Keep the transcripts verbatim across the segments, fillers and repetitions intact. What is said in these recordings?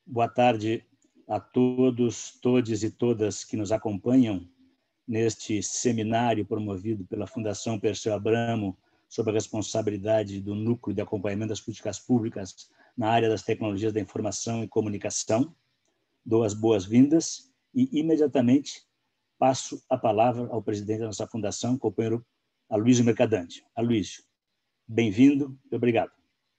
Boa tarde a todos, todes e todas que nos acompanham neste seminário promovido pela Fundação Perseu Abramo sobre a responsabilidade do Núcleo de Acompanhamento das Políticas Públicas na área das tecnologias da informação e comunicação. Dou as boas-vindas e, imediatamente, passo a palavra ao presidente da nossa fundação, companheiro Aloysio Mercadante. Aloysio, bem-vindo e obrigado.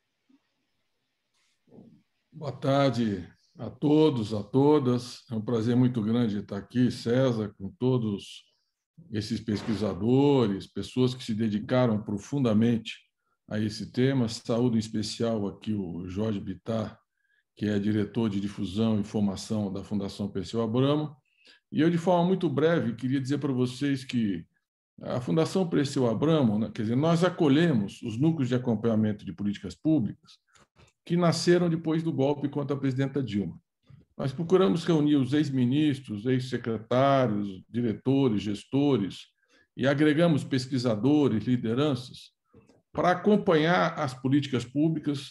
Boa tarde a todos, a todas. É um prazer muito grande estar aqui, César, com todos esses pesquisadores, pessoas que se dedicaram profundamente a esse tema. Saúdo em especial aqui o Jorge Bittar, que é diretor de difusão e formação da Fundação Perseu Abramo. E eu, de forma muito breve, queria dizer para vocês que a Fundação Perseu Abramo, né, quer dizer, nós acolhemos os núcleos de acompanhamento de políticas públicas que nasceram depois do golpe contra a presidenta Dilma. Nós procuramos reunir os ex-ministros, ex-secretários, diretores, gestores, e agregamos pesquisadores, lideranças, para acompanhar as políticas públicas,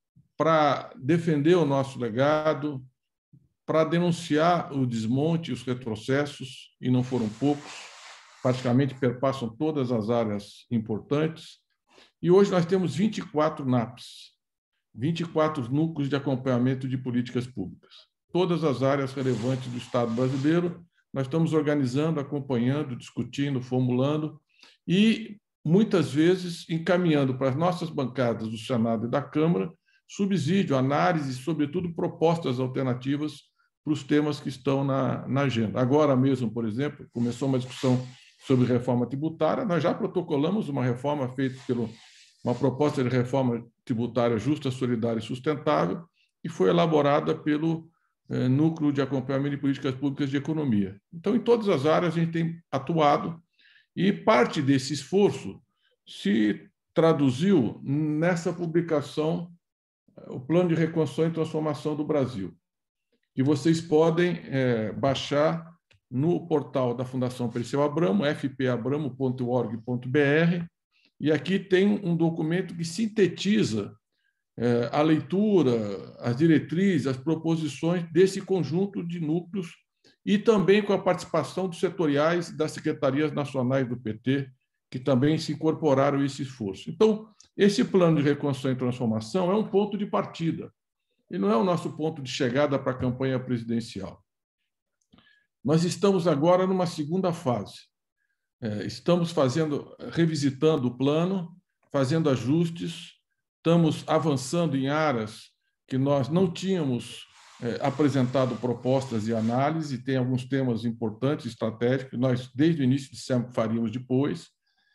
para defender o nosso legado, para denunciar o desmonte e os retrocessos, e não foram poucos, praticamente perpassam todas as áreas importantes. E hoje nós temos vinte e quatro N A Ps, vinte e quatro núcleos de acompanhamento de políticas públicas. Todas as áreas relevantes do Estado brasileiro, nós estamos organizando, acompanhando, discutindo, formulando e, muitas vezes, encaminhando para as nossas bancadas do Senado e da Câmara subsídio, análise e, sobretudo, propostas alternativas para os temas que estão na, na agenda. Agora mesmo, por exemplo, começou uma discussão sobre reforma tributária, nós já protocolamos uma reforma feita pelo uma proposta de reforma tributária justa, solidária e sustentável, e foi elaborada pelo eh, Núcleo de Acompanhamento de Políticas Públicas de Economia. Então, em todas as áreas, a gente tem atuado, e parte desse esforço se traduziu nessa publicação, o Plano de Reconstrução e Transformação do Brasil, que vocês podem eh, baixar no portal da Fundação Perseu Abramo, f p abramo ponto org ponto b r, e aqui tem um documento que sintetiza eh, a leitura, as diretrizes, as proposições desse conjunto de núcleos e também com a participação dos setoriais das secretarias nacionais do P T, que também se incorporaram a esse esforço. Então, esse plano de reconstrução e transformação é um ponto de partida, e não é o nosso ponto de chegada para a campanha presidencial. Nós estamos agora numa segunda fase. Estamos fazendo, revisitando o plano, fazendo ajustes, estamos avançando em áreas que nós não tínhamos é, apresentado propostas e análise, tem alguns temas importantes, estratégicos, que nós, desde o início, dissemos que faríamos depois,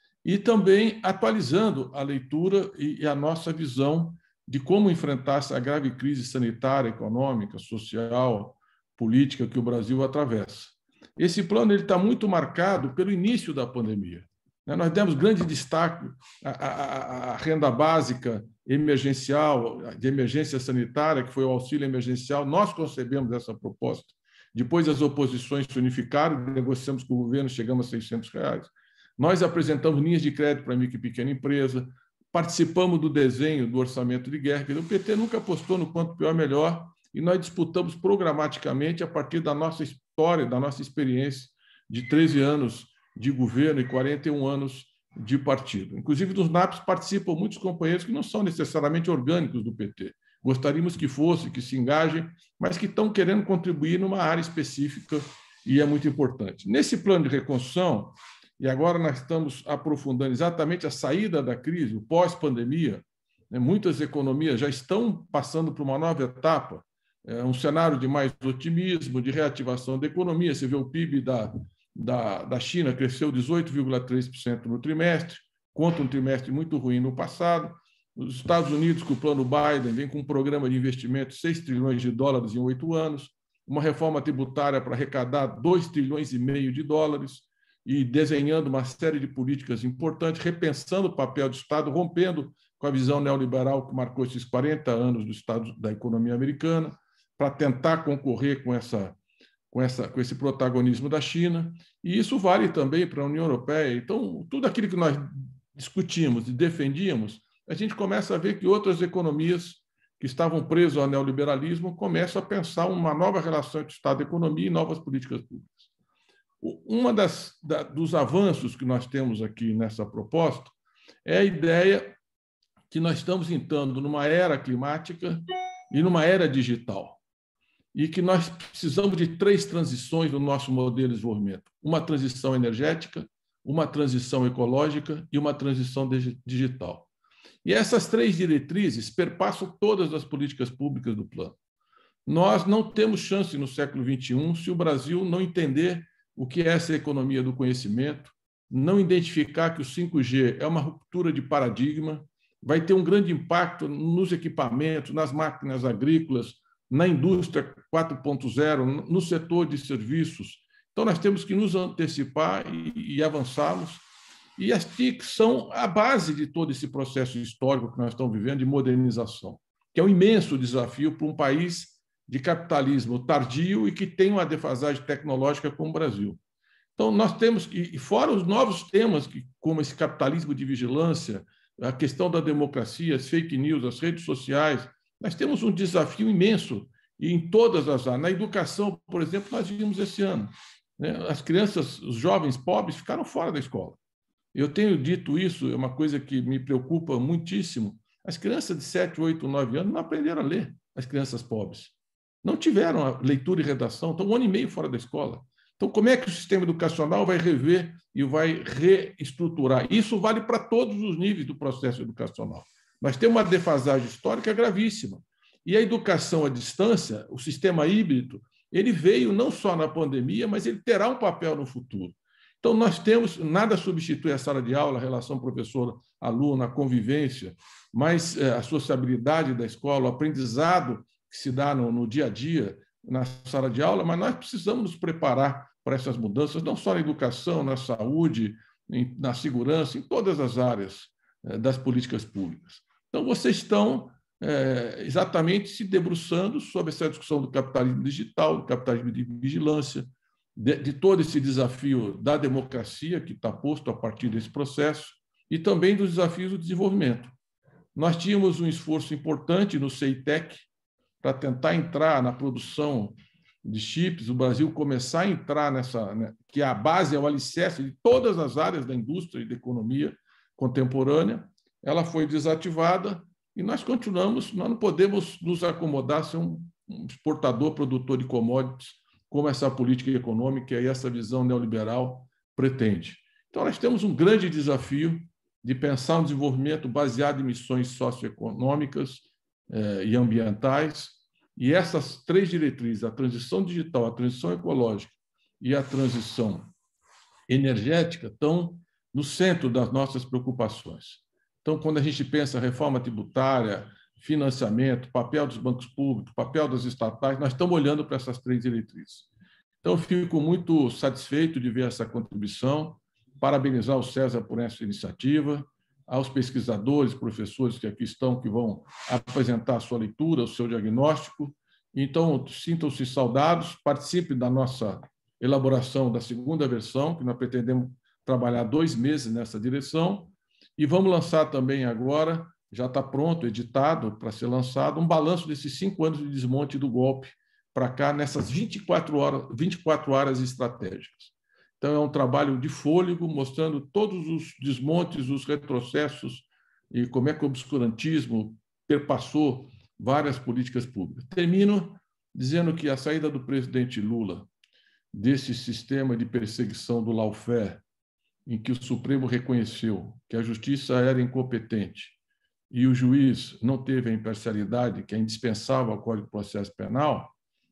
e também atualizando a leitura e, e a nossa visão de como enfrentar essa grave crise sanitária, econômica, social, política que o Brasil atravessa. Esse plano ele está muito marcado pelo início da pandemia. Nós demos grande destaque à, à, à renda básica emergencial, de emergência sanitária, que foi o auxílio emergencial. Nós concebemos essa proposta. Depois as oposições se unificaram, negociamos com o governo, chegamos a seiscentos reais. Nós apresentamos linhas de crédito para micro e pequena empresa, participamos do desenho do orçamento de guerra. O P T nunca apostou no quanto pior melhor, e nós disputamos programaticamente a partir da nossa história, da nossa experiência de treze anos de governo e quarenta e um anos de partido. Inclusive, dos N A Ps participam muitos companheiros que não são necessariamente orgânicos do P T. Gostaríamos que fossem, que se engajem, mas que estão querendo contribuir numa área específica e é muito importante. Nesse plano de reconstrução, e agora nós estamos aprofundando exatamente a saída da crise, o pós-pandemia, né, muitas economias já estão passando por uma nova etapa, é um cenário de mais otimismo, de reativação da economia. Você vê o P I B da, da, da China cresceu dezoito vírgula três por cento no trimestre, contra um trimestre muito ruim no passado. Os Estados Unidos, com o plano Biden, vem com um programa de investimento de seis trilhões de dólares em oito anos, uma reforma tributária para arrecadar dois trilhões e meio de dólares e desenhando uma série de políticas importantes, repensando o papel do Estado, rompendo com a visão neoliberal que marcou esses quarenta anos do Estado da economia americana, para tentar concorrer com, essa, com, essa, com esse protagonismo da China, e isso vale também para a União Europeia. Então, tudo aquilo que nós discutimos e defendíamos, a gente começa a ver que outras economias que estavam presos ao neoliberalismo começam a pensar uma nova relação entre Estado e economia e novas políticas públicas. Uma das da, dos avanços que nós temos aqui nessa proposta é a ideia que nós estamos entrando numa era climática e numa era digital, e que nós precisamos de três transições no nosso modelo de desenvolvimento: uma transição energética, uma transição ecológica e uma transição digital. E essas três diretrizes perpassam todas as políticas públicas do plano. Nós não temos chance no século vinte e um se o Brasil não entender o que é essa economia do conhecimento, não identificar que o cinco G é uma ruptura de paradigma, vai ter um grande impacto nos equipamentos, nas máquinas agrícolas, na indústria quatro ponto zero, no setor de serviços. Então, nós temos que nos antecipar e, e avançarmos. E as T I Cs são a base de todo esse processo histórico que nós estamos vivendo de modernização, que é um imenso desafio para um país de capitalismo tardio e que tem uma defasagem tecnológica como o Brasil. Então, nós temos, e fora os novos temas, como esse capitalismo de vigilância, a questão da democracia, as fake news, as redes sociais, nós temos um desafio imenso e em todas as áreas. Na educação, por exemplo, nós vimos esse ano, né? As crianças, os jovens pobres ficaram fora da escola. Eu tenho dito isso, é uma coisa que me preocupa muitíssimo. As crianças de sete, oito, nove anos não aprenderam a ler, as crianças pobres. Não tiveram a leitura e redação, estão um ano e meio fora da escola. Então, como é que o sistema educacional vai rever e vai reestruturar? Isso vale para todos os níveis do processo educacional. Nós temos uma defasagem histórica gravíssima. E a educação à distância, o sistema híbrido, ele veio não só na pandemia, mas ele terá um papel no futuro. Então, nós temos, nada substitui a sala de aula, a relação professor-aluno, a convivência, mas a sociabilidade da escola, o aprendizado que se dá no, no dia a dia, na sala de aula, mas nós precisamos nos preparar para essas mudanças, não só na educação, na saúde, na segurança, em todas as áreas das políticas públicas. Então, vocês estão é, exatamente se debruçando sobre essa discussão do capitalismo digital, do capitalismo de vigilância, de, de todo esse desafio da democracia que está posto a partir desse processo e também dos desafios do desenvolvimento. Nós tínhamos um esforço importante no CEITEC para tentar entrar na produção de chips, o Brasil começar a entrar nessa, né, que a base é o alicerce de todas as áreas da indústria e da economia contemporânea. Ela foi desativada e nós continuamos, nós não podemos nos acomodar a ser um exportador, produtor de commodities, como essa política econômica e essa visão neoliberal pretende. Então, nós temos um grande desafio de pensar um desenvolvimento baseado em missões socioeconômicas eh, e ambientais, e essas três diretrizes, a transição digital, a transição ecológica e a transição energética, estão no centro das nossas preocupações. Então, quando a gente pensa reforma tributária, financiamento, papel dos bancos públicos, papel das estatais, nós estamos olhando para essas três diretrizes. Então, eu fico muito satisfeito de ver essa contribuição, parabenizar o César por essa iniciativa, aos pesquisadores, professores que aqui estão, que vão apresentar a sua leitura, o seu diagnóstico. Então, sintam-se saudados, participem da nossa elaboração da segunda versão, que nós pretendemos trabalhar dois meses nessa direção, e vamos lançar também agora, já está pronto, editado, para ser lançado, um balanço desses cinco anos de desmonte do golpe para cá, nessas vinte e quatro horas, vinte e quatro áreas estratégicas. Então, é um trabalho de fôlego, mostrando todos os desmontes, os retrocessos e como é que o obscurantismo perpassou várias políticas públicas. Termino dizendo que a saída do presidente Lula desse sistema de perseguição do lawfare, em que o Supremo reconheceu que a justiça era incompetente e o juiz não teve a imparcialidade que é indispensável ao Código de Processo Penal,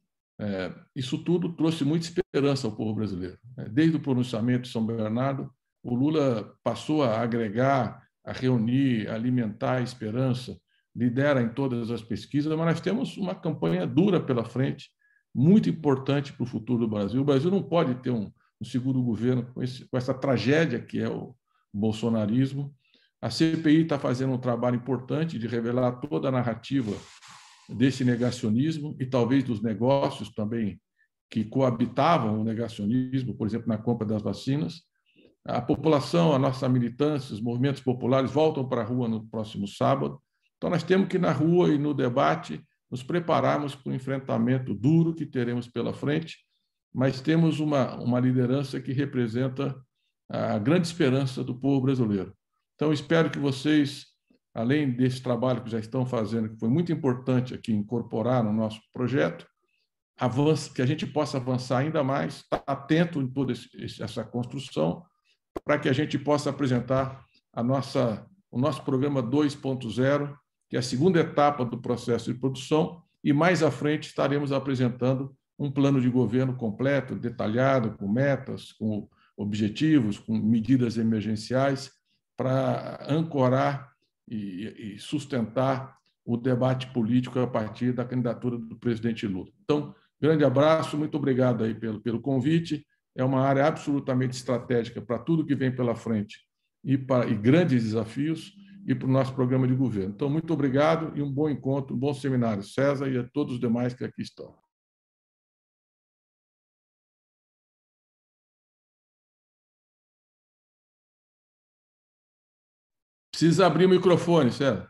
É, isso tudo trouxe muita esperança ao povo brasileiro. Desde o pronunciamento de São Bernardo, o Lula passou a agregar, a reunir, a alimentar a esperança, lidera em todas as pesquisas, mas nós temos uma campanha dura pela frente, muito importante para o futuro do Brasil. O Brasil não pode ter um, um segundo governo com, esse, com essa tragédia que é o bolsonarismo. A C P I está fazendo um trabalho importante de revelar toda a narrativa desse negacionismo e talvez dos negócios também que coabitavam o negacionismo, por exemplo, na compra das vacinas. A população, a nossa militância, os movimentos populares voltam para a rua no próximo sábado Então, nós temos que, na rua e no debate, nos prepararmos para o enfrentamento duro que teremos pela frente, mas temos uma, uma liderança que representa a grande esperança do povo brasileiro. Então, espero que vocês, além desse trabalho que já estão fazendo, que foi muito importante aqui incorporar no nosso projeto, avance, que a gente possa avançar ainda mais, estar atento em toda essa construção, para que a gente possa apresentar a nossa, o nosso programa dois ponto zero, que é a segunda etapa do processo de produção, e mais à frente estaremos apresentando um plano de governo completo, detalhado, com metas, com objetivos, com medidas emergenciais, para ancorar e sustentar o debate político a partir da candidatura do presidente Lula. Então, grande abraço, muito obrigado aí pelo, pelo convite. É uma área absolutamente estratégica para tudo que vem pela frente e, para, e grandes desafios, e para o nosso programa de governo. Então, muito obrigado e um bom encontro, um bom seminário, César, e a todos os demais que aqui estão. Precisa abrir o microfone, César.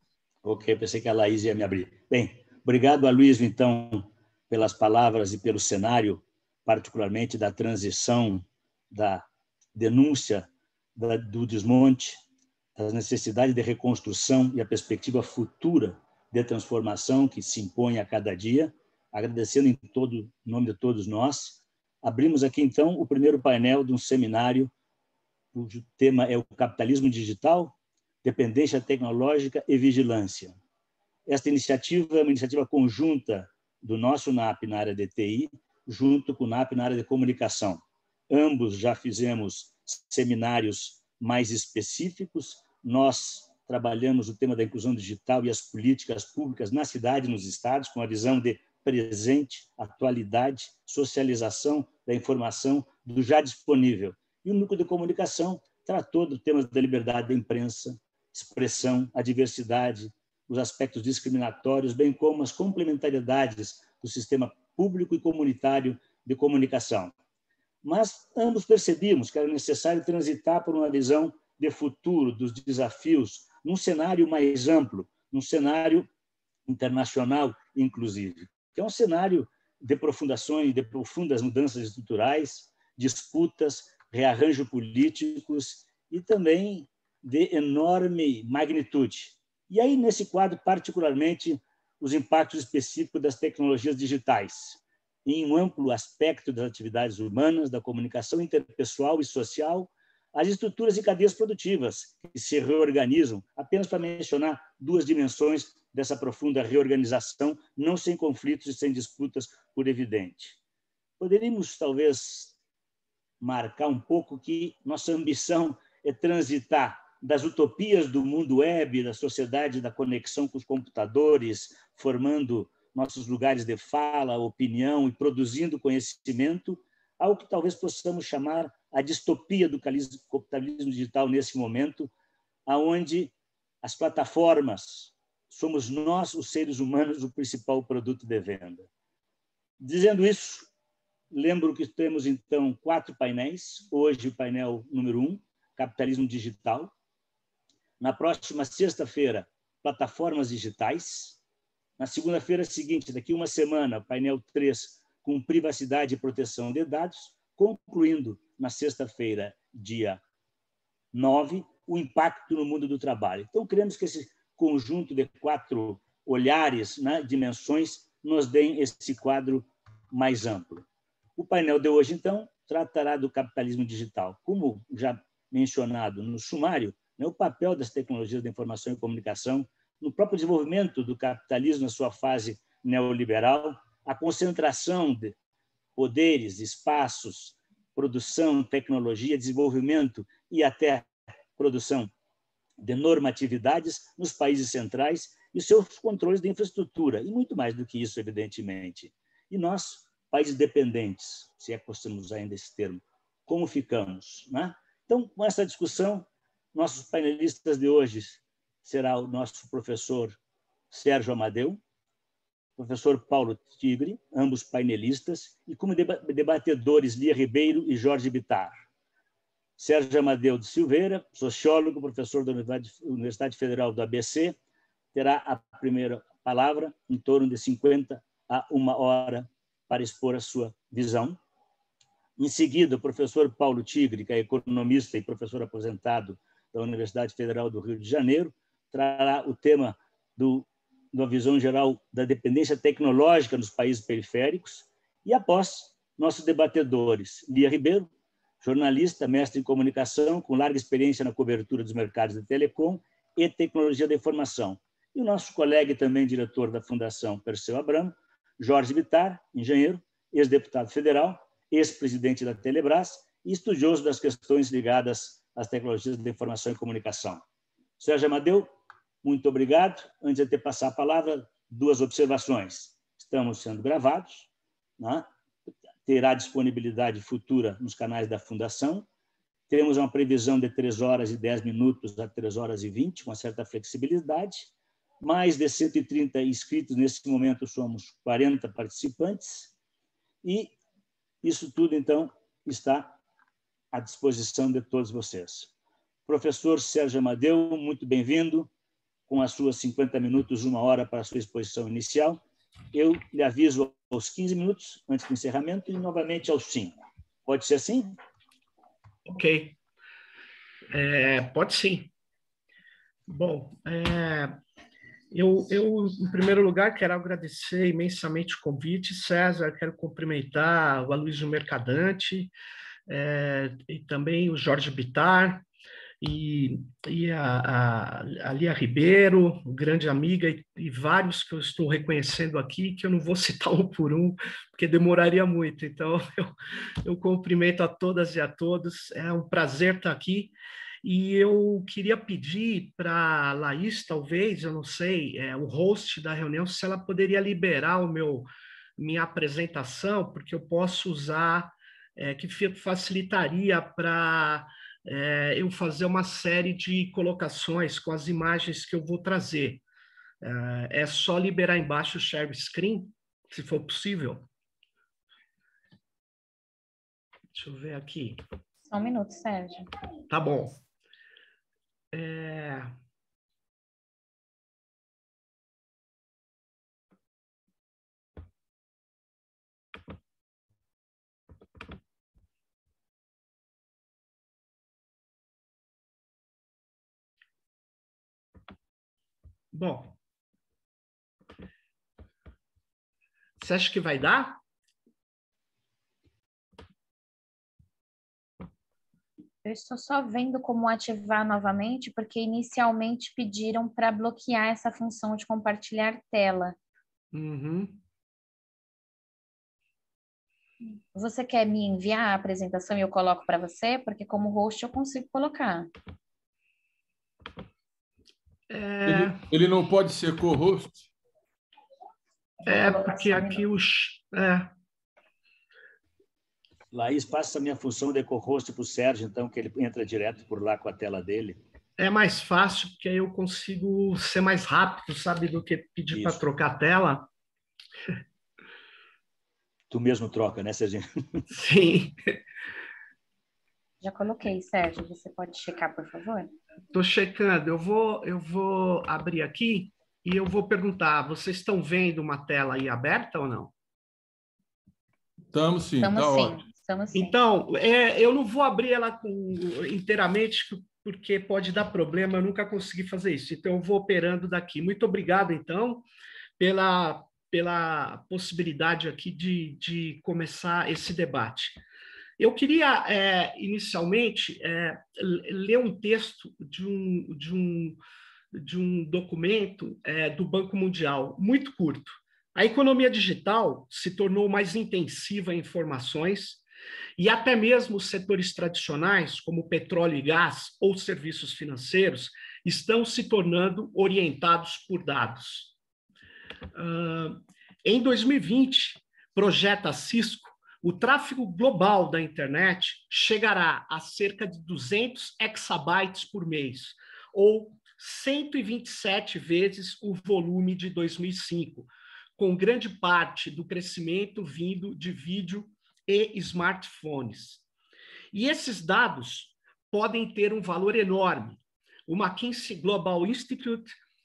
Ok, pensei que a Laís ia me abrir. Bem, obrigado, Aloysio, então, pelas palavras e pelo cenário, particularmente da transição, da denúncia da, do desmonte, da necessidade de reconstrução e a perspectiva futura de transformação que se impõe a cada dia. Agradecendo em todo, em nome de todos nós, abrimos aqui, então, o primeiro painel de um seminário cujo tema é o capitalismo digital, dependência tecnológica e vigilância. Esta iniciativa é uma iniciativa conjunta do nosso N A P na área de T I, junto com o N A P na área de comunicação. Ambos já fizemos seminários mais específicos. Nós trabalhamos o tema da inclusão digital e as políticas públicas na cidade e nos estados, com a visão de presente, atualidade, socialização da informação do já disponível. E o núcleo de comunicação tratou do tema da liberdade da imprensa, expressão, a diversidade, os aspectos discriminatórios, bem como as complementariedades do sistema público e comunitário de comunicação. Mas ambos percebíamos que era necessário transitar por uma visão de futuro dos desafios num cenário mais amplo, num cenário internacional, inclusive, que é um cenário de profundações, de profundas mudanças estruturais, disputas, rearranjo políticos e também de enorme magnitude. E aí, nesse quadro, particularmente, os impactos específicos das tecnologias digitais, em um amplo aspecto das atividades humanas, da comunicação interpessoal e social, as estruturas e cadeias produtivas que se reorganizam, apenas para mencionar duas dimensões dessa profunda reorganização, não sem conflitos e sem disputas, por evidente. Poderíamos, talvez, marcar um pouco que nossa ambição é transitar das utopias do mundo web, da sociedade da conexão com os computadores, formando nossos lugares de fala, opinião e produzindo conhecimento, ao que talvez possamos chamar a distopia do capitalismo digital nesse momento, aonde as plataformas somos nós, os seres humanos, o principal produto de venda. Dizendo isso, lembro que temos, então, quatro painéis. Hoje, o painel número um, capitalismo digital. Na próxima sexta-feira, plataformas digitais. Na segunda-feira seguinte, daqui uma semana, painel três, com privacidade e proteção de dados, concluindo na sexta-feira, dia nove, o impacto no mundo do trabalho. Então, queremos que esse conjunto de quatro olhares, né, dimensões, nos deem esse quadro mais amplo. O painel de hoje, então, tratará do capitalismo digital. Como já mencionado no sumário, né, o papel das tecnologias da informação e comunicação no próprio desenvolvimento do capitalismo na sua fase neoliberal, a concentração de poderes, espaços, produção, tecnologia, desenvolvimento e até produção de normatividades nos países centrais e seus controles de infraestrutura, e muito mais do que isso, evidentemente. E nós, países dependentes, se é que possamos usar ainda esse termo, como ficamos, né? Então, com essa discussão, nossos painelistas de hoje será o nosso professor Sérgio Amadeu, professor Paulo Tigre, ambos painelistas, e como debatedores Lia Ribeiro e Jorge Bittar. Sérgio Amadeu de Silveira, sociólogo, professor da Universidade Federal do A B C, terá a primeira palavra, em torno de cinquenta a uma hora, para expor a sua visão. Em seguida, o professor Paulo Tigre, que é economista e professor aposentado da Universidade Federal do Rio de Janeiro, trará o tema do, da visão geral da dependência tecnológica nos países periféricos. E após, nossos debatedores, Lia Ribeiro, jornalista, mestre em comunicação, com larga experiência na cobertura dos mercados de telecom e tecnologia da informação. E o nosso colega e também diretor da Fundação Perseu Abramo, Jorge Bittar, engenheiro, ex-deputado federal, ex-presidente da Telebrás e estudioso das questões ligadas às tecnologias da informação e comunicação. Sérgio Amadeu, muito obrigado. Antes de te passar a palavra, duas observações. Estamos sendo gravados, né? Terá disponibilidade futura nos canais da Fundação. Temos uma previsão de três horas e dez minutos a três horas e vinte, com uma certa flexibilidade. Mais de cento e trinta inscritos, nesse momento somos quarenta participantes. E isso tudo, então, está à disposição de todos vocês. Professor Sérgio Amadeu, muito bem-vindo, com as suas cinquenta minutos, uma hora para a sua exposição inicial. Eu lhe aviso aos quinze minutos, antes do encerramento, e novamente aos cinco. Pode ser assim? Ok. É, pode sim. Bom, é, eu, eu, em primeiro lugar, quero agradecer imensamente o convite. César, quero cumprimentar o Aloysio Mercadante, é, e também o Jorge Bittar, e, e a, a, a Lia Ribeiro, grande amiga, e, e vários que eu estou reconhecendo aqui, que eu não vou citar um por um, porque demoraria muito. Então, eu, eu cumprimento a todas e a todos. É um prazer estar aqui. E eu queria pedir para a Laís, talvez, eu não sei, é, o host da reunião, se ela poderia liberar o meu, minha apresentação, porque eu posso usar, é, que facilitaria para é, eu fazer uma série de colocações com as imagens que eu vou trazer. É, é só liberar embaixo o share screen, se for possível. Deixa eu ver aqui. Só um minuto, Sérgio. Tá bom. É... Bom, você acha que vai dar? Eu estou só vendo como ativar novamente, porque inicialmente pediram para bloquear essa função de compartilhar tela. Uhum. Você quer me enviar a apresentação e eu coloco para você? Porque como host eu consigo colocar. É... Ele, ele não pode ser co-host? É, porque aqui os... É. Laís, passa a minha função de co-host para o Sérgio, então, que ele entra direto por lá com a tela dele. É mais fácil, porque aí eu consigo ser mais rápido, sabe, do que pedir para trocar a tela. Tu mesmo troca, né, Serginho? Sim. Já coloquei, Sérgio. Você pode checar, por favor? Estou checando. Eu vou, eu vou abrir aqui e eu vou perguntar, vocês estão vendo uma tela aí aberta ou não? Estamos sim, Estamos tá sim. ótimo. Estamos sim. Então, é, eu não vou abrir ela com, inteiramente, porque pode dar problema, eu nunca consegui fazer isso. Então, eu vou operando daqui. Muito obrigado, então, pela, pela possibilidade aqui de, de começar esse debate. Eu queria, é, inicialmente, é, ler um texto de um, de um, de um documento é, do Banco Mundial, muito curto. A economia digital se tornou mais intensiva em informações e até mesmo os setores tradicionais, como petróleo e gás ou serviços financeiros, estão se tornando orientados por dados. Uh, em dois mil e vinte, projeta a Cisco, o tráfego global da internet chegará a cerca de duzentos exabytes por mês, ou cento e vinte e sete vezes o volume de dois mil e cinco, com grande parte do crescimento vindo de vídeo e smartphones. E esses dados podem ter um valor enorme. O McKinsey Global Institute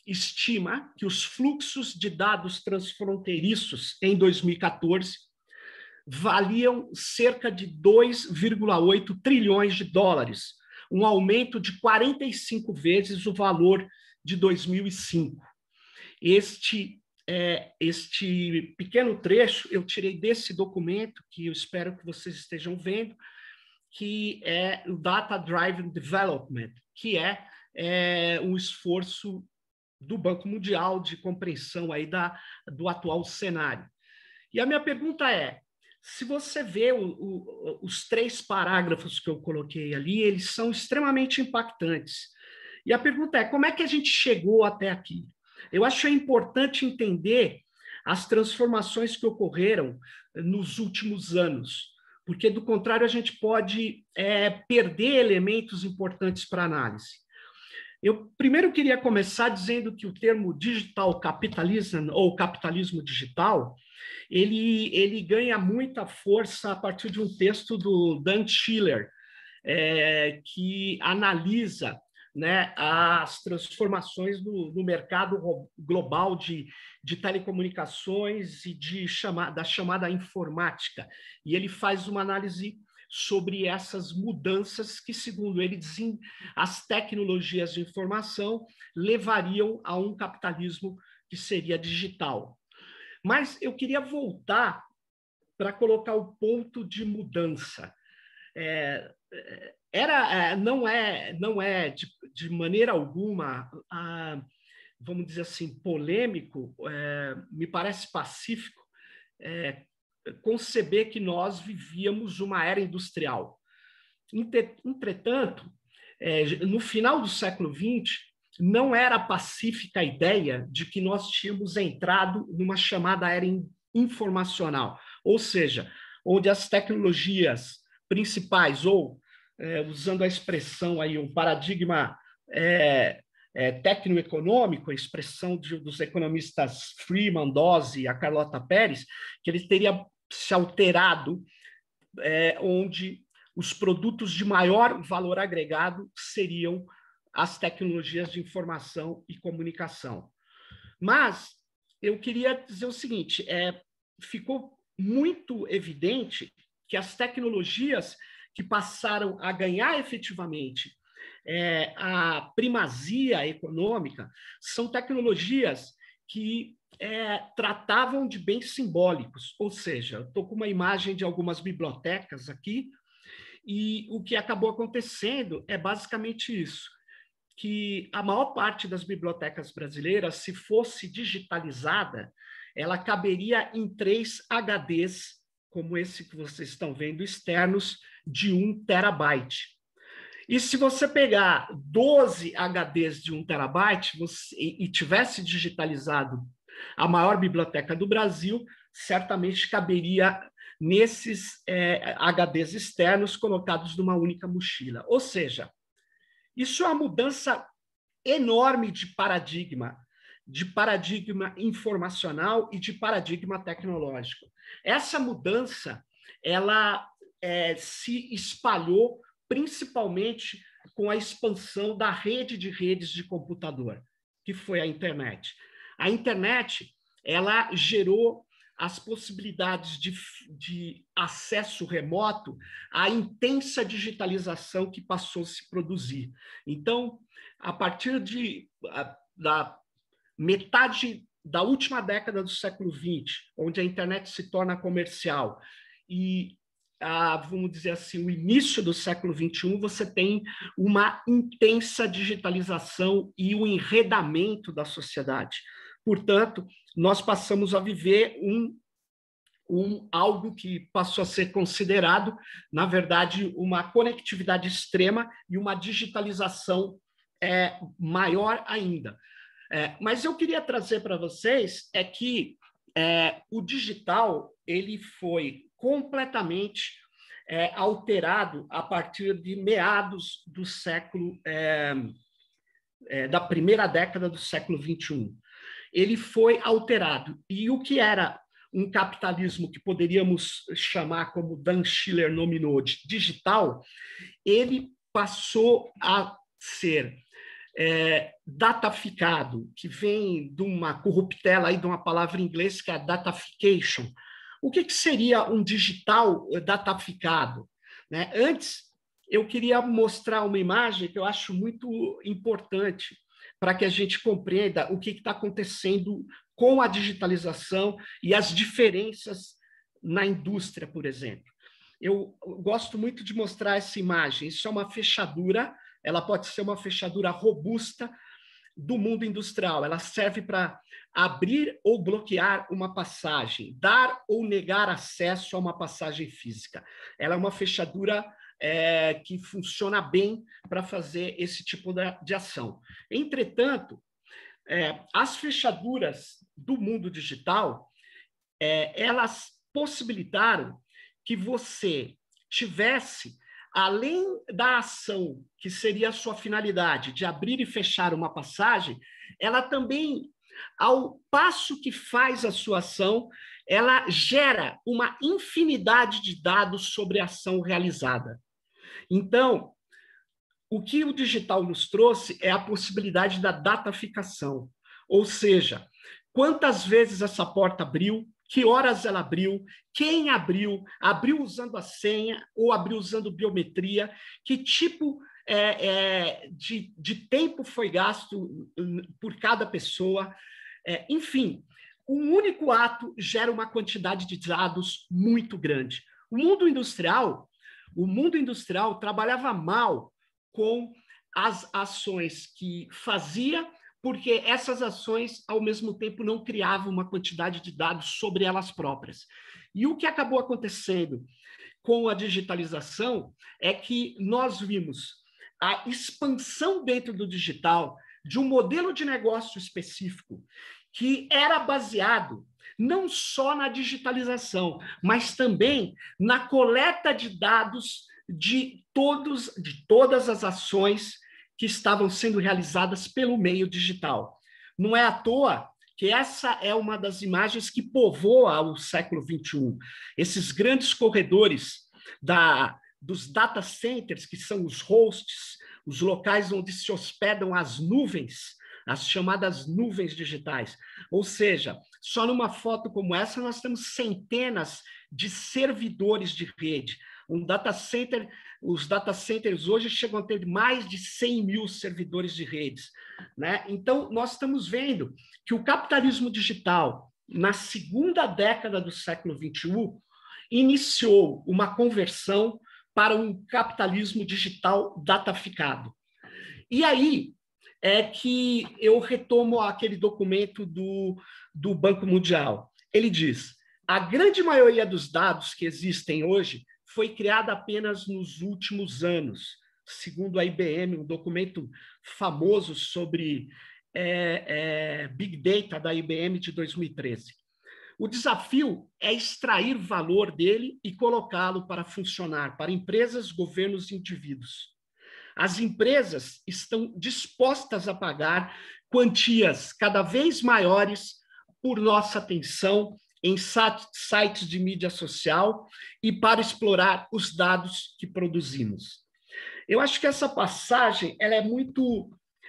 estima que os fluxos de dados transfronteiriços em dois mil e quatorze valiam cerca de dois vírgula oito trilhões de dólares, um aumento de quarenta e cinco vezes o valor de dois mil e cinco. Este, é, este pequeno trecho eu tirei desse documento, que eu espero que vocês estejam vendo, que é o Data Driven Development, que é, é um esforço do Banco Mundial de compreensão aí da, do atual cenário. E a minha pergunta é, se você vê o, o, os três parágrafos que eu coloquei ali, eles são extremamente impactantes. E a pergunta é, como é que a gente chegou até aqui? Eu acho importante entender as transformações que ocorreram nos últimos anos, porque, do contrário, a gente pode é, perder elementos importantes para análise. Eu primeiro queria começar dizendo que o termo digital capitalism, ou capitalismo digital, ele, ele ganha muita força a partir de um texto do Dan Schiller, é, que analisa, né, as transformações do, do mercado global de, de telecomunicações e de chama, da chamada informática. E ele faz uma análise sobre essas mudanças que, segundo ele, dizem, as tecnologias de informação levariam a um capitalismo que seria digital. Mas eu queria voltar para colocar o ponto de mudança. É, era, não é, não é de, de maneira alguma, a, vamos dizer assim, polêmico, é, me parece pacífico, é, conceber que nós vivíamos uma era industrial. Entretanto, é, no final do século vinte, não era pacífica a ideia de que nós tínhamos entrado numa chamada era informacional, ou seja, onde as tecnologias principais, ou, é, usando a expressão aí, um paradigma é, é, tecnoeconômico, a expressão de, dos economistas Freeman, Dose e a Carlota Pérez, que ele teria se alterado, é, onde os produtos de maior valor agregado seriam as tecnologias de informação e comunicação. Mas eu queria dizer o seguinte, é, ficou muito evidente que as tecnologias que passaram a ganhar efetivamente é, a primazia econômica são tecnologias que é, tratavam de bens simbólicos, ou seja, estou com uma imagem de algumas bibliotecas aqui, e o que acabou acontecendo é basicamente isso, que a maior parte das bibliotecas brasileiras, se fosse digitalizada, ela caberia em três H Ds, como esse que vocês estão vendo, externos, de um terabyte. E se você pegar doze H Ds de um terabyte você, e, e tivesse digitalizado a maior biblioteca do Brasil, certamente caberia nesses é, H Ds externos colocados numa única mochila. Ou seja, isso é uma mudança enorme de paradigma, de paradigma informacional e de paradigma tecnológico. Essa mudança, ela é, se espalhou principalmente com a expansão da rede de redes de computador, que foi a internet. A internet, ela gerou as possibilidades de, de acesso remoto à intensa digitalização que passou a se produzir. Então, a partir de, a, da metade da última década do século vinte, onde a internet se torna comercial, e, a, vamos dizer assim, o início do século vinte e um, você tem uma intensa digitalização e o enredamento da sociedade. Portanto, nós passamos a viver um, um, algo que passou a ser considerado, na verdade, uma conectividade extrema e uma digitalização é, maior ainda. É, mas eu queria trazer para vocês é que é, o digital ele foi completamente é, alterado a partir de meados do século, é, é, da primeira década do século vinte e um. Ele foi alterado. E o que era um capitalismo que poderíamos chamar, como Dan Schiller nominou, de digital, ele passou a ser é, dataficado, que vem de uma corruptela, aí, de uma palavra em inglês que é datafication. O que, que seria um digital dataficado? Né? Antes, eu queria mostrar uma imagem que eu acho muito importante para que a gente compreenda o que está acontecendo com a digitalização e as diferenças na indústria, por exemplo. Eu gosto muito de mostrar essa imagem. Isso é uma fechadura, ela pode ser uma fechadura robusta do mundo industrial. Ela serve para abrir ou bloquear uma passagem, dar ou negar acesso a uma passagem física. Ela é uma fechadura é, que funciona bem para fazer esse tipo de, de ação. Entretanto, é, as fechaduras do mundo digital, é, elas possibilitaram que você tivesse, além da ação, que seria a sua finalidade, de abrir e fechar uma passagem, ela também, ao passo que faz a sua ação, ela gera uma infinidade de dados sobre a ação realizada. Então, o que o digital nos trouxe é a possibilidade da dataficação, ou seja, quantas vezes essa porta abriu, que horas ela abriu, quem abriu, abriu usando a senha ou abriu usando biometria, que tipo é, é, de, de tempo foi gasto por cada pessoa, é, enfim, um único ato gera uma quantidade de dados muito grande. O mundo industrial, o mundo industrial trabalhava mal com as ações que fazia, porque essas ações, ao mesmo tempo, não criavam uma quantidade de dados sobre elas próprias. E o que acabou acontecendo com a digitalização é que nós vimos a expansão dentro do digital de um modelo de negócio específico que era baseado não só na digitalização, mas também na coleta de dados de, todos, de todas as ações que estavam sendo realizadas pelo meio digital. Não é à toa que essa é uma das imagens que povoa o século vinte e um. Esses grandes corredores da, dos data centers, que são os hosts, os locais onde se hospedam as nuvens, as chamadas nuvens digitais. Ou seja, só numa foto como essa nós temos centenas de servidores de rede. Um data center, os data centers hoje chegam a ter mais de cem mil servidores de redes, né? Então, nós estamos vendo que o capitalismo digital, na segunda década do século vinte e um, iniciou uma conversão para um capitalismo digital dataficado. E aí é que eu retomo aquele documento do, do Banco Mundial. Ele diz: a grande maioria dos dados que existem hoje foi criada apenas nos últimos anos, segundo a I B M, um documento famoso sobre é, é, Big Data da I B M de dois mil e treze. O desafio é extrair valor dele e colocá-lo para funcionar para empresas, governos e indivíduos. As empresas estão dispostas a pagar quantias cada vez maiores por nossa atenção em sites de mídia social e para explorar os dados que produzimos. Eu acho que essa passagem ela é muito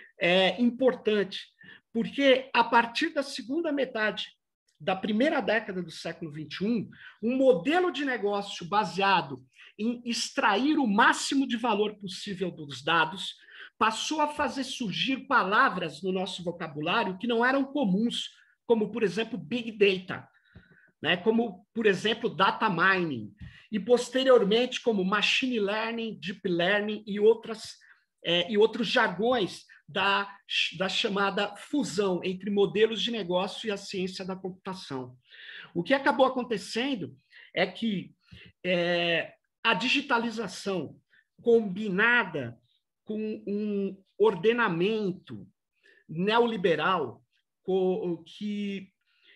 é, importante, porque a partir da segunda metade da primeira década do século vinte e um, um modelo de negócio baseado em extrair o máximo de valor possível dos dados passou a fazer surgir palavras no nosso vocabulário que não eram comuns, como, por exemplo, Big Data, né? Como, por exemplo, Data Mining, e posteriormente como Machine Learning, Deep Learning e, outras, é, e outros jargões da, da chamada fusão entre modelos de negócio e a ciência da computação. O que acabou acontecendo é que é, a digitalização combinada com um ordenamento neoliberal que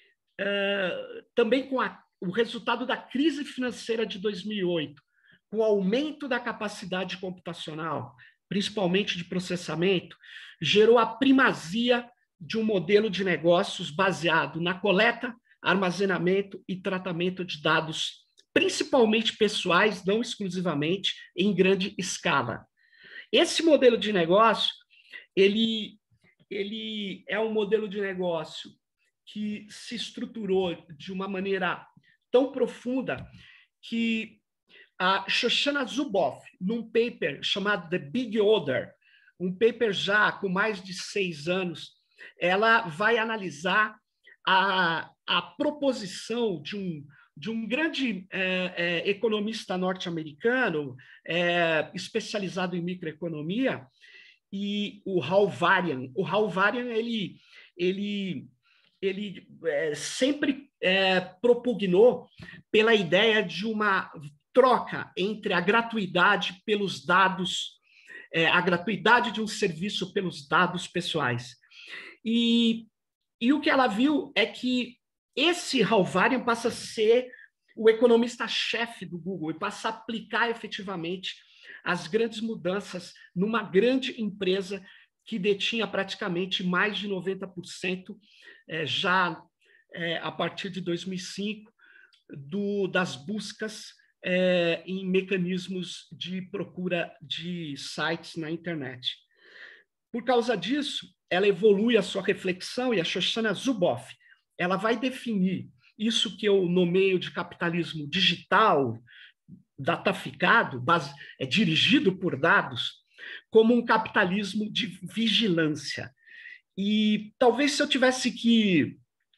é, também com a, o resultado da crise financeira de dois mil e oito, com o aumento da capacidade computacional, principalmente de processamento, gerou a primazia de um modelo de negócios baseado na coleta, armazenamento e tratamento de dados, principalmente pessoais, não exclusivamente, em grande escala. Esse modelo de negócio, ele, ele é um modelo de negócio que se estruturou de uma maneira tão profunda que a Shoshana Zuboff, num paper chamado The Big Order, um paper já com mais de seis anos, ela vai analisar a, a proposição de um, de um grande é, é, economista norte-americano, é, especializado em microeconomia, e o Hal Varian. O Hal Varian, ele, ele, ele é, sempre é, propugnou pela ideia de uma troca entre a gratuidade pelos dados, é, a gratuidade de um serviço pelos dados pessoais. E, e o que ela viu é que esse Hal Varian passa a ser o economista-chefe do Google e passa a aplicar efetivamente as grandes mudanças numa grande empresa que detinha praticamente mais de noventa por cento é, já é, a partir de dois mil e cinco do, das buscas é, em mecanismos de procura de sites na internet. Por causa disso, ela evolui a sua reflexão e a Shoshana Zuboff, ela vai definir isso que eu nomeio de capitalismo digital, dataficado, base, é dirigido por dados, como um capitalismo de vigilância. E talvez se eu tivesse que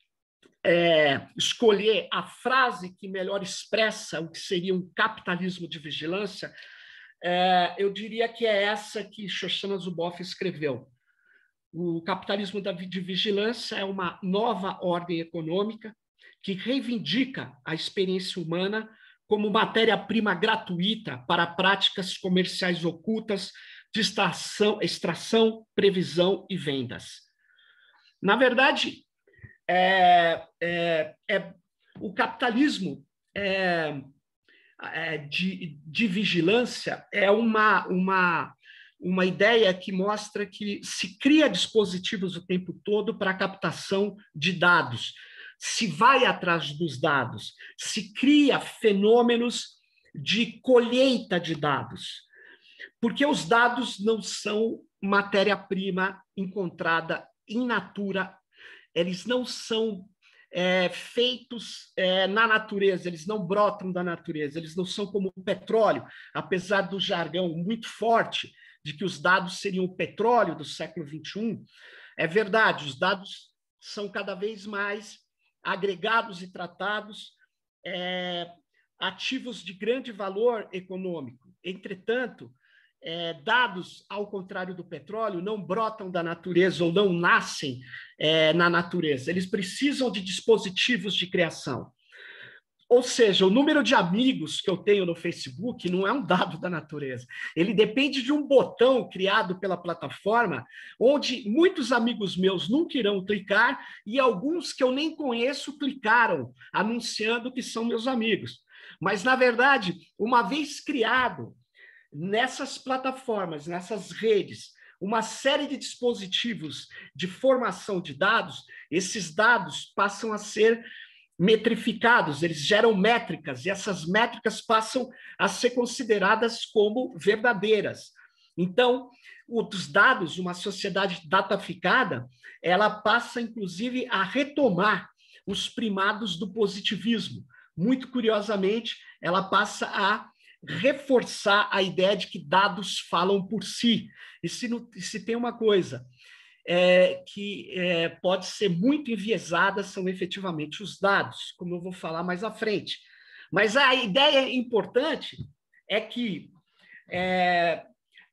é, escolher a frase que melhor expressa o que seria um capitalismo de vigilância, é, eu diria que é essa que Shoshana Zuboff escreveu. O capitalismo de vigilância é uma nova ordem econômica que reivindica a experiência humana como matéria-prima gratuita para práticas comerciais ocultas de extração, extração, previsão e vendas. Na verdade, é, é, é, o capitalismo é, é, de, de vigilância é uma, uma, uma ideia que mostra que se cria dispositivos o tempo todo para a captação de dados, se vai atrás dos dados, se cria fenômenos de colheita de dados, porque os dados não são matéria-prima encontrada in natura, eles não são é, feitos é, na natureza, eles não brotam da natureza, eles não são como o petróleo, apesar do jargão muito forte de que os dados seriam o petróleo do século vinte e um, é verdade, os dados são cada vez mais agregados e tratados, é, ativos de grande valor econômico. Entretanto, é, dados, ao contrário do petróleo, não brotam da natureza ou não nascem é, na natureza. Eles precisam de dispositivos de criação. Ou seja, o número de amigos que eu tenho no Facebook não é um dado da natureza. Ele depende de um botão criado pela plataforma, onde muitos amigos meus nunca irão clicar e alguns que eu nem conheço clicaram, anunciando que são meus amigos. Mas, na verdade, uma vez criado nessas plataformas, nessas redes, uma série de dispositivos de formação de dados, esses dados passam a ser metrificados, eles geram métricas, e essas métricas passam a ser consideradas como verdadeiras. Então, os dados, uma sociedade dataficada, ela passa, inclusive, a retomar os primados do positivismo. Muito curiosamente, ela passa a reforçar a ideia de que dados falam por si. E se, se tem uma coisa É, que é, pode ser muito enviesada, são efetivamente os dados, como eu vou falar mais à frente. Mas a ideia importante é que é,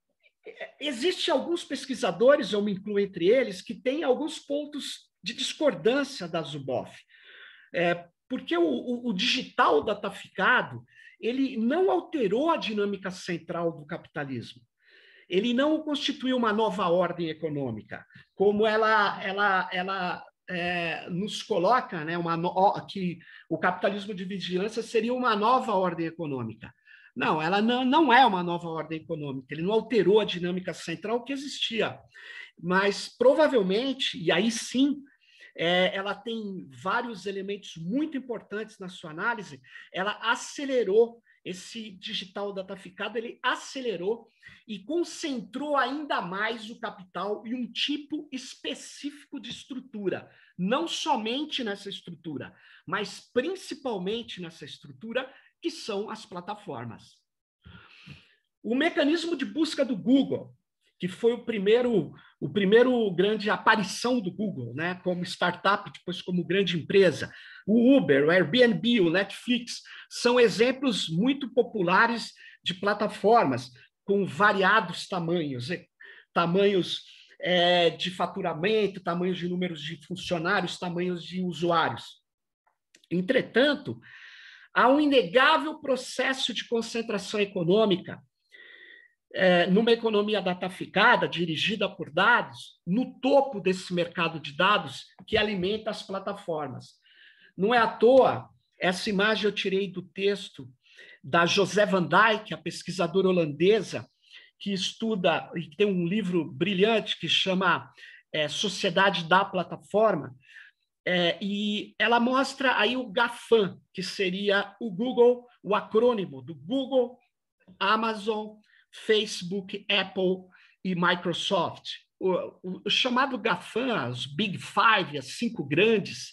existe alguns pesquisadores, eu me incluo entre eles, que têm alguns pontos de discordância da Zuboff, é, porque o, o, o digital dataficado ele não alterou a dinâmica central do capitalismo. Ele não constituiu uma nova ordem econômica, como ela, ela, ela é, nos coloca, né, uma no, que o capitalismo de vigilância seria uma nova ordem econômica. Não, ela não, não é uma nova ordem econômica, ele não alterou a dinâmica central que existia, mas provavelmente, e aí sim, é, ela tem vários elementos muito importantes na sua análise, ela acelerou esse digital dataficado ele acelerou e concentrou ainda mais o capital em um tipo específico de estrutura, não somente nessa estrutura, mas principalmente nessa estrutura, que são as plataformas. O mecanismo de busca do Google, que foi o primeiro, o primeiro grande aparição do Google, né, como startup, depois como grande empresa. O Uber, o Airbnb, o Netflix, são exemplos muito populares de plataformas com variados tamanhos, tamanhos é, de faturamento, tamanhos de números de funcionários, tamanhos de usuários. Entretanto, há um inegável processo de concentração econômica É, numa economia dataficada, dirigida por dados, no topo desse mercado de dados que alimenta as plataformas. Não é à toa, essa imagem eu tirei do texto da José van Dijk, a pesquisadora holandesa, que estuda e tem um livro brilhante que chama é, Sociedade da Plataforma, é, e ela mostra aí o GAFAM, que seria o Google, o acrônimo do Google, Amazon, Facebook, Apple e Microsoft. O, o, o chamado GAFAM, os Big Five, as cinco grandes,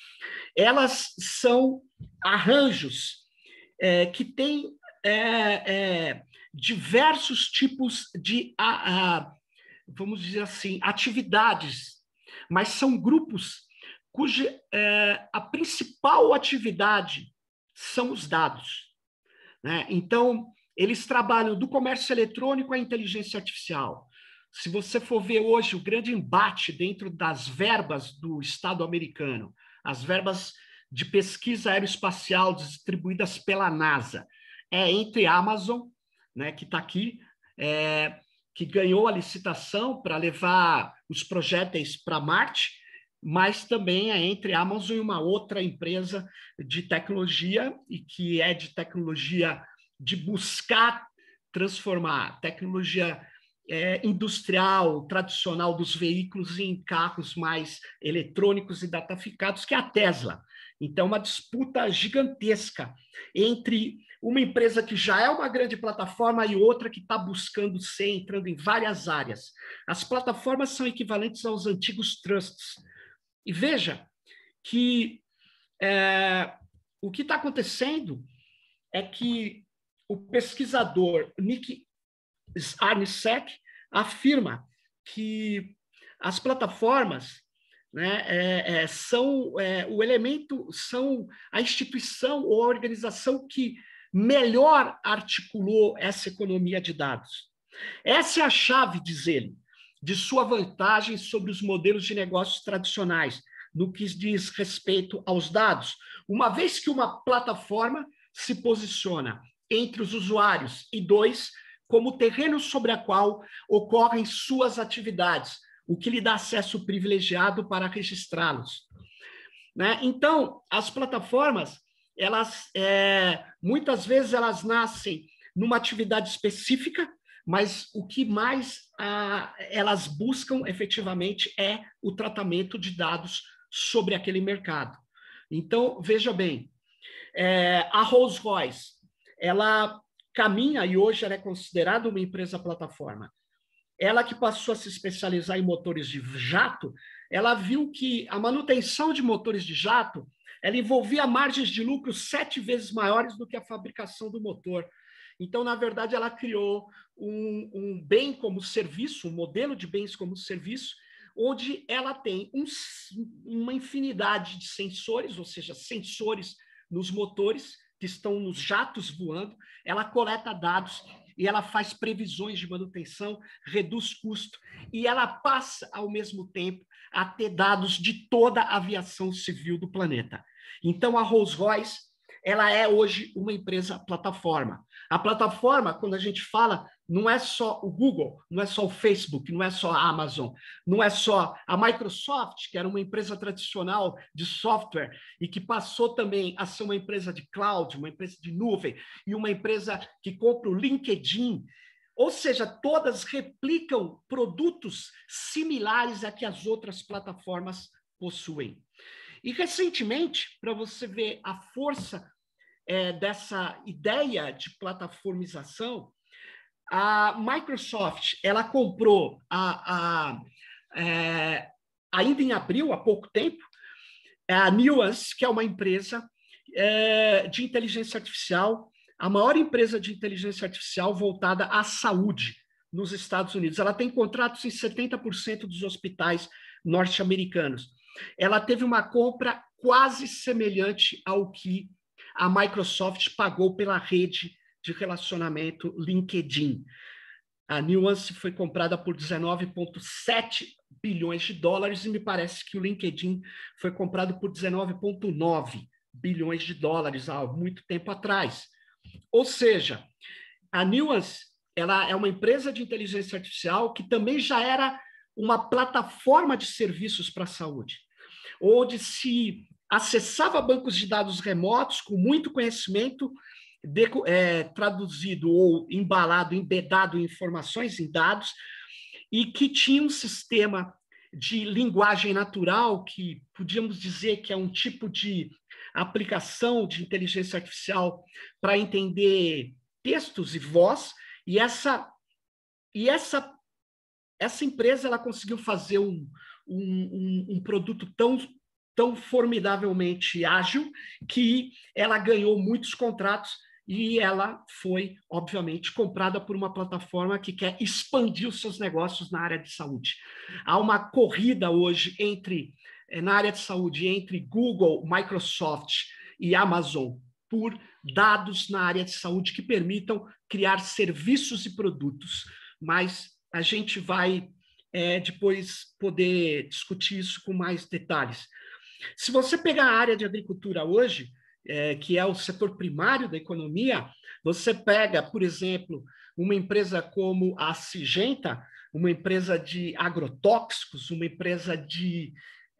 elas são arranjos é, que têm é, é, diversos tipos de, a, a, vamos dizer assim, atividades, mas são grupos cuja é, a principal atividade são os dados, né? Então, eles trabalham do comércio eletrônico à inteligência artificial. Se você for ver hoje o grande embate dentro das verbas do Estado americano, as verbas de pesquisa aeroespacial distribuídas pela NASA, é entre a Amazon, né, que está aqui, é, que ganhou a licitação para levar os projéteis para Marte, mas também é entre a Amazon e uma outra empresa de tecnologia, e que é de tecnologia de buscar transformar tecnologia é, industrial, tradicional dos veículos em carros mais eletrônicos e dataficados, que é a Tesla. Então, uma disputa gigantesca entre uma empresa que já é uma grande plataforma e outra que está buscando ser, entrando em várias áreas. As plataformas são equivalentes aos antigos trusts. E veja que é, o que está acontecendo é que o pesquisador Nick Arnisek afirma que as plataformas, né, é, é, são é, o elemento, são a instituição ou a organização que melhor articulou essa economia de dados. Essa é a chave, diz ele, de sua vantagem sobre os modelos de negócios tradicionais, no que diz respeito aos dados, uma vez que uma plataforma se posiciona entre os usuários e dois, como terreno sobre a qual ocorrem suas atividades, o que lhe dá acesso privilegiado para registrá-los. Né? Então, as plataformas, elas, é, muitas vezes elas nascem numa atividade específica, mas o que mais ah, elas buscam efetivamente é o tratamento de dados sobre aquele mercado. Então, veja bem, é, a Rolls-Royce, ela caminha, e hoje ela é considerada uma empresa plataforma. Ela que passou a se especializar em motores de jato, ela viu que a manutenção de motores de jato, ela envolvia margens de lucro sete vezes maiores do que a fabricação do motor. Então, na verdade, ela criou um, um bem como serviço, um modelo de bens como serviço, onde ela tem um, uma infinidade de sensores, ou seja, sensores nos motores que estão nos jatos voando, ela coleta dados e ela faz previsões de manutenção, reduz custo, e ela passa, ao mesmo tempo, a ter dados de toda a aviação civil do planeta. Então, a Rolls-Royce, ela é hoje uma empresa plataforma. A plataforma, quando a gente fala, não é só o Google, não é só o Facebook, não é só a Amazon, não é só a Microsoft, que era uma empresa tradicional de software e que passou também a ser uma empresa de cloud, uma empresa de nuvem e uma empresa que compra o LinkedIn. Ou seja, todas replicam produtos similares a que as outras plataformas possuem. E, recentemente, para você ver a força é, dessa ideia de plataformização, a Microsoft ela comprou, a, a, é, ainda em abril, há pouco tempo, a Nuance, que é uma empresa é, de inteligência artificial, a maior empresa de inteligência artificial voltada à saúde nos Estados Unidos. Ela tem contratos em setenta por cento dos hospitais norte-americanos. Ela teve uma compra quase semelhante ao que a Microsoft pagou pela rede de relacionamento LinkedIn. A Nuance foi comprada por dezenove vírgula sete bilhões de dólares e me parece que o LinkedIn foi comprado por dezenove vírgula nove bilhões de dólares há muito tempo atrás. Ou seja, a Nuance ela é uma empresa de inteligência artificial que também já era uma plataforma de serviços para a saúde, onde se acessava bancos de dados remotos com muito conhecimento de, é, traduzido ou embalado, embedado em informações, em dados, e que tinha um sistema de linguagem natural, que podíamos dizer que é um tipo de aplicação de inteligência artificial para entender textos e voz, e essa, e essa, essa empresa ela conseguiu fazer um, um, um produto tão, tão formidavelmente ágil que ela ganhou muitos contratos e ela foi, obviamente, comprada por uma plataforma que quer expandir os seus negócios na área de saúde. Há uma corrida hoje entre, na área de saúde entre Google, Microsoft e Amazon por dados na área de saúde que permitam criar serviços e produtos. Mas a gente vai é, depois poder discutir isso com mais detalhes. Se você pegar a área de agricultura hoje, É, que é o setor primário da economia, você pega, por exemplo, uma empresa como a Syngenta, uma empresa de agrotóxicos, uma empresa de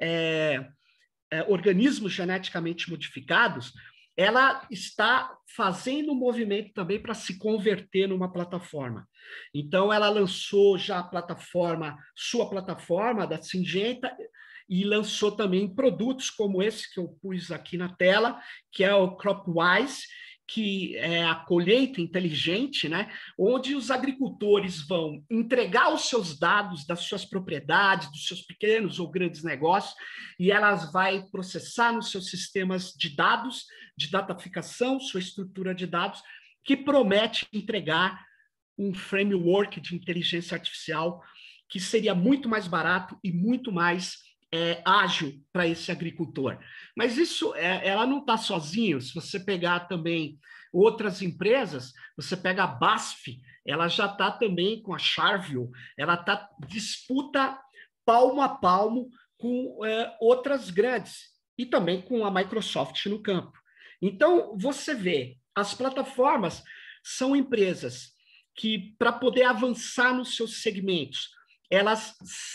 é, é, organismos geneticamente modificados, ela está fazendo um movimento também para se converter numa plataforma. Então, ela lançou já a plataforma, sua plataforma da Syngenta, e lançou também produtos como esse que eu pus aqui na tela, que é o CropWise, que é a colheita inteligente, né? Onde os agricultores vão entregar os seus dados das suas propriedades, dos seus pequenos ou grandes negócios, e elas vai processar nos seus sistemas de dados, de dataficação, sua estrutura de dados, que promete entregar um framework de inteligência artificial que seria muito mais barato e muito mais É, ágil para esse agricultor. Mas isso, é, ela não está sozinha. Se você pegar também outras empresas, você pega a B A S F, ela já está também com a Charville, ela está disputa palmo a palmo com é, outras grandes, e também com a Microsoft no campo. Então, você vê, as plataformas são empresas que, para poder avançar nos seus segmentos, elas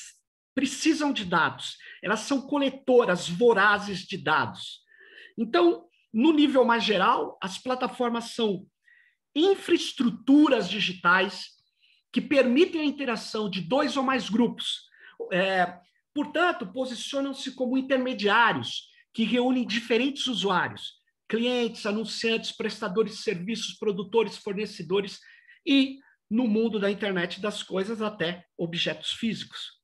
precisam de dados, elas são coletoras vorazes de dados. Então, no nível mais geral, as plataformas são infraestruturas digitais que permitem a interação de dois ou mais grupos. É, portanto, posicionam-se como intermediários que reúnem diferentes usuários, clientes, anunciantes, prestadores de serviços, produtores, fornecedores e, no mundo da internet das coisas, até objetos físicos.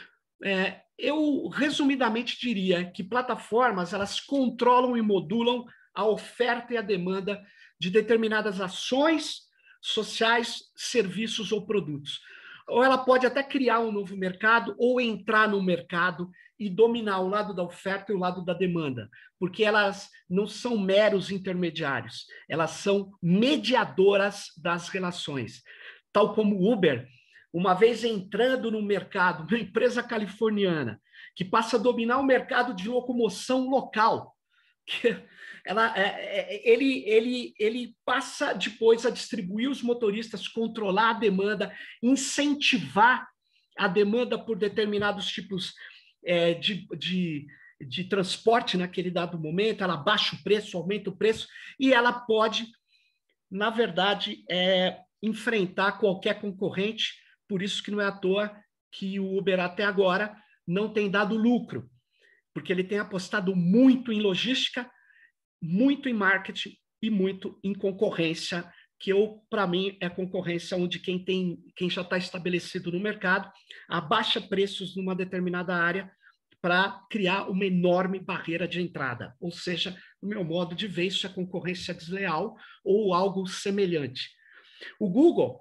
É, eu, resumidamente, diria que plataformas elas controlam e modulam a oferta e a demanda de determinadas ações sociais, serviços ou produtos. Ou ela pode até criar um novo mercado ou entrar no mercado e dominar o lado da oferta e o lado da demanda, porque elas não são meros intermediários, elas são mediadoras das relações. Tal como o Uber, uma vez entrando no mercado, uma empresa californiana, que passa a dominar o mercado de locomoção local, que ela, é, é, ele, ele, ele passa depois a distribuir os motoristas, controlar a demanda, incentivar a demanda por determinados tipos é, de, de, de transporte naquele dado momento, ela baixa o preço, aumenta o preço, e ela pode, na verdade, é, enfrentar qualquer concorrente. Por isso que não é à toa que o Uber até agora não tem dado lucro, porque ele tem apostado muito em logística, muito em marketing e muito em concorrência, que eu, para mim, é concorrência onde quem, tem, quem já está estabelecido no mercado abaixa preços numa determinada área para criar uma enorme barreira de entrada. Ou seja, no meu modo de ver, isso é concorrência desleal ou algo semelhante. O Google,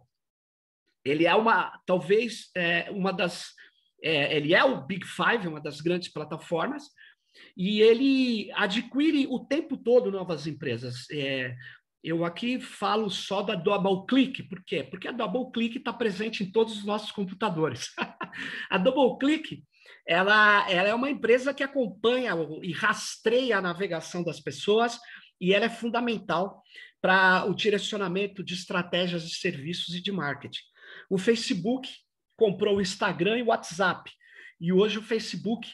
ele é uma, talvez, é, uma das... É, ele é o Big Five, uma das grandes plataformas, e ele adquire o tempo todo novas empresas. É, eu aqui falo só da DoubleClick, por quê? Porque a DoubleClick está presente em todos os nossos computadores. A DoubleClick, ela, ela é uma empresa que acompanha e rastreia a navegação das pessoas, e ela é fundamental para o direcionamento de estratégias de serviços e de marketing. O Facebook comprou o Instagram e o WhatsApp, e hoje o Facebook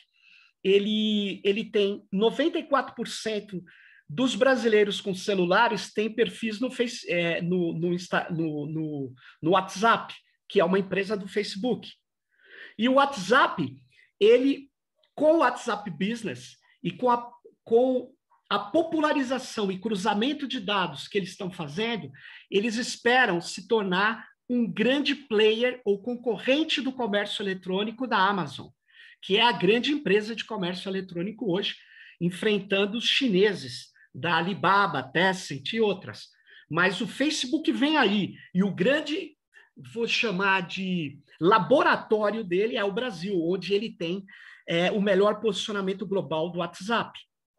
ele, ele tem noventa e quatro por cento dos brasileiros com celulares têm perfis no, face, é, no, no, no, no, no WhatsApp, que é uma empresa do Facebook. E o WhatsApp, ele, com o WhatsApp Business e com a, com a popularização e cruzamento de dados que eles estão fazendo, eles esperam se tornar um grande player ou concorrente do comércio eletrônico da Amazon, que é a grande empresa de comércio eletrônico hoje, enfrentando os chineses da Alibaba, Tencent e outras. Mas o Facebook vem aí, e o grande, vou chamar de laboratório dele é o Brasil, onde ele tem é, o melhor posicionamento global do WhatsApp.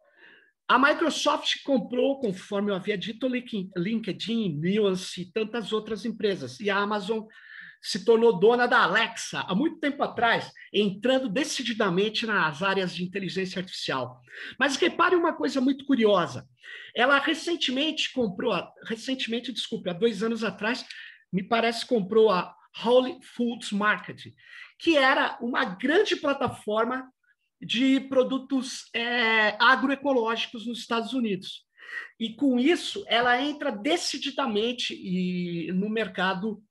A Microsoft comprou, conforme eu havia dito, LinkedIn, Nuance e tantas outras empresas. E a Amazon se tornou dona da Alexa há muito tempo atrás, entrando decididamente nas áreas de inteligência artificial. Mas repare uma coisa muito curiosa. Ela recentemente comprou, recentemente, desculpe, há dois anos atrás, me parece comprou a Whole Foods Market, que era uma grande plataforma de produtos é, agroecológicos nos Estados Unidos. E com isso, ela entra decididamente e, no mercado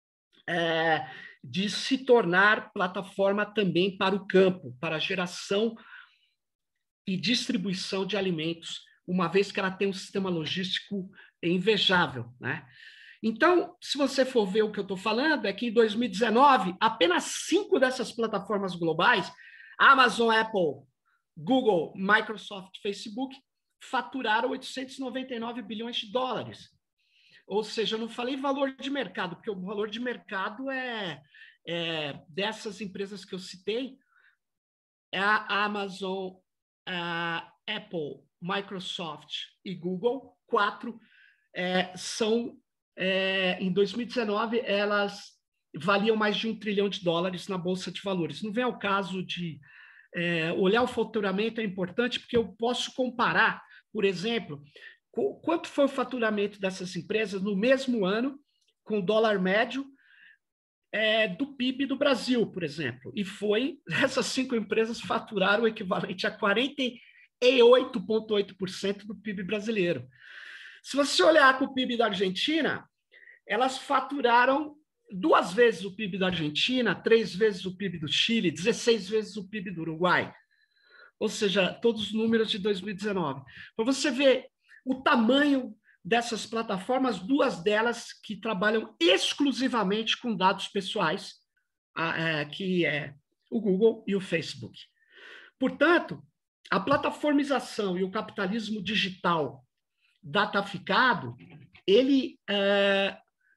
é, de se tornar plataforma também para o campo, para a geração e distribuição de alimentos, uma vez que ela tem um sistema logístico invejável, né? Então, se você for ver o que eu estou falando, é que em dois mil e dezenove, apenas cinco dessas plataformas globais, Amazon, Apple, Google, Microsoft, Facebook, faturaram oitocentos e noventa e nove bilhões de dólares. Ou seja, eu não falei valor de mercado, porque o valor de mercado é, é dessas empresas que eu citei, é a Amazon, a Apple, Microsoft e Google, quatro, é, são, é, em dois mil e dezenove, elas valiam mais de um trilhão de dólares na Bolsa de Valores. Não vem ao caso de é, olhar o faturamento, é importante, porque eu posso comparar, por exemplo, com, quanto foi o faturamento dessas empresas no mesmo ano, com o dólar médio é, do P I B do Brasil, por exemplo. E foi, essas cinco empresas faturaram o equivalente a quarenta e oito vírgula oito por cento do P I B brasileiro. Se você olhar com o P I B da Argentina, elas faturaram duas vezes o P I B da Argentina, três vezes o P I B do Chile, dezesseis vezes o P I B do Uruguai. Ou seja, todos os números de dois mil e dezenove. Para você ver o tamanho dessas plataformas, duas delas que trabalham exclusivamente com dados pessoais, que é o Google e o Facebook. Portanto, a plataformização e o capitalismo digital dataficado, ele é,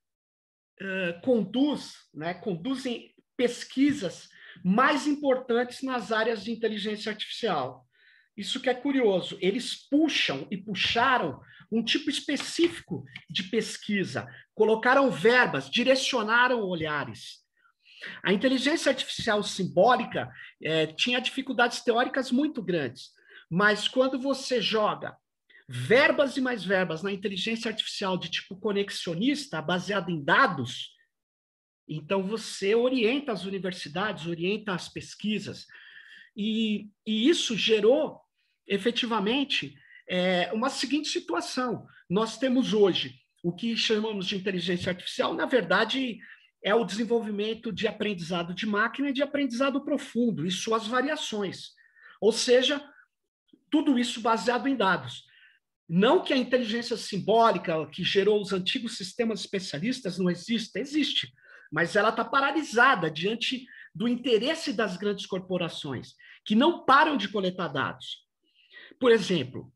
é, conduz, né, conduzem pesquisas mais importantes nas áreas de inteligência artificial. Isso que é curioso, eles puxam e puxaram um tipo específico de pesquisa, colocaram verbas, direcionaram olhares. A inteligência artificial simbólica é, tinha dificuldades teóricas muito grandes, mas quando você joga verbas e mais verbas na inteligência artificial de tipo conexionista, baseada em dados, então você orienta as universidades, orienta as pesquisas, e, e isso gerou, efetivamente, é, uma seguinte situação. Nós temos hoje o que chamamos de inteligência artificial, na verdade, é o desenvolvimento de aprendizado de máquina e de aprendizado profundo, e suas variações. Ou seja, tudo isso baseado em dados. Não que a inteligência simbólica que gerou os antigos sistemas especialistas não exista, existe, mas ela está paralisada diante do interesse das grandes corporações, que não param de coletar dados. Por exemplo,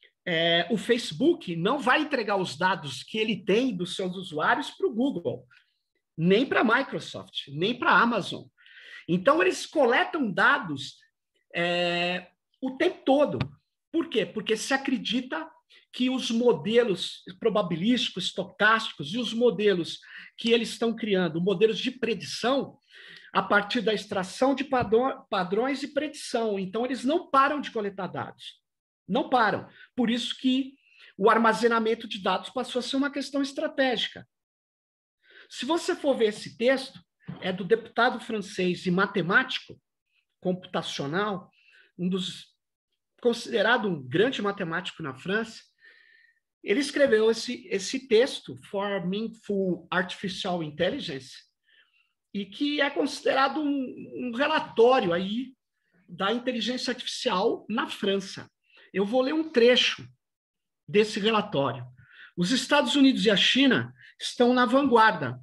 é, o Facebook não vai entregar os dados que ele tem dos seus usuários para o Google, nem para a Microsoft, nem para a Amazon. Então, eles coletam dados é, o tempo todo. Por quê? Porque se acredita que os modelos probabilísticos, estocásticos e os modelos que eles estão criando, modelos de predição, a partir da extração de padrões e predição. Então, eles não param de coletar dados. Não param. Por isso que o armazenamento de dados passou a ser uma questão estratégica. Se você for ver esse texto, é do deputado francês e matemático computacional, um dos considerado um grande matemático na França. Ele escreveu esse, esse texto, For Meaningful Artificial Intelligence, e que é considerado um, um relatório aí da inteligência artificial na França. Eu vou ler um trecho desse relatório. Os Estados Unidos e a China estão na vanguarda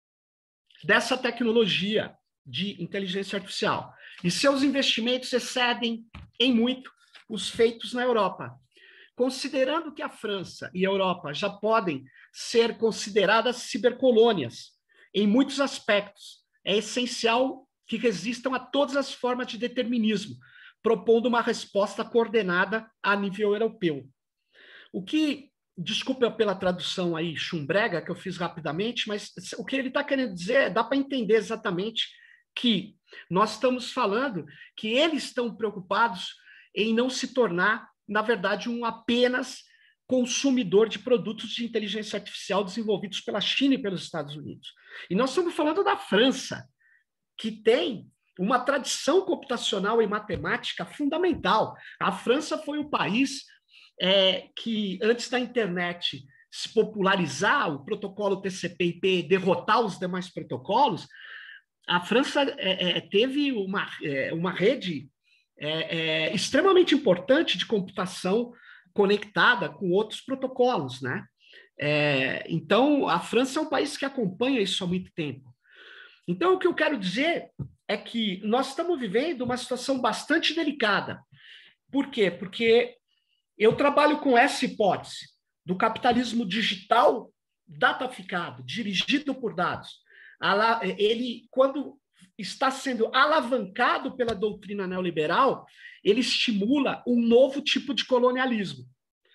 dessa tecnologia de inteligência artificial, e seus investimentos excedem em muito os feitos na Europa. Considerando que a França e a Europa já podem ser consideradas cibercolônias em muitos aspectos, é essencial que resistam a todas as formas de determinismo, propondo uma resposta coordenada a nível europeu. O que, desculpa pela tradução aí chumbrega, que eu fiz rapidamente, mas o que ele está querendo dizer, dá para entender exatamente que nós estamos falando que eles estão preocupados em não se tornar, na verdade, um apenas consumidor de produtos de inteligência artificial desenvolvidos pela China e pelos Estados Unidos. E nós estamos falando da França, que tem uma tradição computacional e matemática fundamental. A França foi o país é, que, antes da internet se popularizar, o protocolo T C P I P derrotar os demais protocolos, a França é, é, teve uma, é, uma rede é, é, extremamente importante de computação conectada com outros protocolos, né? É, então, a França é um país que acompanha isso há muito tempo. Então, o que eu quero dizer é que nós estamos vivendo uma situação bastante delicada. Por quê? Porque eu trabalho com essa hipótese do capitalismo digital dataficado, dirigido por dados. Ele, quando está sendo alavancado pela doutrina neoliberal, ele estimula um novo tipo de colonialismo.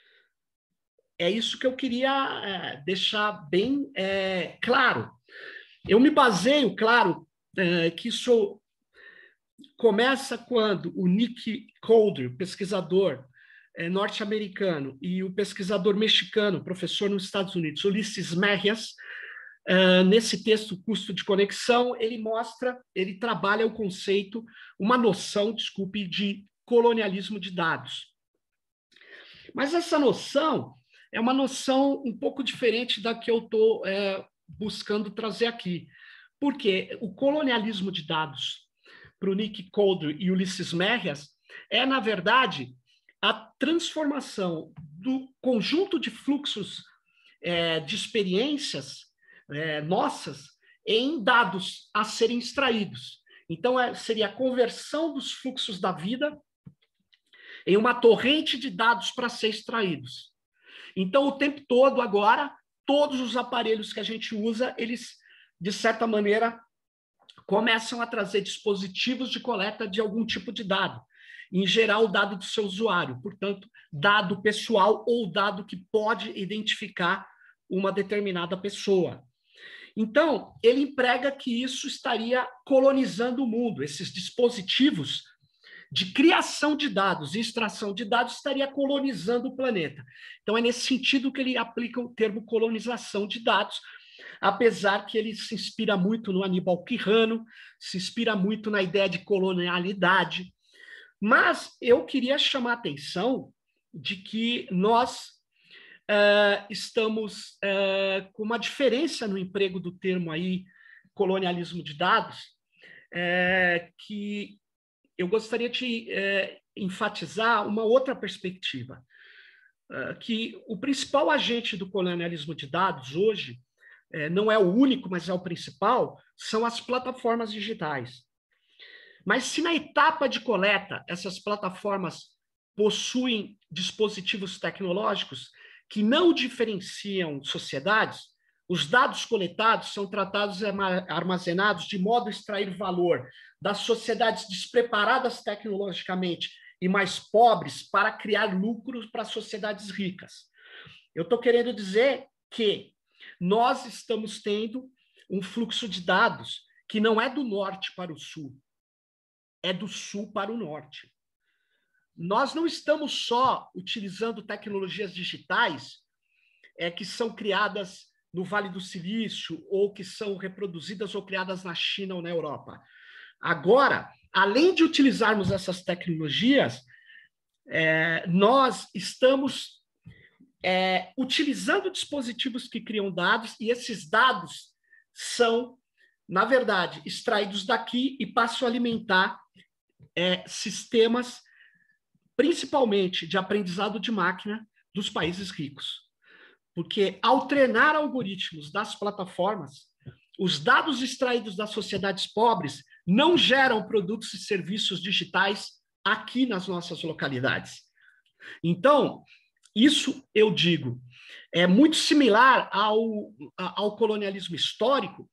É isso que eu queria é, deixar bem é, claro. Eu me baseio, claro, é, que isso começa quando o Nick Coulter, pesquisador é, norte-americano, e o pesquisador mexicano, professor nos Estados Unidos, Ulisses Merrias, Uh, nesse texto, Custo de Conexão, ele mostra, ele trabalha o conceito, uma noção, desculpe, de colonialismo de dados. Mas essa noção é uma noção um pouco diferente da que eu estou é, buscando trazer aqui. Porque o colonialismo de dados, para o Nick Coulter e Ulisses Merrias, é, na verdade, a transformação do conjunto de fluxos é, de experiências É, nossas em dados a serem extraídos. Então, é, seria a conversão dos fluxos da vida em uma torrente de dados para ser extraídos. Então, o tempo todo, agora, todos os aparelhos que a gente usa, eles, de certa maneira, começam a trazer dispositivos de coleta de algum tipo de dado. Em geral, o dado do seu usuário, portanto, dado pessoal ou dado que pode identificar uma determinada pessoa. Então, ele emprega que isso estaria colonizando o mundo, esses dispositivos de criação de dados e extração de dados estaria colonizando o planeta. Então, é nesse sentido que ele aplica o termo colonização de dados, apesar que ele se inspira muito no Aníbal Quijano, se inspira muito na ideia de colonialidade. Mas eu queria chamar a atenção de que nós Uh, estamos uh, com uma diferença no emprego do termo aí, colonialismo de dados, uh, que eu gostaria de uh, enfatizar uma outra perspectiva. que o principal agente do colonialismo de dados hoje, não é o único, mas é o principal, são as plataformas digitais. Mas se na etapa de coleta essas plataformas possuem dispositivos tecnológicos que não diferenciam sociedades, os dados coletados são tratados e armazenados de modo a extrair valor das sociedades despreparadas tecnologicamente e mais pobres para criar lucros para sociedades ricas. Eu estou querendo dizer que nós estamos tendo um fluxo de dados que não é do norte para o sul, é do sul para o norte. Nós não estamos só utilizando tecnologias digitais é, que são criadas no Vale do Silício ou que são reproduzidas ou criadas na China ou na Europa. Agora, além de utilizarmos essas tecnologias, é, nós estamos é, utilizando dispositivos que criam dados e esses dados são, na verdade, extraídos daqui e passam a alimentar é, sistemas, principalmente de aprendizado de máquina dos países ricos. Porque, ao treinar algoritmos das plataformas, os dados extraídos das sociedades pobres não geram produtos e serviços digitais aqui nas nossas localidades. Então, isso, eu digo, é muito similar ao, ao colonialismo histórico,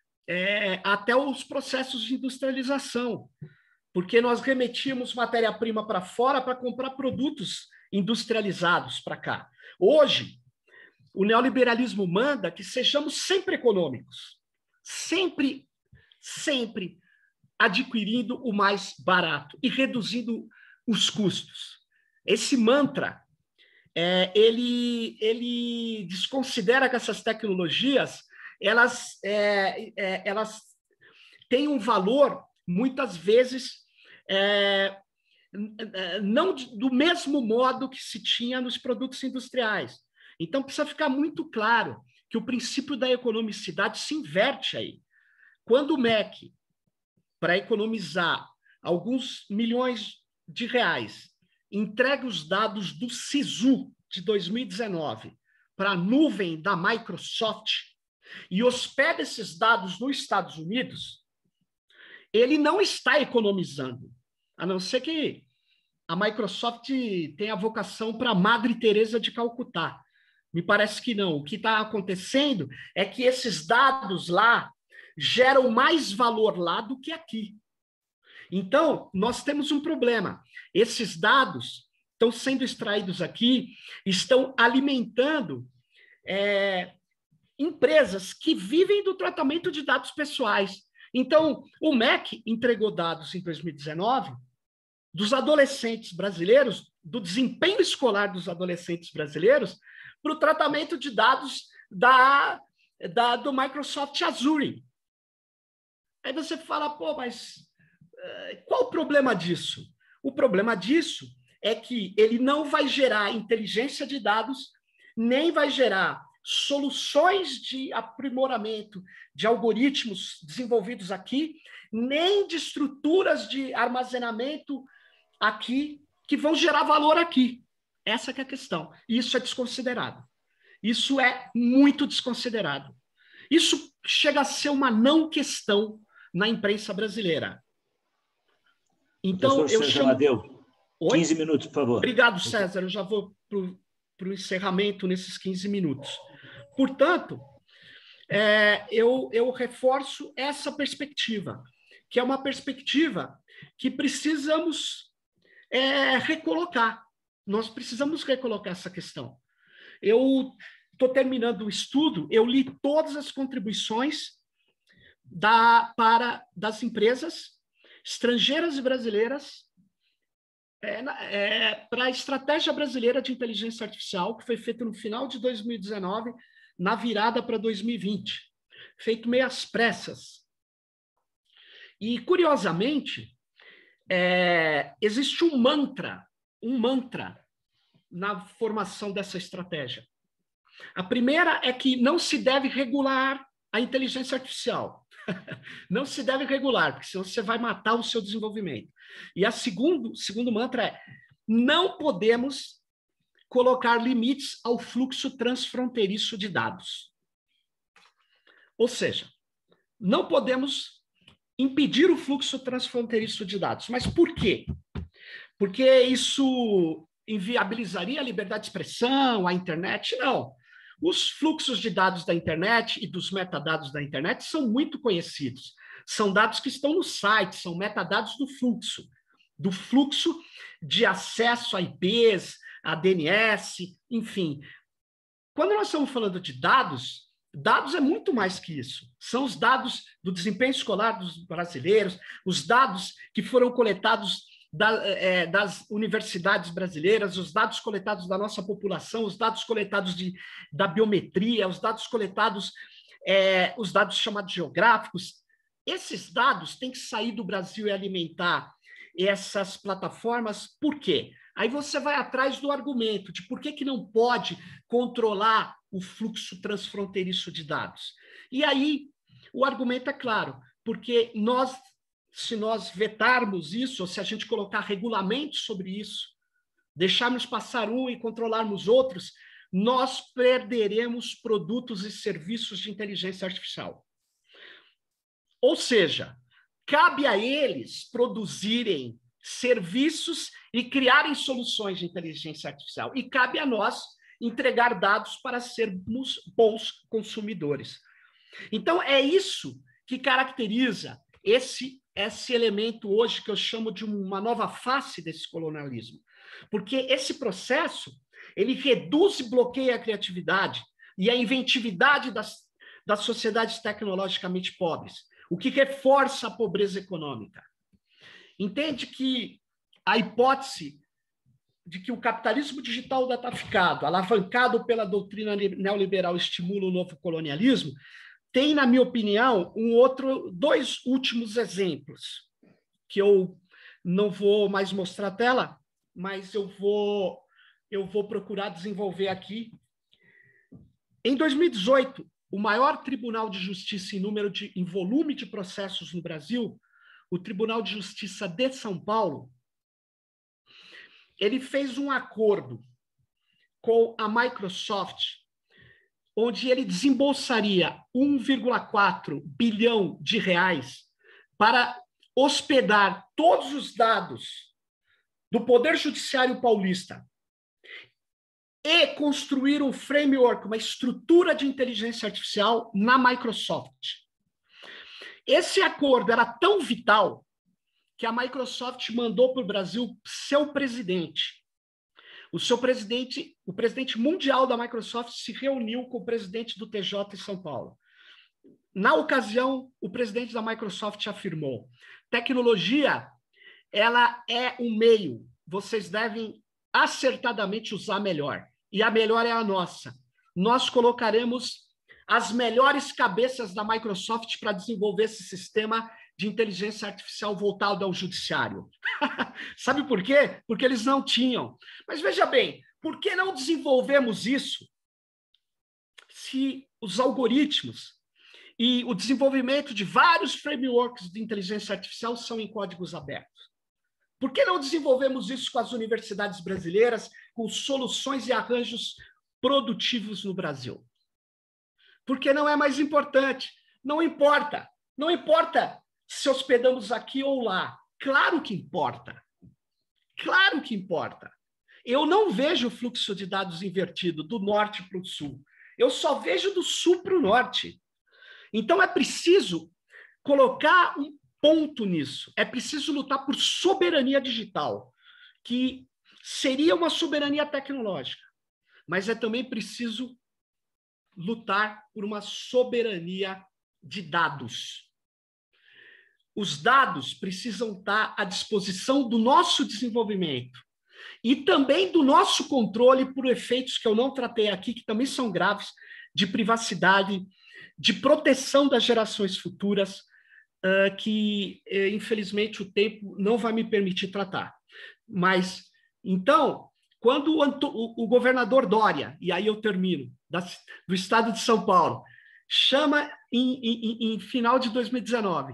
é, até os processos de industrialização, porque nós remetíamos matéria-prima para fora para comprar produtos industrializados para cá. Hoje, o neoliberalismo manda que sejamos sempre econômicos, sempre, sempre adquirindo o mais barato e reduzindo os custos. Esse mantra, é, ele, ele desconsidera que essas tecnologias elas, é, é, elas têm um valor, muitas vezes, é, não do mesmo modo que se tinha nos produtos industriais. Então, precisa ficar muito claro que o princípio da economicidade se inverte aí. Quando o M E C, para economizar alguns milhões de reais, entrega os dados do SISU de dois mil e dezenove para a nuvem da Microsoft e hospeda esses dados nos Estados Unidos, ele não está economizando, a não ser que a Microsoft tenha a vocação para a Madre Teresa de Calcutá. Me parece que não. O que está acontecendo é que esses dados lá geram mais valor lá do que aqui. Então, nós temos um problema. Esses dados estão sendo extraídos aqui, estão alimentando é, empresas que vivem do tratamento de dados pessoais. Então, o M E C entregou dados em dois mil e dezenove dos adolescentes brasileiros, do desempenho escolar dos adolescentes brasileiros, para o tratamento de dados da, da, do Microsoft Azure. Aí você fala, pô, mas uh, qual o problema disso? O problema disso é que ele não vai gerar inteligência de dados, nem vai gerar soluções de aprimoramento de algoritmos desenvolvidos aqui, nem de estruturas de armazenamento aqui que vão gerar valor aqui. Essa que é a questão. Isso é desconsiderado. Isso é muito desconsiderado. Isso chega a ser uma não questão na imprensa brasileira. Então, Professor eu César chamo... Amadeu, Oi? quinze minutos, por favor. Obrigado, César. Eu já vou para o encerramento nesses quinze minutos. Portanto, é, eu, eu reforço essa perspectiva, que é uma perspectiva que precisamos é, recolocar. Nós precisamos recolocar essa questão. Eu estou terminando o estudo, eu li todas as contribuições da, para, das empresas estrangeiras e brasileiras é, é, para a Estratégia Brasileira de Inteligência Artificial, que foi feita no final de dois mil e dezenove, na virada para dois mil e vinte, feito meio às pressas. E, curiosamente, é, existe um mantra, um mantra na formação dessa estratégia. A primeira é que não se deve regular a inteligência artificial. Não se deve regular, porque senão você vai matar o seu desenvolvimento. E a segundo, segundo mantra é: não podemos colocar limites ao fluxo transfronteiriço de dados. Ou seja, não podemos impedir o fluxo transfronteiriço de dados. Mas por quê? Porque isso inviabilizaria a liberdade de expressão, a internet? Não. Os fluxos de dados da internet e dos metadados da internet são muito conhecidos. São dados que estão no site, são metadados do fluxo, do fluxo de acesso a I Ps, a D N S, enfim. Quando nós estamos falando de dados, dados é muito mais que isso. São os dados do desempenho escolar dos brasileiros, os dados que foram coletados da, é, das universidades brasileiras, os dados coletados da nossa população, os dados coletados de, da biometria, os dados coletados, é, os dados chamados geográficos. Esses dados têm que sair do Brasil e alimentar essas plataformas. Por quê? Aí você vai atrás do argumento de por que, que não pode controlar o fluxo transfronteiriço de dados. E aí o argumento é claro, porque nós, se nós vetarmos isso, ou se a gente colocar regulamentos sobre isso, deixarmos passar um e controlarmos outros, nós perderemos produtos e serviços de inteligência artificial. Ou seja, cabe a eles produzirem serviços e criarem soluções de inteligência artificial. E cabe a nós entregar dados para sermos bons consumidores. Então, é isso que caracteriza esse, esse elemento hoje que eu chamo de uma nova face desse colonialismo. Porque esse processo, ele reduz e bloqueia a criatividade e a inventividade das, das sociedades tecnologicamente pobres, o que reforça a pobreza econômica. Entende que a hipótese de que o capitalismo digital dataficado, alavancado pela doutrina neoliberal, estimula o novo colonialismo, tem, na minha opinião, um outro, dois últimos exemplos, que eu não vou mais mostrar a tela, mas eu vou, eu vou procurar desenvolver aqui. Em dois mil e dezoito, o maior tribunal de justiça em número de, em volume de processos no Brasil, o Tribunal de Justiça de São Paulo, ele fez um acordo com a Microsoft, onde ele desembolsaria um vírgula quatro bilhão de reais para hospedar todos os dados do Poder Judiciário paulista e construir um framework, uma estrutura de inteligência artificial na Microsoft. Esse acordo era tão vital que a Microsoft mandou para o Brasil seu presidente. O seu presidente, o presidente mundial da Microsoft se reuniu com o presidente do T J em São Paulo. Na ocasião, o presidente da Microsoft afirmou: tecnologia, ela é um meio, vocês devem acertadamente usar melhor. E a melhor é a nossa. Nós colocaremos as melhores cabeças da Microsoft para desenvolver esse sistema de inteligência artificial voltado ao judiciário. Sabe por quê? Porque eles não tinham. Mas veja bem, por que não desenvolvemos isso se os algoritmos e o desenvolvimento de vários frameworks de inteligência artificial são em códigos abertos? Por que não desenvolvemos isso com as universidades brasileiras, com soluções e arranjos produtivos no Brasil? Porque não é mais importante. Não importa. Não importa se hospedamos aqui ou lá. Claro que importa. Claro que importa. Eu não vejo o fluxo de dados invertido do norte para o sul. Eu só vejo do sul para o norte. Então é preciso colocar um ponto nisso. É preciso lutar por soberania digital, que seria uma soberania tecnológica, mas é também preciso lutar por uma soberania de dados. Os dados precisam estar à disposição do nosso desenvolvimento e também do nosso controle por efeitos que eu não tratei aqui, que também são graves, de privacidade, de proteção das gerações futuras, uh, que, uh, infelizmente, o tempo não vai me permitir tratar. Mas, então, quando o, o, o governador Dória, e aí eu termino, da, do estado de São Paulo, chama em, em, em final de dois mil e dezenove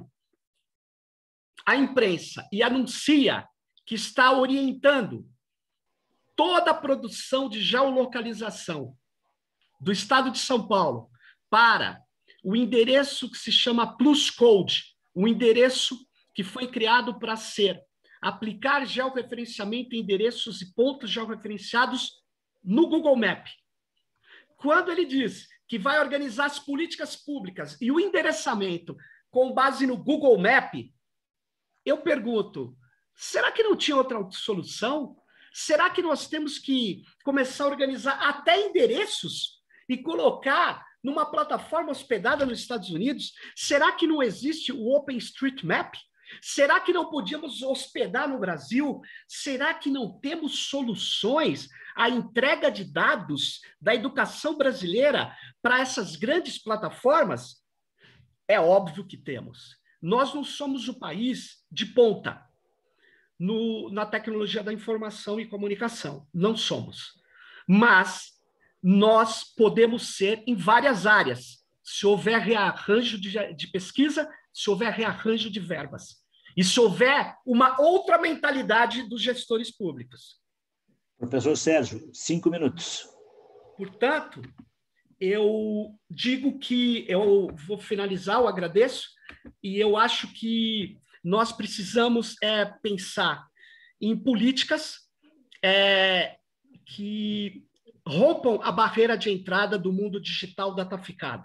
a imprensa e anuncia que está orientando toda a produção de geolocalização do estado de São Paulo para o endereço que se chama Plus Code, um endereço que foi criado para ser aplicar georreferenciamento em endereços e pontos georreferenciados no Google Maps. Quando ele diz que vai organizar as políticas públicas e o endereçamento com base no Google Maps, eu pergunto, será que não tinha outra solução? Será que nós temos que começar a organizar até endereços e colocar numa plataforma hospedada nos Estados Unidos? Será que não existe o OpenStreetMap? Será que não podíamos hospedar no Brasil? Será que não temos soluções à entrega de dados da educação brasileira para essas grandes plataformas? É óbvio que temos. Nós não somos o país de ponta no, na tecnologia da informação e comunicação. Não somos. Mas nós podemos ser em várias áreas, se houver rearranjo de, de pesquisa, se houver rearranjo de verbas. E se houver uma outra mentalidade dos gestores públicos. Professor Sérgio, cinco minutos. Portanto, eu digo que eu vou finalizar, eu agradeço, e eu acho que nós precisamos é, pensar em políticas é, que rompam a barreira de entrada do mundo digital dataficado.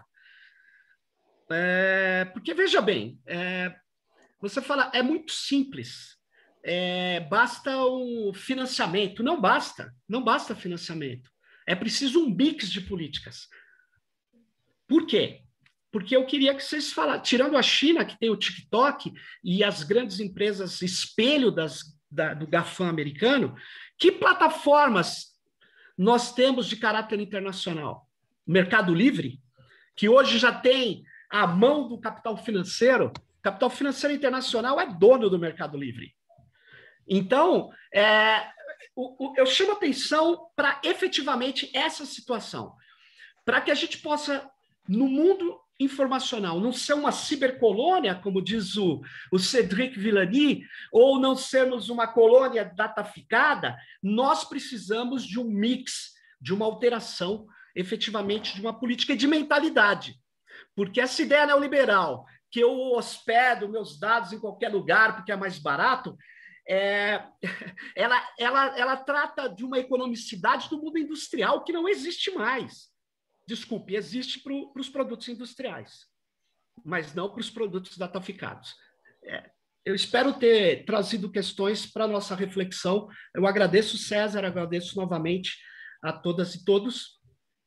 É, porque, veja bem, é, você fala, é muito simples, é, basta um financiamento. Não basta, não basta financiamento. É preciso um mix de políticas. Por quê? Porque eu queria que vocês falassem, tirando a China, que tem o TikTok, e as grandes empresas espelho das, da, do GAFAM americano, que plataformas nós temos de caráter internacional? Mercado Livre, que hoje já tem a mão do capital financeiro. O capital financeiro internacional é dono do Mercado Livre. Então, é, o, o, eu chamo atenção para efetivamente essa situação, para que a gente possa, no mundo informacional, não ser uma cibercolônia, como diz o, o Cédric Villani, ou não sermos uma colônia dataficada. Nós precisamos de um mix, de uma alteração, efetivamente, de uma política e de mentalidade. Porque essa ideia neoliberal, que eu hospedo meus dados em qualquer lugar porque é mais barato, é, ela, ela, ela trata de uma economicidade do mundo industrial que não existe mais. Desculpe, existe para os produtos industriais, mas não para os produtos dataficados. É, eu espero ter trazido questões para a nossa reflexão. Eu agradeço, César, agradeço novamente a todas e todos.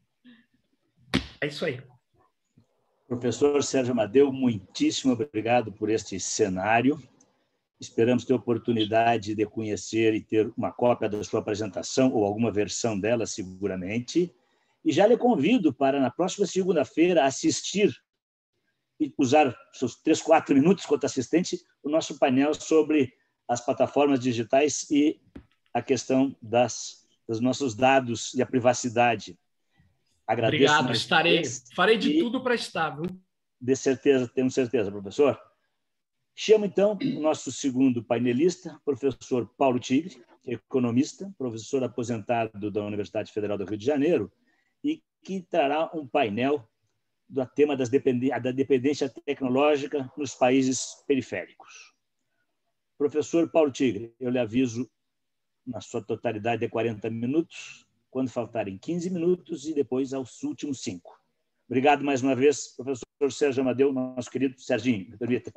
É isso aí. Professor Sérgio Amadeu, muitíssimo obrigado por este cenário. Esperamos ter oportunidade de conhecer e ter uma cópia da sua apresentação, ou alguma versão dela, seguramente. E já lhe convido para, na próxima segunda-feira, assistir e usar seus três, quatro minutos quanto assistente, o nosso painel sobre as plataformas digitais e a questão das, dos nossos dados e a privacidade. Agradeço. Obrigado, estarei. Farei de tudo para estar. Viu? De certeza, temos certeza, professor. Chamo, então, o nosso segundo painelista, professor Paulo Tigre, economista, professor aposentado da Universidade Federal do Rio de Janeiro, e que trará um painel do tema das depend... da dependência tecnológica nos países periféricos. Professor Paulo Tigre, eu lhe aviso na sua totalidade de quarenta minutos, quando faltarem quinze minutos e depois aos últimos cinco. Obrigado mais uma vez, professor Sérgio Amadeu, nosso querido Serginho. Me permita.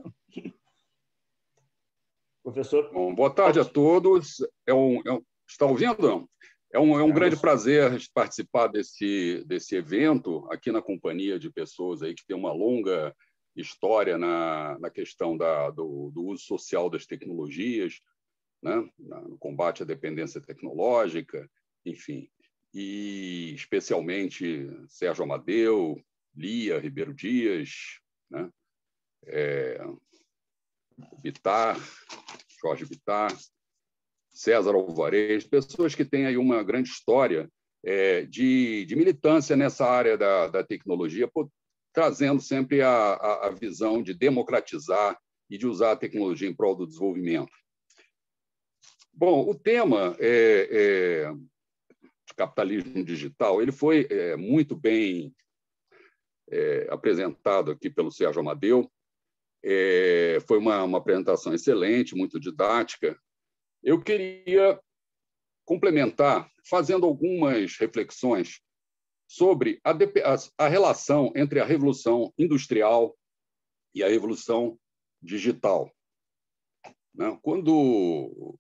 Professor. Bom, boa tarde a todos. É um, é um, está ouvindo? É um, é um grande prazer participar desse, desse evento aqui na companhia de pessoas aí que têm uma longa história na, na questão da, do, do uso social das tecnologias, né? No combate à dependência tecnológica, enfim. E especialmente Sérgio Amadeu, Lia Ribeiro Dias, né? é, Bittar, Jorge Bittar, César Alvarez, pessoas que têm aí uma grande história é, de, de militância nessa área da, da tecnologia, por, trazendo sempre a, a, a visão de democratizar e de usar a tecnologia em prol do desenvolvimento. Bom, o tema é, é, capitalismo digital, ele foi é, muito bem é, apresentado aqui pelo Sérgio Amadeu. É, foi uma, uma apresentação excelente, muito didática. Eu queria complementar fazendo algumas reflexões sobre a, a relação entre a Revolução Industrial e a Revolução Digital. Quando,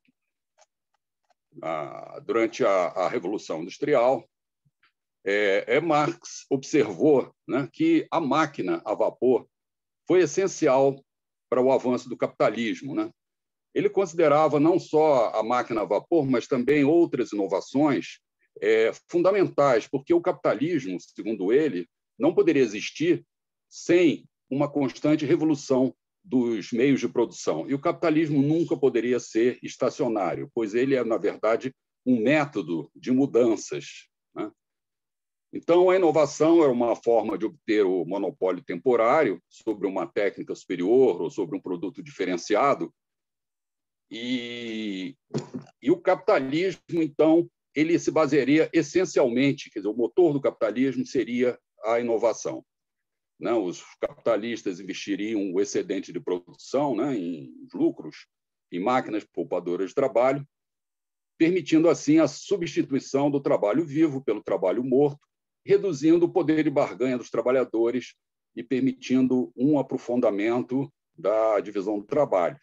durante a, a Revolução Industrial, é, é Marx observou, né, que a máquina a vapor foi essencial para o avanço do capitalismo, né? Ele considerava não só a máquina a vapor, mas também outras inovações é, fundamentais, porque o capitalismo, segundo ele, não poderia existir sem uma constante revolução dos meios de produção. E o capitalismo nunca poderia ser estacionário, pois ele é, na verdade, um método de mudanças, né? Então, a inovação era uma forma de obter o monopólio temporário sobre uma técnica superior ou sobre um produto diferenciado. E, e o capitalismo, então, ele se basearia essencialmente, quer dizer, o motor do capitalismo seria a inovação. Não, os capitalistas investiriam o excedente de produção, né, em lucros, em máquinas poupadoras de trabalho, permitindo, assim, a substituição do trabalho vivo pelo trabalho morto, reduzindo o poder de barganha dos trabalhadores e permitindo um aprofundamento da divisão do trabalho.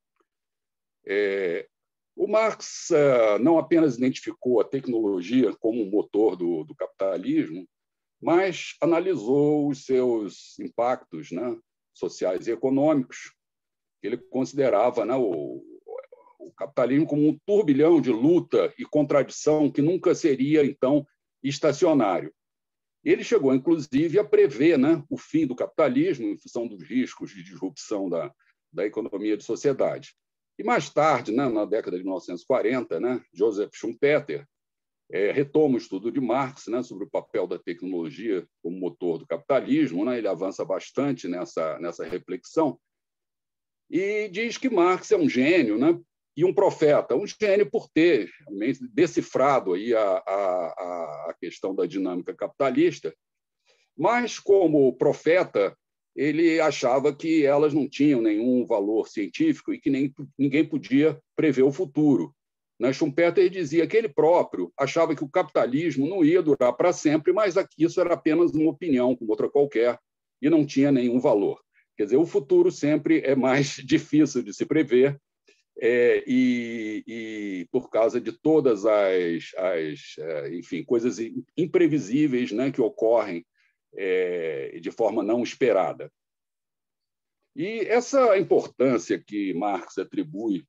É, o Marx é, não apenas identificou a tecnologia como um motor do, do capitalismo, mas analisou os seus impactos, né, sociais e econômicos. Ele considerava, né, o, o capitalismo como um turbilhão de luta e contradição que nunca seria, então, estacionário. Ele chegou, inclusive, a prever, né, o fim do capitalismo em função dos riscos de disrupção da, da economia de sociedade. E mais tarde, né, na década de mil novecentos e quarenta, né, Joseph Schumpeter é, retoma o estudo de Marx, né, sobre o papel da tecnologia como motor do capitalismo, né, ele avança bastante nessa, nessa reflexão e diz que Marx é um gênio, né, e um profeta, um gênio por ter realmente decifrado aí a, a, a questão da dinâmica capitalista, mas como profeta ele achava que elas não tinham nenhum valor científico e que nem, ninguém podia prever o futuro. Né? Schumpeter dizia que ele próprio achava que o capitalismo não ia durar para sempre, mas que isso era apenas uma opinião, como outra qualquer, e não tinha nenhum valor. Quer dizer, o futuro sempre é mais difícil de se prever, é, e, e por causa de todas as, as enfim, coisas imprevisíveis, né, que ocorrem É, de forma não esperada. E essa importância que Marx atribui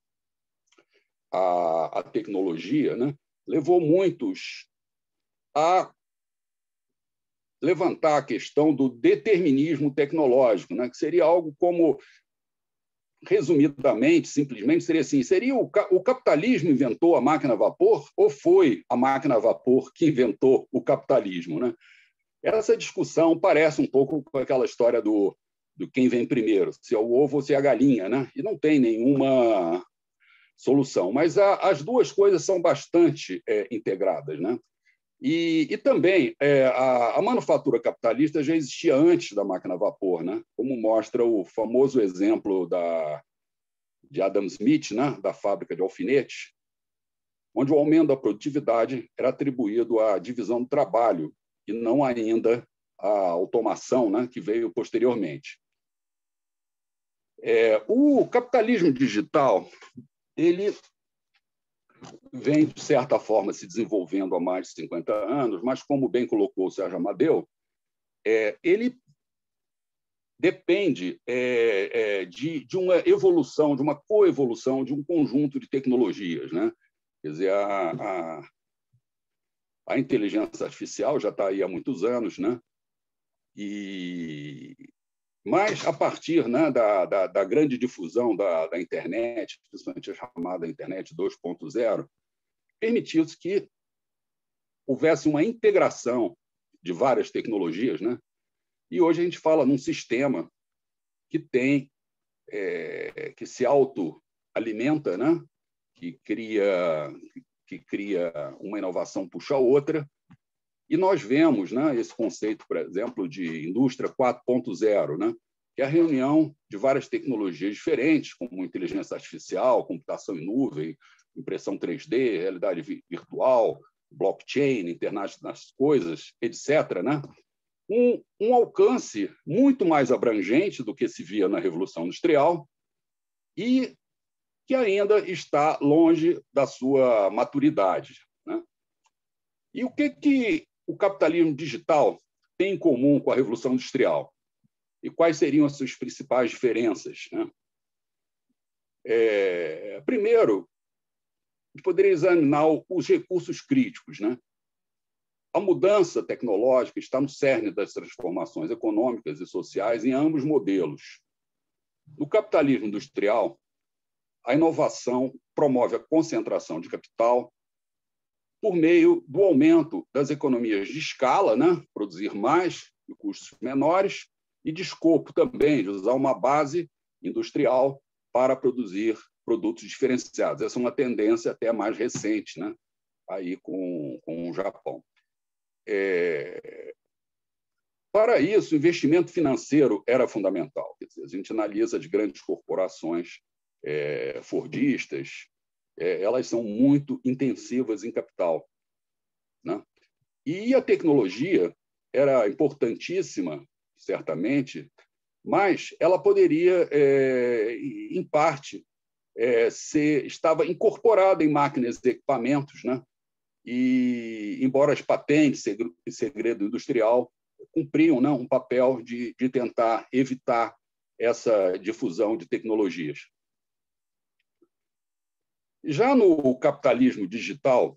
à, à tecnologia, né, levou muitos a levantar a questão do determinismo tecnológico, né, que seria algo como, resumidamente, simplesmente, seria assim, seria o, o capitalismo inventou a máquina a vapor ou foi a máquina a vapor que inventou o capitalismo, né? Essa discussão parece um pouco com aquela história do, do quem vem primeiro, se é o ovo ou se é a galinha, né? E não tem nenhuma solução. Mas a, as duas coisas são bastante é, integradas, né? E, e também é, a, a manufatura capitalista já existia antes da máquina a vapor, né? Como mostra o famoso exemplo da, de Adam Smith, né? Da fábrica de alfinetes, onde o aumento da produtividade era atribuído à divisão do trabalho, e não ainda a automação, né, que veio posteriormente. É, o capitalismo digital ele vem, de certa forma, se desenvolvendo há mais de cinquenta anos, mas, como bem colocou o Sérgio Amadeu, é, ele depende é, é, de, de uma evolução, de uma coevolução de um conjunto de tecnologias, né? Quer dizer, a, a A inteligência artificial já está aí há muitos anos, né? E... mas, a partir, né, da, da, da grande difusão da, da internet, principalmente a chamada internet dois ponto zero, permitiu-se que houvesse uma integração de várias tecnologias, né? E hoje a gente fala num sistema que tem, é, que se autoalimenta, né? Que cria... que cria uma inovação puxa a outra. E nós vemos, né, esse conceito, por exemplo, de indústria quatro ponto zero, né, que é a reunião de várias tecnologias diferentes, como inteligência artificial, computação em nuvem, impressão três D, realidade virtual, blockchain, internet das coisas, etcétera, né? Um, um alcance muito mais abrangente do que se via na Revolução Industrial e que ainda está longe da sua maturidade, né? E o que, que o capitalismo digital tem em comum com a Revolução Industrial? E quais seriam as suas principais diferenças, né? É, primeiro, poderia examinar os recursos críticos, né? A mudança tecnológica está no cerne das transformações econômicas e sociais em ambos modelos. No capitalismo industrial, a inovação promove a concentração de capital por meio do aumento das economias de escala, né? Produzir mais e custos menores, e de escopo também, de usar uma base industrial para produzir produtos diferenciados. Essa é uma tendência até mais recente, né? Aí com, com o Japão. É... Para isso, o investimento financeiro era fundamental. Quer dizer, a gente analisa as grandes corporações é, fordistas, é, elas são muito intensivas em capital, né? E a tecnologia era importantíssima, certamente, mas ela poderia, é, em parte, é, ser, estava incorporada em máquinas e equipamentos, né? E, embora as patentes e segredo industrial cumpriam, né, um papel de, de tentar evitar essa difusão de tecnologias. Já no capitalismo digital,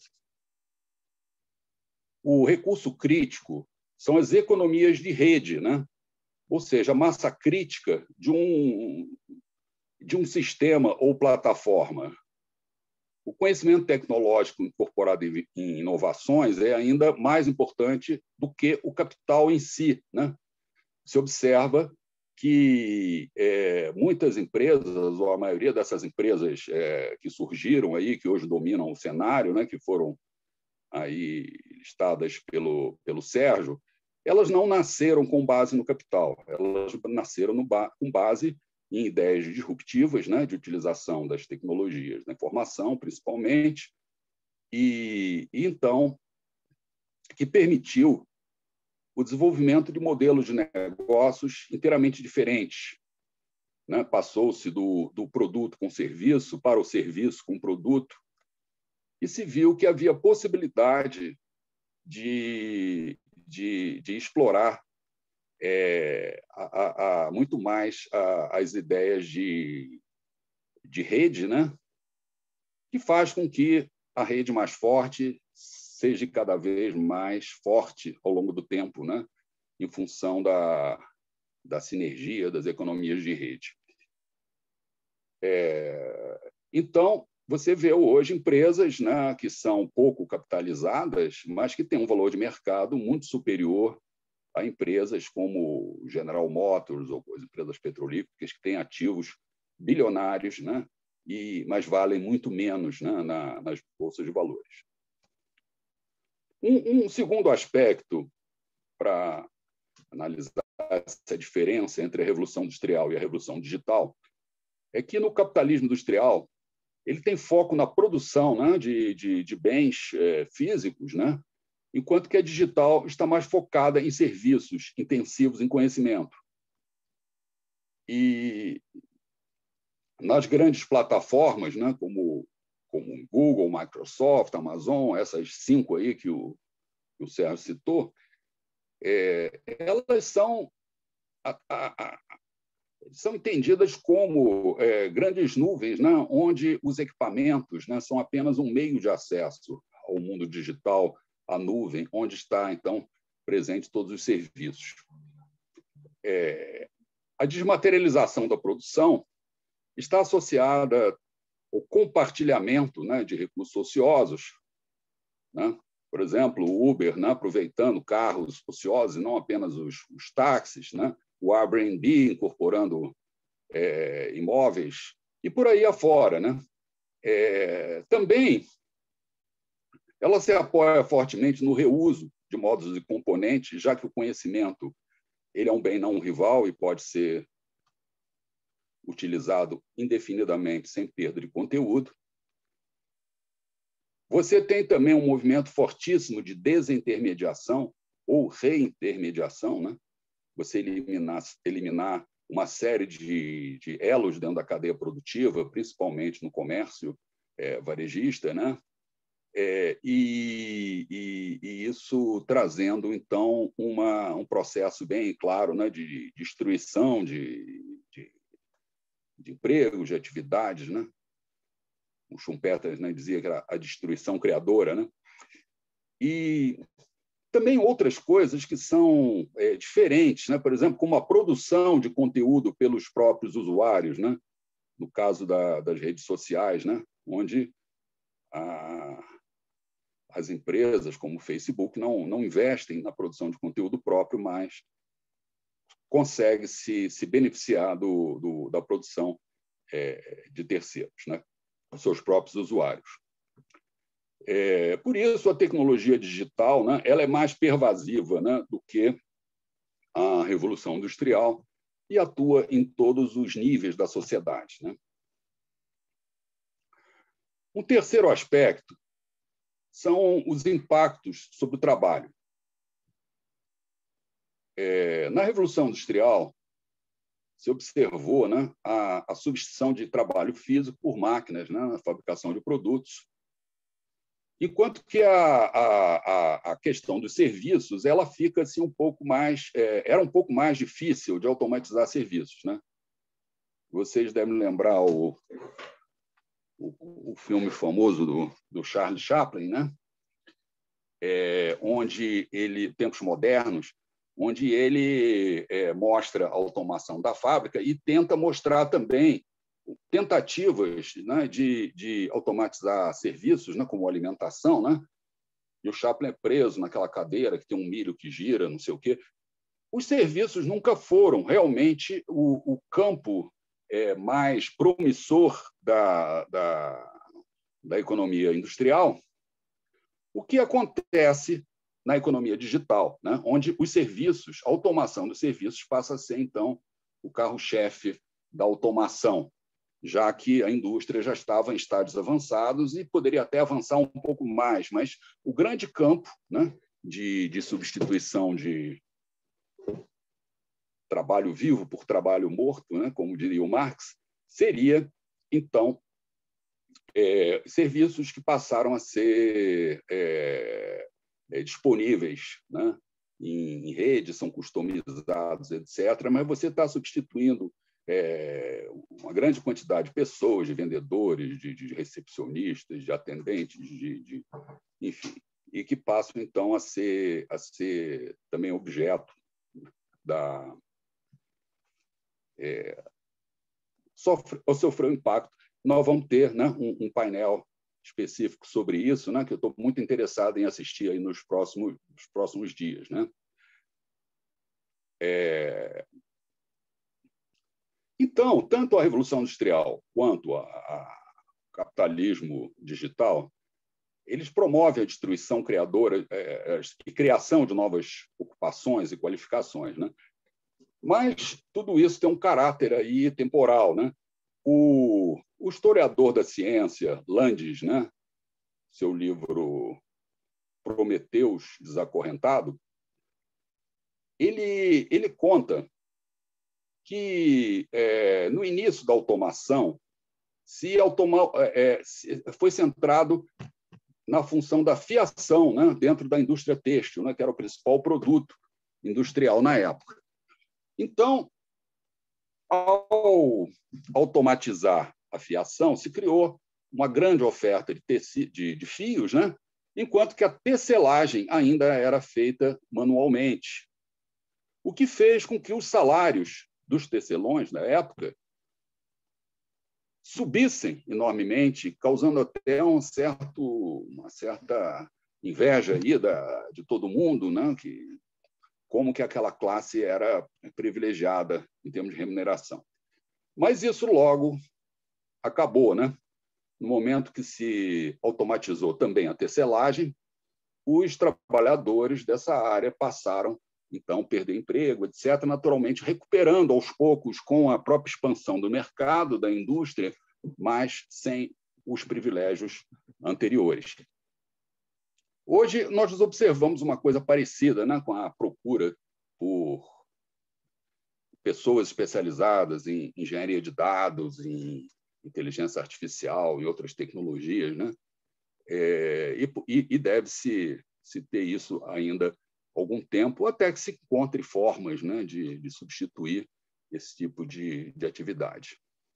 o recurso crítico são as economias de rede, né? Ou seja, a massa crítica de um, de um sistema ou plataforma. O conhecimento tecnológico incorporado em inovações é ainda mais importante do que o capital em si, né? Se observa que é, muitas empresas, ou a maioria dessas empresas é, que surgiram aí, que hoje dominam o cenário, né, que foram aí listadas pelo, pelo Sérgio, elas não nasceram com base no capital, elas nasceram no ba com base em ideias disruptivas, né, de utilização das tecnologias da informação, principalmente, e, e então, que permitiu o desenvolvimento de modelos de negócios inteiramente diferentes, né? Passou-se do, do produto com serviço para o serviço com produto, e se viu que havia possibilidade de, de, de explorar é, a, a, a, muito mais a, as ideias de, de rede, né? Que faz com que a rede mais forte seja cada vez mais forte ao longo do tempo, né? Em função da, da sinergia das economias de rede. É, então, você vê hoje empresas, né, que são pouco capitalizadas, mas que têm um valor de mercado muito superior a empresas como General Motors ou as empresas petrolíferas, que têm ativos bilionários, né, e, mas valem muito menos, né, na, nas bolsas de valores. Um, um segundo aspecto para analisar essa diferença entre a Revolução Industrial e a Revolução Digital é que no capitalismo industrial ele tem foco na produção, né, de, de, de bens é, físicos, né, enquanto que a digital está mais focada em serviços intensivos em conhecimento. E nas grandes plataformas, né, como, como Google, Microsoft, Amazon, essas cinco aí que o, que o Sérgio citou, é, elas são, a, a, a, são entendidas como é, grandes nuvens, né, onde os equipamentos, né, são apenas um meio de acesso ao mundo digital, à nuvem, onde está, então, presente todos os serviços. É, a desmaterialização da produção está associada ao compartilhamento, né, de recursos ociosos, né? Por exemplo, o Uber, né, aproveitando carros ociosos, e não apenas os, os táxis, né? O Airbnb incorporando é, imóveis, e por aí afora, né? É, também Ela se apoia fortemente no reuso de modos e componentes, já que o conhecimento ele é um bem não rival e pode ser utilizado indefinidamente sem perda de conteúdo. Você tem também um movimento fortíssimo de desintermediação ou reintermediação, né? Você eliminar, eliminar uma série de, de elos dentro da cadeia produtiva, principalmente no comércio é, varejista, né? É, e, e, e isso trazendo, então, uma, um processo bem claro, né, de destruição de, de, de empregos, de atividades, né? O Schumpeter, né, dizia que era a destruição criadora, né? E também outras coisas que são é, diferentes, né? Por exemplo, como a produção de conteúdo pelos próprios usuários, né? No caso da, das redes sociais, né? Onde a, as empresas, como o Facebook, não, não investem na produção de conteúdo próprio, mas conseguem se, se beneficiar do, do, da produção é, de terceiros, né? Os seus próprios usuários. É, por isso, a tecnologia digital, né, ela é mais pervasiva, né, do que a Revolução Industrial e atua em todos os níveis da sociedade, né? Um terceiro aspecto são os impactos sobre o trabalho. É, na Revolução Industrial, se observou, né, a, a substituição de trabalho físico por máquinas, né, na fabricação de produtos, enquanto que a, a, a questão dos serviços ela fica assim, um pouco mais, é, era um pouco mais difícil de automatizar serviços, né? Vocês devem lembrar o, o, o filme famoso do, do Charles Chaplin, né? É, onde ele, tempos modernos, onde ele é, mostra a automação da fábrica e tenta mostrar também tentativas, né, de, de automatizar serviços, né, como alimentação, né? E o Chaplin é preso naquela cadeira que tem um milho que gira, não sei o quê. Os serviços nunca foram realmente o, o campo é, mais promissor da, da, da economia industrial. O que acontece na economia digital, né? Onde os serviços, a automação dos serviços passa a ser, então, o carro-chefe da automação, já que a indústria já estava em estádios avançados e poderia até avançar um pouco mais, mas o grande campo, né, de, de substituição de trabalho vivo por trabalho morto, né, como diria o Marx, seria, então, é, serviços que passaram a ser é, é, disponíveis, né, em, em rede, são customizados, etcétera, mas você está substituindo É, uma grande quantidade de pessoas, de vendedores, de, de recepcionistas, de atendentes, de, de, enfim, e que passam, então, a ser, a ser também objeto da... É, sofre, ou sofrer um impacto. Nós vamos ter, né, um, um painel específico sobre isso, né, que eu estou muito interessado em assistir aí nos próximos, nos próximos dias, né? É... Então, tanto a Revolução Industrial quanto o capitalismo digital, eles promovem a destruição criadora é, e criação de novas ocupações e qualificações, né? Mas tudo isso tem um caráter aí temporal, né? O, o historiador da ciência, Landis, né, seu livro Prometeus Desacorrentado, ele, ele conta que, é, no início da automação, se automa é, se foi centrado na função da fiação, né, dentro da indústria têxtil, né, que era o principal produto industrial na época. Então, ao automatizar a fiação, se criou uma grande oferta de, de, de fios, né, enquanto que a tecelagem ainda era feita manualmente, o que fez com que os salários dos tecelões, na época, subissem enormemente, causando até um certo, uma certa inveja aí da, de todo mundo, né? Que, como que aquela classe era privilegiada em termos de remuneração. Mas isso logo acabou, né? no momento que se automatizou também a tecelagem, os trabalhadores dessa área passaram, então, a perder emprego, etcétera, naturalmente recuperando aos poucos com a própria expansão do mercado, da indústria, mas sem os privilégios anteriores. Hoje, nós observamos uma coisa parecida, né, com a procura por pessoas especializadas em engenharia de dados, em inteligência artificial e outras tecnologias, né? É, e, e deve-se se ter isso ainda algum tempo, até que se encontre formas, né, de, de substituir esse tipo de, de atividade.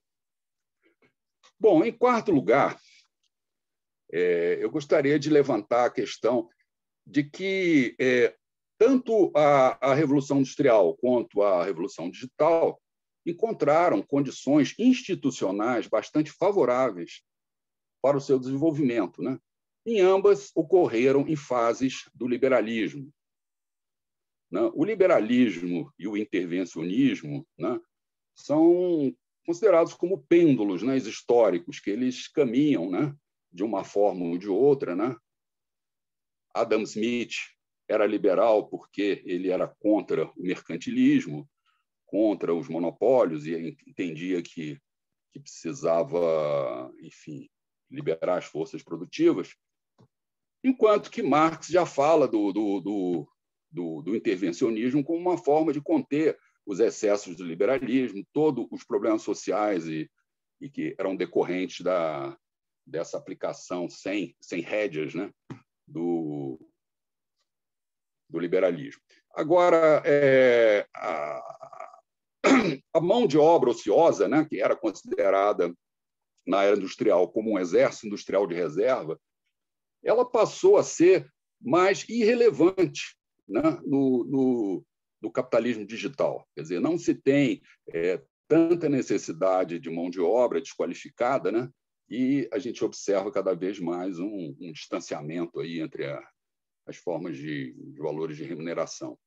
Bom, em quarto lugar, é, eu gostaria de levantar a questão de que é, tanto a, a Revolução Industrial quanto a Revolução Digital encontraram condições institucionais bastante favoráveis para o seu desenvolvimento, né? E ambas ocorreram em fases do liberalismo. O liberalismo e o intervencionismo, né, são considerados como pêndulos, né, históricos, que eles caminham, né, de uma forma ou de outra. Né? Adam Smith era liberal porque ele era contra o mercantilismo, contra os monopólios, e entendia que, que precisava, enfim, liberar as forças produtivas, enquanto que Marx já fala do, do, do, do, do intervencionismo como uma forma de conter os excessos do liberalismo, todos os problemas sociais e, e que eram decorrentes da, dessa aplicação sem, sem rédeas, né, do, do liberalismo. Agora, é, a, a mão de obra ociosa, né, que era considerada na era industrial como um exército industrial de reserva, ela passou a ser mais irrelevante, né, no, no, no capitalismo digital. Quer dizer, não se tem é, tanta necessidade de mão de obra desqualificada, né, e a gente observa cada vez mais um, um distanciamento aí entre a, as formas de, de valores de remuneração.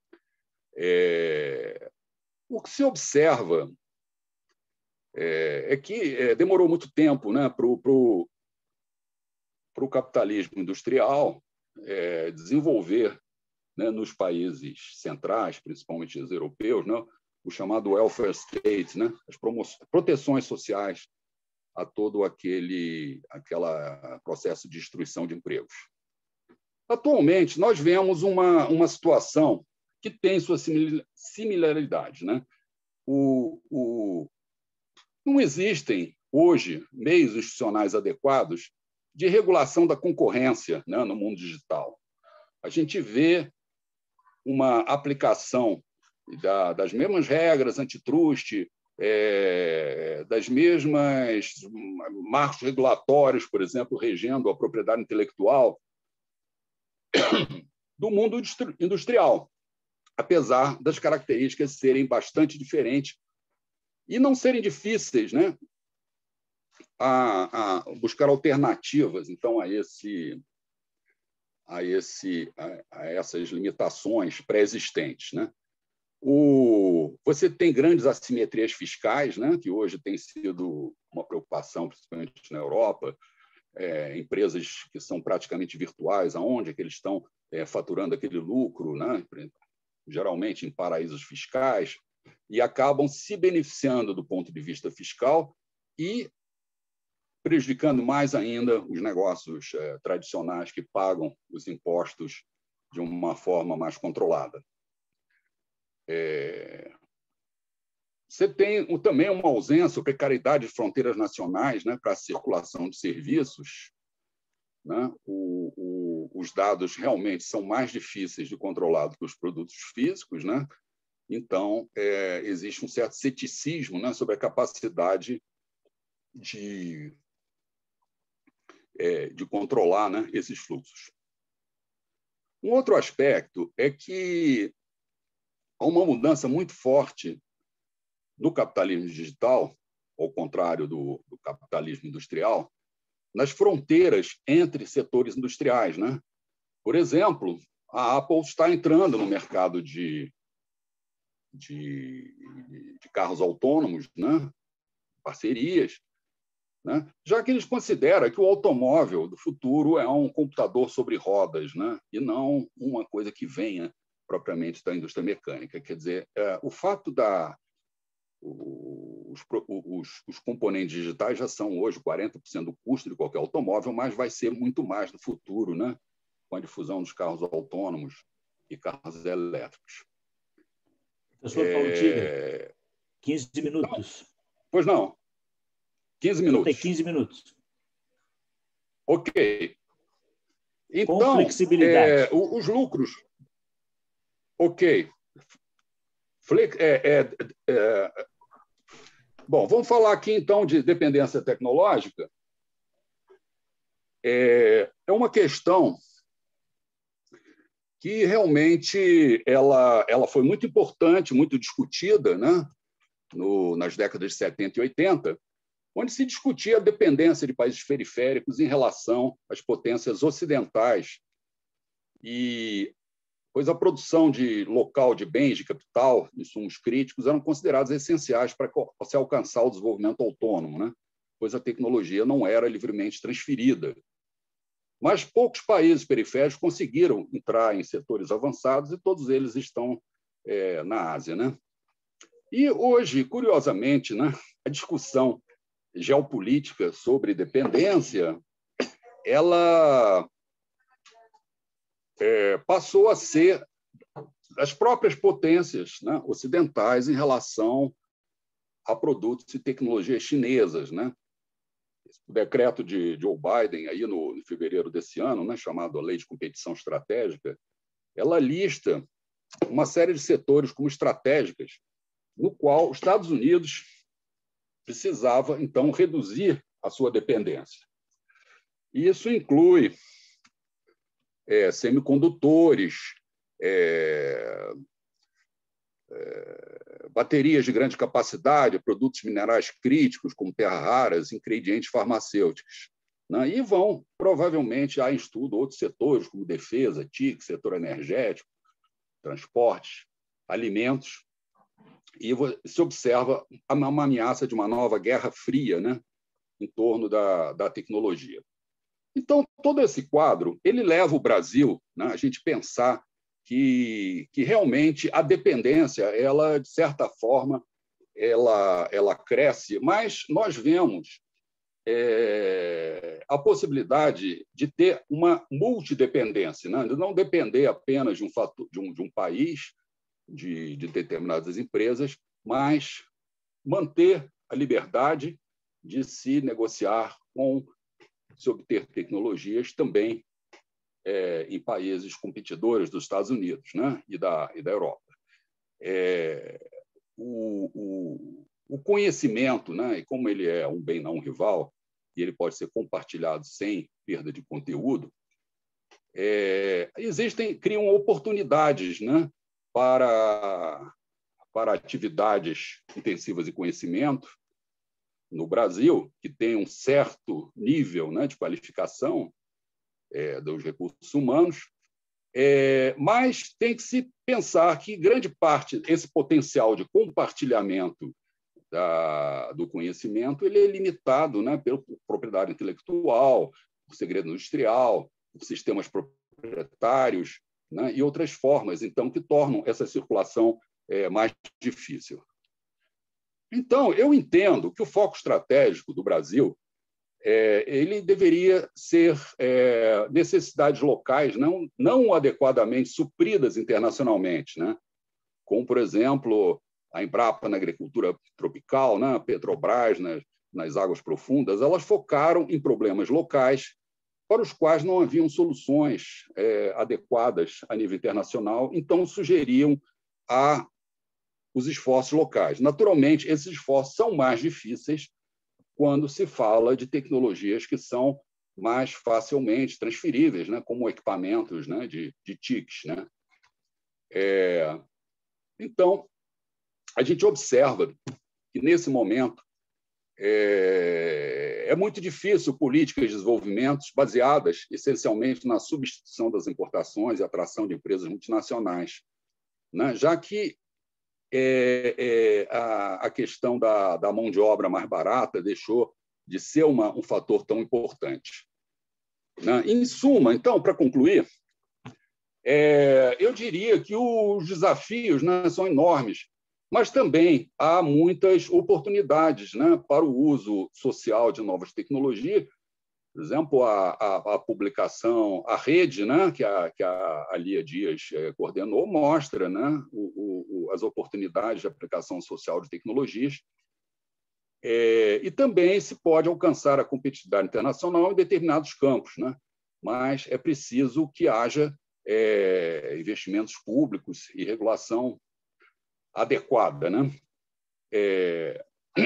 É, o que se observa é, é que é, demorou muito tempo, né, para o para o capitalismo industrial é, desenvolver, né, nos países centrais, principalmente os europeus, né, o chamado welfare state, né, as proteções sociais a todo aquele aquela processo de destruição de empregos. Atualmente, nós vemos uma, uma situação que tem suas similaridades. Né? O, o, não existem, hoje, meios institucionais adequados de regulação da concorrência, né, no mundo digital. A gente vê uma aplicação da, das mesmas regras antitruste, é, das mesmas marcos regulatórios, por exemplo, regendo a propriedade intelectual, do mundo industrial, apesar das características serem bastante diferentes e não serem difíceis, né, A, a buscar alternativas, então, a esse a esse a, a essas limitações pré-existentes, né? O você tem grandes assimetrias fiscais, né, que hoje tem sido uma preocupação, principalmente na Europa, é, empresas que são praticamente virtuais, aonde é que eles estão é, faturando aquele lucro, né, geralmente em paraísos fiscais, e acabam se beneficiando do ponto de vista fiscal e prejudicando mais ainda os negócios eh, tradicionais que pagam os impostos de uma forma mais controlada. É... Você tem também uma ausência, precariedade de fronteiras nacionais, né, para a circulação de serviços. Né? O, o, os dados realmente são mais difíceis de controlar do que os produtos físicos, né? Então, é, existe um certo ceticismo, né, sobre a capacidade de É, de controlar, né, esses fluxos. Um outro aspecto é que há uma mudança muito forte no capitalismo digital, ao contrário do, do capitalismo industrial, nas fronteiras entre setores industriais. Né? Por exemplo, a Apple está entrando no mercado de, de, de carros autônomos, né? Parcerias. né? Já que eles consideram que o automóvel do futuro é um computador sobre rodas, né? E não uma coisa que venha propriamente da indústria mecânica. Quer dizer, é, o fato da... Os, os, os componentes digitais já são hoje quarenta por cento do custo de qualquer automóvel, mas vai ser muito mais no futuro, né? Com a difusão dos carros autônomos e carros elétricos. Professor Paulo Tiga, quinze minutos. Não, pois não. quinze minutos. Tem quinze minutos. Ok. Então, com flexibilidade. É, os lucros... Ok. Flex, é, é, é, bom, vamos falar aqui, então, de dependência tecnológica. É, é uma questão que realmente ela, ela foi muito importante, muito discutida, né? No, nas décadas de setenta e oitenta, onde se discutia a dependência de países periféricos em relação às potências ocidentais. E, pois a produção de local de bens, de capital, insumos críticos, eram considerados essenciais para se alcançar o desenvolvimento autônomo, né? Pois a tecnologia não era livremente transferida. Mas poucos países periféricos conseguiram entrar em setores avançados e todos eles estão é, na Ásia, né? E hoje, curiosamente, né, a discussão geopolítica sobre dependência, ela é, passou a ser as próprias potências, né, ocidentais em relação a produtos e tecnologias chinesas, né? O decreto de Joe Biden, aí no, em fevereiro desse ano, né, chamado a Lei de Competição Estratégica, ela lista uma série de setores como estratégicas, no qual os Estados Unidos precisava, então, reduzir a sua dependência. E isso inclui é, semicondutores, é, é, baterias de grande capacidade, produtos minerais críticos, como terras raras, ingredientes farmacêuticos. Né? E vão, provavelmente, há em estudo outros setores, como defesa, T I C, setor energético, transportes, alimentos, e se observa uma ameaça de uma nova guerra fria, né, em torno da, da tecnologia. Então, todo esse quadro ele leva o Brasil, né, a gente pensar que, que realmente a dependência, ela, de certa forma, ela, ela cresce, mas nós vemos é, a possibilidade de ter uma multidependência, né, de não depender apenas de um, fator, de um, de um país, De, de determinadas empresas, mas manter a liberdade de se negociar com, se obter tecnologias também é, em países competidores dos Estados Unidos, né? e, da, e da Europa. É, o, o, o conhecimento, né? E como ele é um bem não rival, e ele pode ser compartilhado sem perda de conteúdo, é, existem, criam oportunidades, né? Para, para atividades intensivas de conhecimento no Brasil, que tem um certo nível, né, de qualificação é, dos recursos humanos, é, mas tem que se pensar que grande parte desse potencial de compartilhamento da, do conhecimento ele é limitado, né, pela propriedade intelectual, por segredo industrial, por sistemas proprietários, né, e outras formas, então, que tornam essa circulação é, mais difícil. Então, eu entendo que o foco estratégico do Brasil é, ele deveria ser é, necessidades locais não, não adequadamente supridas internacionalmente, né, como, por exemplo, a Embrapa na agricultura tropical, né, a Petrobras nas, nas águas profundas, elas focaram em problemas locais para os quais não haviam soluções é, adequadas a nível internacional, então sugeriam a, os esforços locais. Naturalmente, esses esforços são mais difíceis quando se fala de tecnologias que são mais facilmente transferíveis, né, como equipamentos, né, de, de T I Cs. Né? É, então, a gente observa que, nesse momento, É, é muito difícil políticas de desenvolvimento baseadas essencialmente na substituição das importações e atração de empresas multinacionais, né? Já que é, é, a, a questão da, da mão de obra mais barata deixou de ser uma, um fator tão importante. Né? Em suma, então, para concluir, é, eu diria que os desafios, né, são enormes, mas também há muitas oportunidades, né, para o uso social de novas tecnologias. Por exemplo, a, a, a publicação, a rede, né, que, a, que a, a Lia Dias é, coordenou, mostra, né, o, o, as oportunidades de aplicação social de tecnologias. É, e também se pode alcançar a competitividade internacional em determinados campos, né? Mas é preciso que haja é, investimentos públicos e regulação adequada, né? É...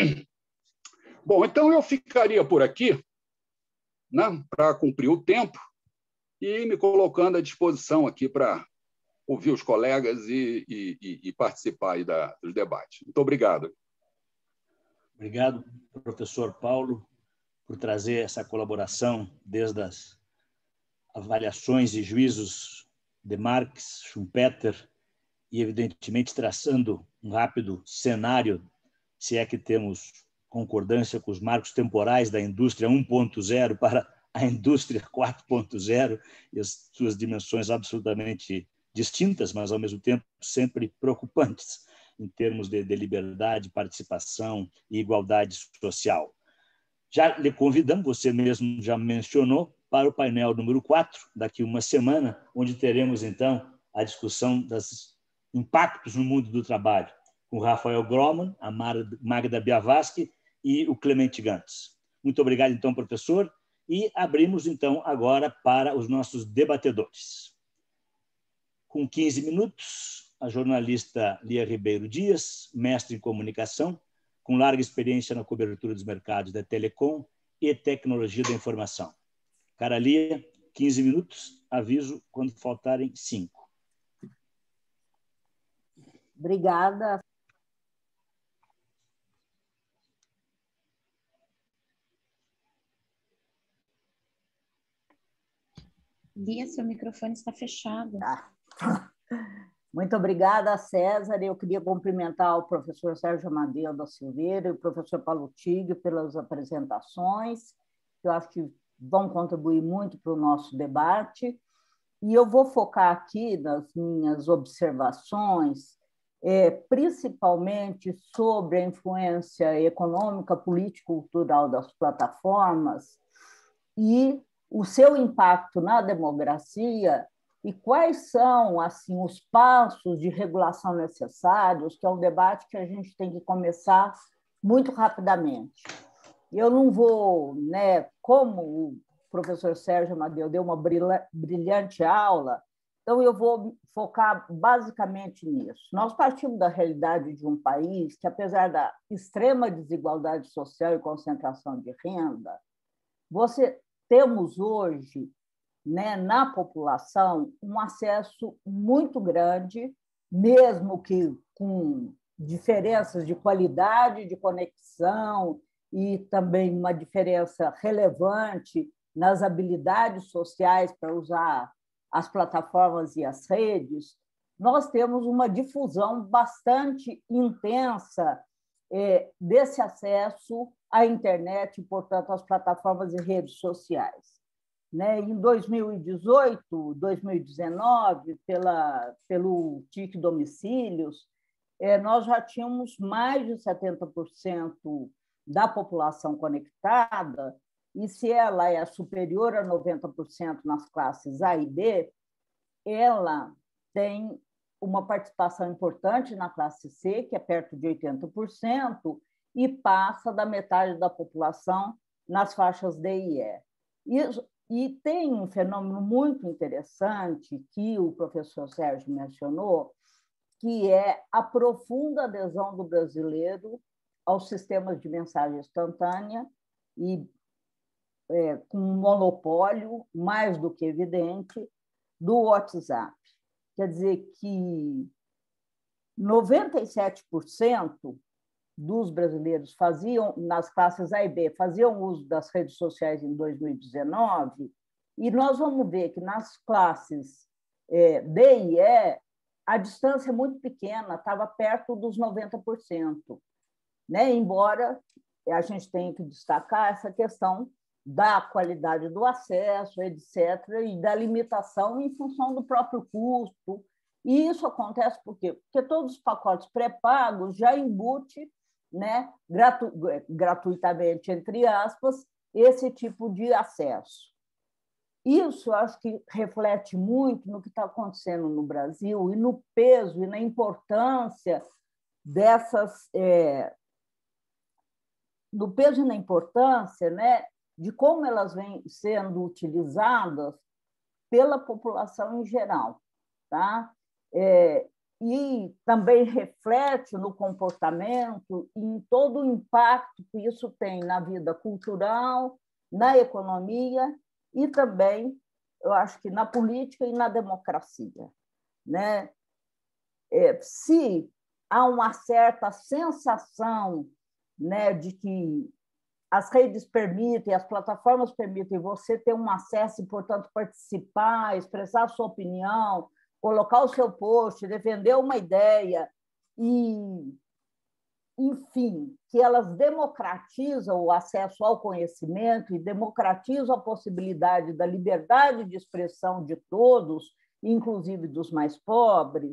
Bom, então eu ficaria por aqui, né, para cumprir o tempo e me colocando à disposição aqui para ouvir os colegas e, e, e participar aí da, dos debates. Muito obrigado. Obrigado, professor Paulo, por trazer essa colaboração desde as avaliações e juízos de Marx, Schumpeter, e, evidentemente, traçando um rápido cenário, se é que temos concordância com os marcos temporais da indústria um ponto zero para a indústria quatro ponto zero e as suas dimensões absolutamente distintas, mas, ao mesmo tempo, sempre preocupantes em termos de, de liberdade, participação e igualdade social. Já lhe convidamos, você mesmo já mencionou, para o painel número quatro, daqui a uma semana, onde teremos, então, a discussão dos impactos no mundo do trabalho, com o Rafael Groman, a Magda Biavaski e o Clemente Gantz. Muito obrigado, então, professor, e abrimos, então, agora para os nossos debatedores. Com quinze minutos, a jornalista Lia Ribeiro Dias, mestre em comunicação, com larga experiência na cobertura dos mercados da telecom e tecnologia da informação. Cara Lia, quinze minutos, aviso quando faltarem cinco. Obrigada. Lia, seu microfone está fechado. Ah. Muito obrigada, César. Eu queria cumprimentar o professor Sérgio Amadeu da Silveira e o professor Paulo Tigre pelas apresentações, que eu acho que vão contribuir muito para o nosso debate. E eu vou focar aqui nas minhas observações, é, principalmente sobre a influência econômica, política e cultural das plataformas e o seu impacto na democracia e quais são assim os passos de regulação necessários, que é um debate que a gente tem que começar muito rapidamente. Eu não vou, né, como o professor Sérgio Amadeu deu uma brilhante aula, então eu vou focar basicamente nisso. Nós partimos da realidade de um país que, apesar da extrema desigualdade social e concentração de renda, você temos hoje, né, na população, um acesso muito grande, mesmo que com diferenças de qualidade de conexão e também uma diferença relevante nas habilidades sociais para usar as plataformas e as redes, nós temos uma difusão bastante intensa é, desse acesso à internet e, portanto, às plataformas e redes sociais. Né? Em dois mil e dezoito, dois mil e dezenove, pela, pelo T I C Domicílios, é, nós já tínhamos mais de setenta por cento da população conectada, e se ela é superior a noventa por cento nas classes A e B, ela tem uma participação importante na classe C, que é perto de oitenta por cento, e passa da metade da população nas faixas D e E. Isso, e tem um fenômeno muito interessante que o professor Sérgio mencionou, que é a profunda adesão do brasileiro aos sistemas de mensagem instantânea e é, com um monopólio mais do que evidente do WhatsApp. Quer dizer que noventa e sete por cento dos brasileiros faziam, nas classes A e B, faziam uso das redes sociais em dois mil e dezenove, e nós vamos ver que nas classes é, D e E, a distância é muito pequena, estava perto dos noventa por cento, né? Embora a gente tem que destacar essa questão da qualidade do acesso, etcétera, e da limitação em função do próprio custo. E isso acontece por quê? Porque todos os pacotes pré-pagos já embutem, né, gratu gratuitamente, entre aspas, esse tipo de acesso. Isso eu acho que reflete muito no que está acontecendo no Brasil e no peso e na importância dessas... É, do peso e na importância, né, de como elas vêm sendo utilizadas pela população em geral. Tá? É, e também reflete no comportamento e em todo o impacto que isso tem na vida cultural, na economia e também, eu acho que na política e na democracia. Né? É, se há uma certa sensação, né, de que as redes permitem, as plataformas permitem você ter um acesso e, portanto, participar, expressar a sua opinião, colocar o seu post, defender uma ideia, e, enfim, que elas democratizam o acesso ao conhecimento e democratizam a possibilidade da liberdade de expressão de todos, inclusive dos mais pobres.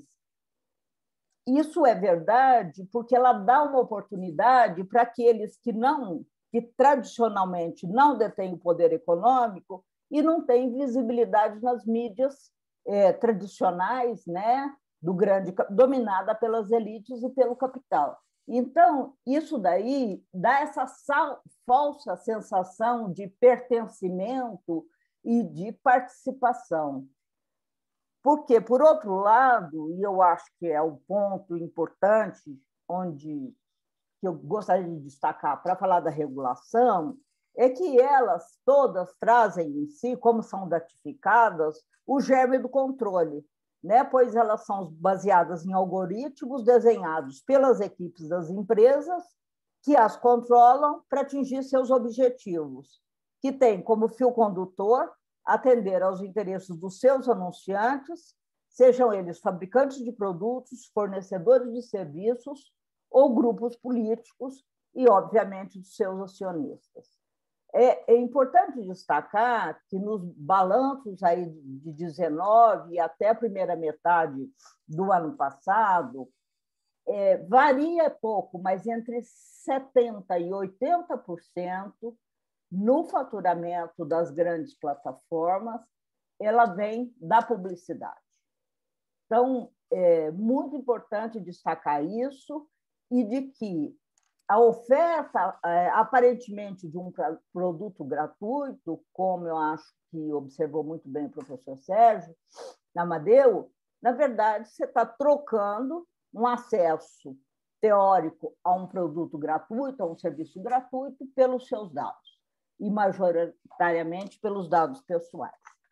Isso é verdade porque ela dá uma oportunidade para aqueles que não, que tradicionalmente não detêm o poder econômico e não têm visibilidade nas mídias é, tradicionais, né, do grande, dominada pelas elites e pelo capital. Então, isso daí dá essa sal, falsa sensação de pertencimento e de participação. Porque, por outro lado, e eu acho que é o ponto importante onde que eu gostaria de destacar para falar da regulação, é que elas todas trazem em si, como são datificadas, o germe do controle, né? Pois elas são baseadas em algoritmos desenhados pelas equipes das empresas que as controlam para atingir seus objetivos, que têm como fio condutor atender aos interesses dos seus anunciantes, sejam eles fabricantes de produtos, fornecedores de serviços ou grupos políticos e, obviamente, dos seus acionistas. É, é importante destacar que nos balanços aí de dezenove e até a primeira metade do ano passado, é, varia pouco, mas entre setenta por cento e oitenta por cento no faturamento das grandes plataformas, ela vem da publicidade. Então, é muito importante destacar isso e de que a oferta, é, aparentemente, de um produto gratuito, como eu acho que observou muito bem o professor Sérgio Amadeu, na verdade, você está trocando um acesso teórico a um produto gratuito, a um serviço gratuito, pelos seus dados, e majoritariamente pelos dados pessoais.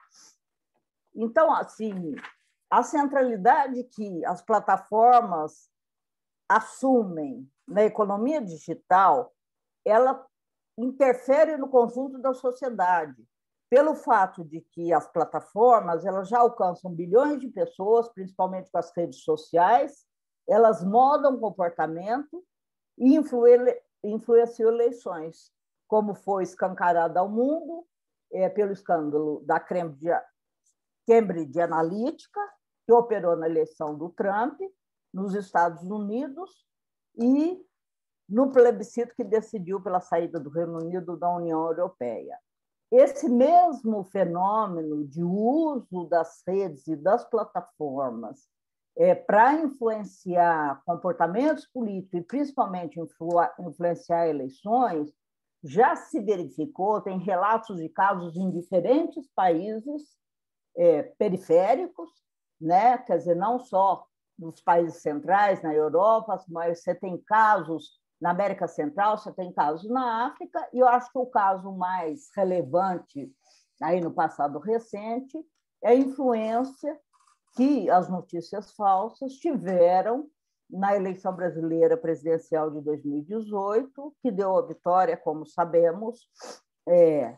Então, assim, a centralidade que as plataformas assumem na economia digital, ela interfere no conjunto da sociedade, pelo fato de que as plataformas elas já alcançam bilhões de pessoas, principalmente com as redes sociais, elas moldam comportamento e influenciam eleições, como foi escancarado ao mundo é, pelo escândalo da Cambridge Analytica, que operou na eleição do Trump, nos Estados Unidos, e no plebiscito que decidiu pela saída do Reino Unido da União Europeia. Esse mesmo fenômeno de uso das redes e das plataformas é, para influenciar comportamentos políticos e, principalmente, influ influenciar eleições, já se verificou, tem relatos de casos em diferentes países é, periféricos, né? Quer dizer, não só nos países centrais, na Europa, mas você tem casos na América Central, você tem casos na África, e eu acho que o caso mais relevante aí no passado recente é a influência que as notícias falsas tiveram na eleição brasileira presidencial de dois mil e dezoito, que deu a vitória, como sabemos, é,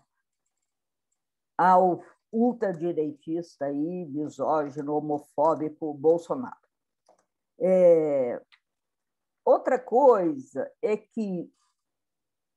ao ultradireitista e misógino, homofóbico Bolsonaro. É, outra coisa é que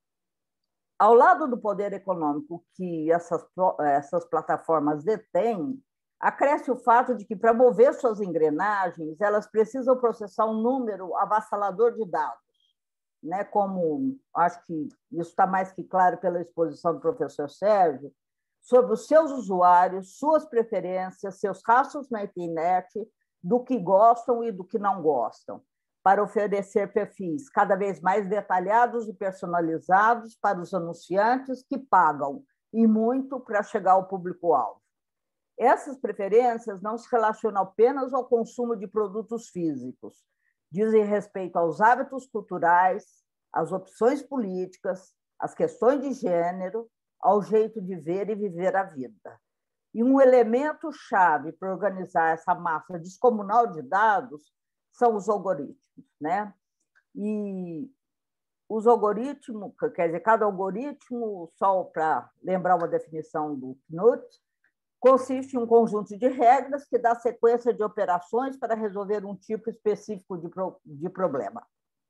ao lado do poder econômico que essas, essas plataformas detêm, acresce o fato de que, para mover suas engrenagens, elas precisam processar um número avassalador de dados, né? Como acho que isso está mais que claro pela exposição do professor Sérgio, sobre os seus usuários, suas preferências, seus rastros na internet, do que gostam e do que não gostam, para oferecer perfis cada vez mais detalhados e personalizados para os anunciantes que pagam, e muito, para chegar ao público-alvo. Essas preferências não se relacionam apenas ao consumo de produtos físicos, dizem respeito aos hábitos culturais, às opções políticas, às questões de gênero, ao jeito de ver e viver a vida. E um elemento-chave para organizar essa massa descomunal de dados são os algoritmos, né? E os algoritmos, quer dizer, cada algoritmo, só para lembrar uma definição do Knut, consiste em um conjunto de regras que dá sequência de operações para resolver um tipo específico de, pro, de problema.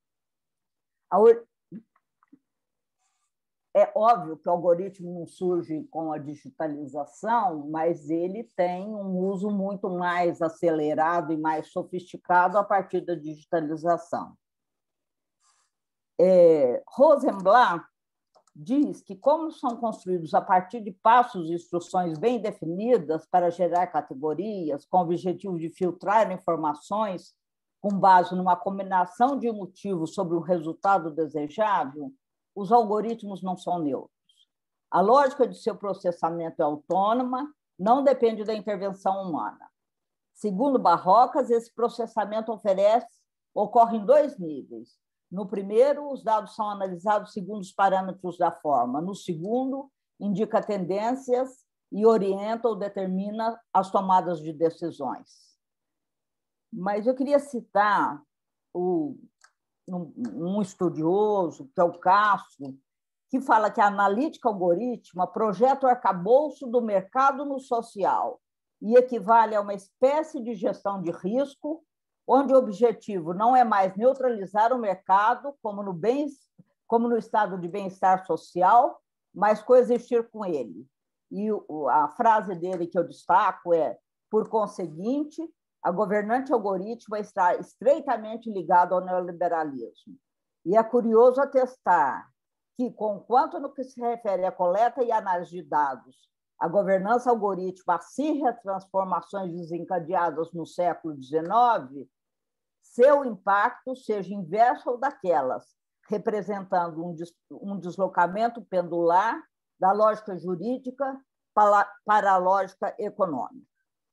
É óbvio que o algoritmo não surge com a digitalização, mas ele tem um uso muito mais acelerado e mais sofisticado a partir da digitalização. É, Rosenblatt diz que, como são construídos a partir de passos e instruções bem definidas para gerar categorias, com o objetivo de filtrar informações com base numa combinação de motivos sobre um resultado desejável, os algoritmos não são neutros. A lógica de seu processamento é autônoma, não depende da intervenção humana. Segundo Barrocas, esse processamento oferece, ocorre em dois níveis. No primeiro, os dados são analisados segundo os parâmetros da forma. No segundo, indica tendências e orienta ou determina as tomadas de decisões. Mas eu queria citar o, um, um estudioso, que é o Castro, que fala que a analítica algorítmica projeta o arcabouço do mercado no social e equivale a uma espécie de gestão de risco, onde o objetivo não é mais neutralizar o mercado, como no, bem, como no estado de bem-estar social, mas coexistir com ele. E a frase dele que eu destaco é: por conseguinte, a governante algorítmica está estreitamente ligada ao neoliberalismo. E é curioso atestar que, conquanto no que se refere à coleta e análise de dados, a governança algorítmica acirra transformações desencadeadas no século dezenove, seu impacto seja inverso ao daquelas, representando um, des um deslocamento pendular da lógica jurídica para, para a lógica econômica.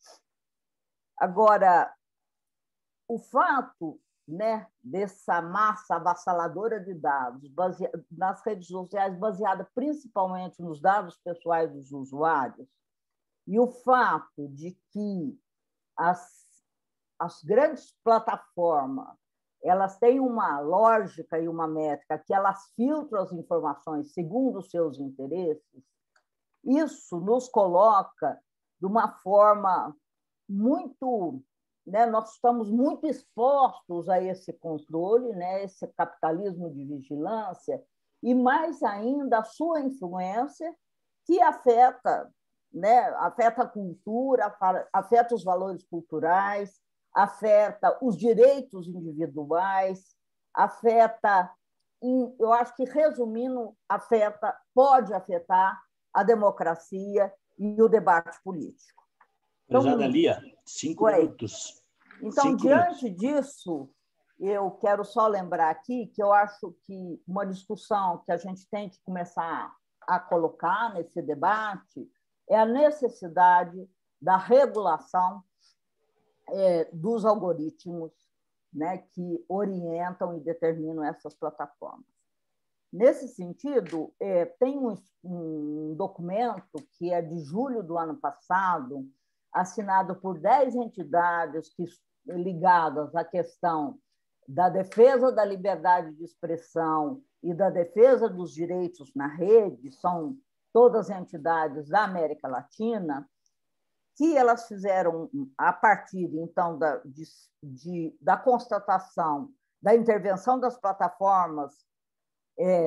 Agora, o fato, né, dessa massa avassaladora de dados baseada, nas redes sociais, baseada principalmente nos dados pessoais dos usuários, e o fato de que as, as grandes plataformas elas têm uma lógica e uma métrica que elas filtram as informações segundo os seus interesses, isso nos coloca de uma forma muito... Né, nós estamos muito expostos a esse controle, né, esse capitalismo de vigilância, e mais ainda a sua influência, que afeta, né, afeta a cultura, afeta os valores culturais, afeta os direitos individuais, afeta, eu acho que, resumindo, afeta, pode afetar a democracia e o debate político. Então, Lia, cinco Oi. minutos. Então, cinco diante minutos. disso, eu quero só lembrar aqui que eu acho que uma discussão que a gente tem que começar a colocar nesse debate é a necessidade da regulação é, dos algoritmos, né, que orientam e determinam essas plataformas. Nesse sentido, é, tem um, um documento que é de julho do ano passado, assinado por dez entidades que, ligadas à questão da defesa da liberdade de expressão e da defesa dos direitos na rede, são todas entidades da América Latina, que elas fizeram, a partir, então, da, de, de, da constatação da intervenção das plataformas é,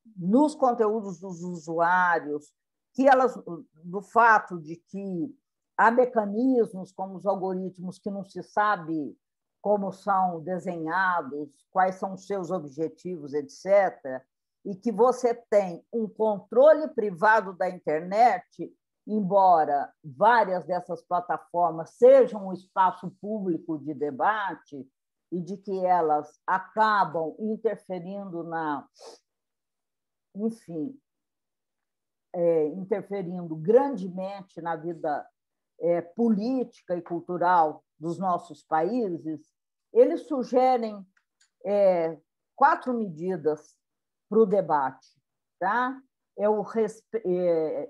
nos conteúdos dos usuários, que elas, do fato de que há mecanismos como os algoritmos que não se sabe como são desenhados, quais são os seus objetivos, etcétera, e que você tem um controle privado da internet, embora várias dessas plataformas sejam um espaço público de debate e de que elas acabam interferindo na, enfim, é, interferindo grandemente na vida é, política e cultural dos nossos países, eles sugerem é, quatro medidas para o debate. Tá? É o respe... é...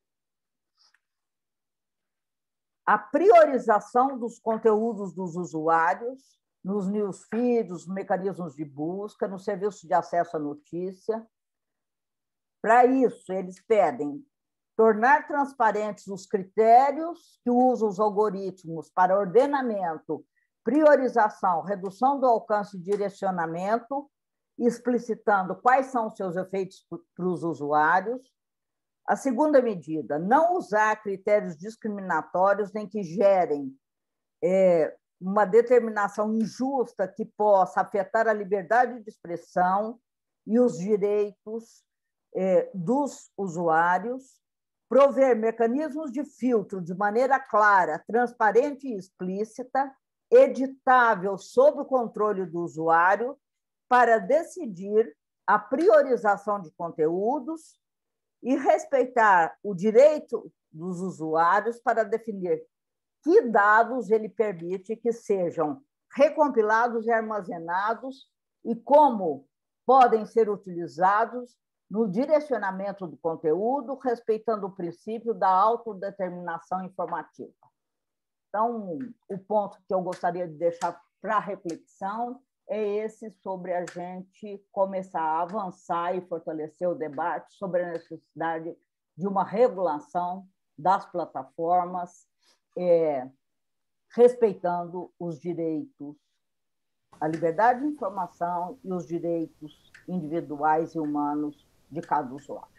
a priorização dos conteúdos dos usuários nos newsfeeds, nos mecanismos de busca, no serviço de acesso à notícia. Para isso, eles pedem tornar transparentes os critérios que usam os algoritmos para ordenamento, priorização, redução do alcance e direcionamento, explicitando quais são os seus efeitos para os usuários. A segunda medida, não usar critérios discriminatórios nem que gerem é, uma determinação injusta que possa afetar a liberdade de expressão e os direitos é, dos usuários, prover mecanismos de filtro de maneira clara, transparente e explícita, editável sob o controle do usuário, para decidir a priorização de conteúdos e respeitar o direito dos usuários para definir que dados ele permite que sejam recompilados e armazenados e como podem ser utilizados no direcionamento do conteúdo, respeitando o princípio da autodeterminação informativa. Então, o ponto que eu gostaria de deixar para reflexão é esse, sobre a gente começar a avançar e fortalecer o debate sobre a necessidade de uma regulação das plataformas, é, respeitando os direitos, a liberdade de informação e os direitos individuais e humanos de cada usuário.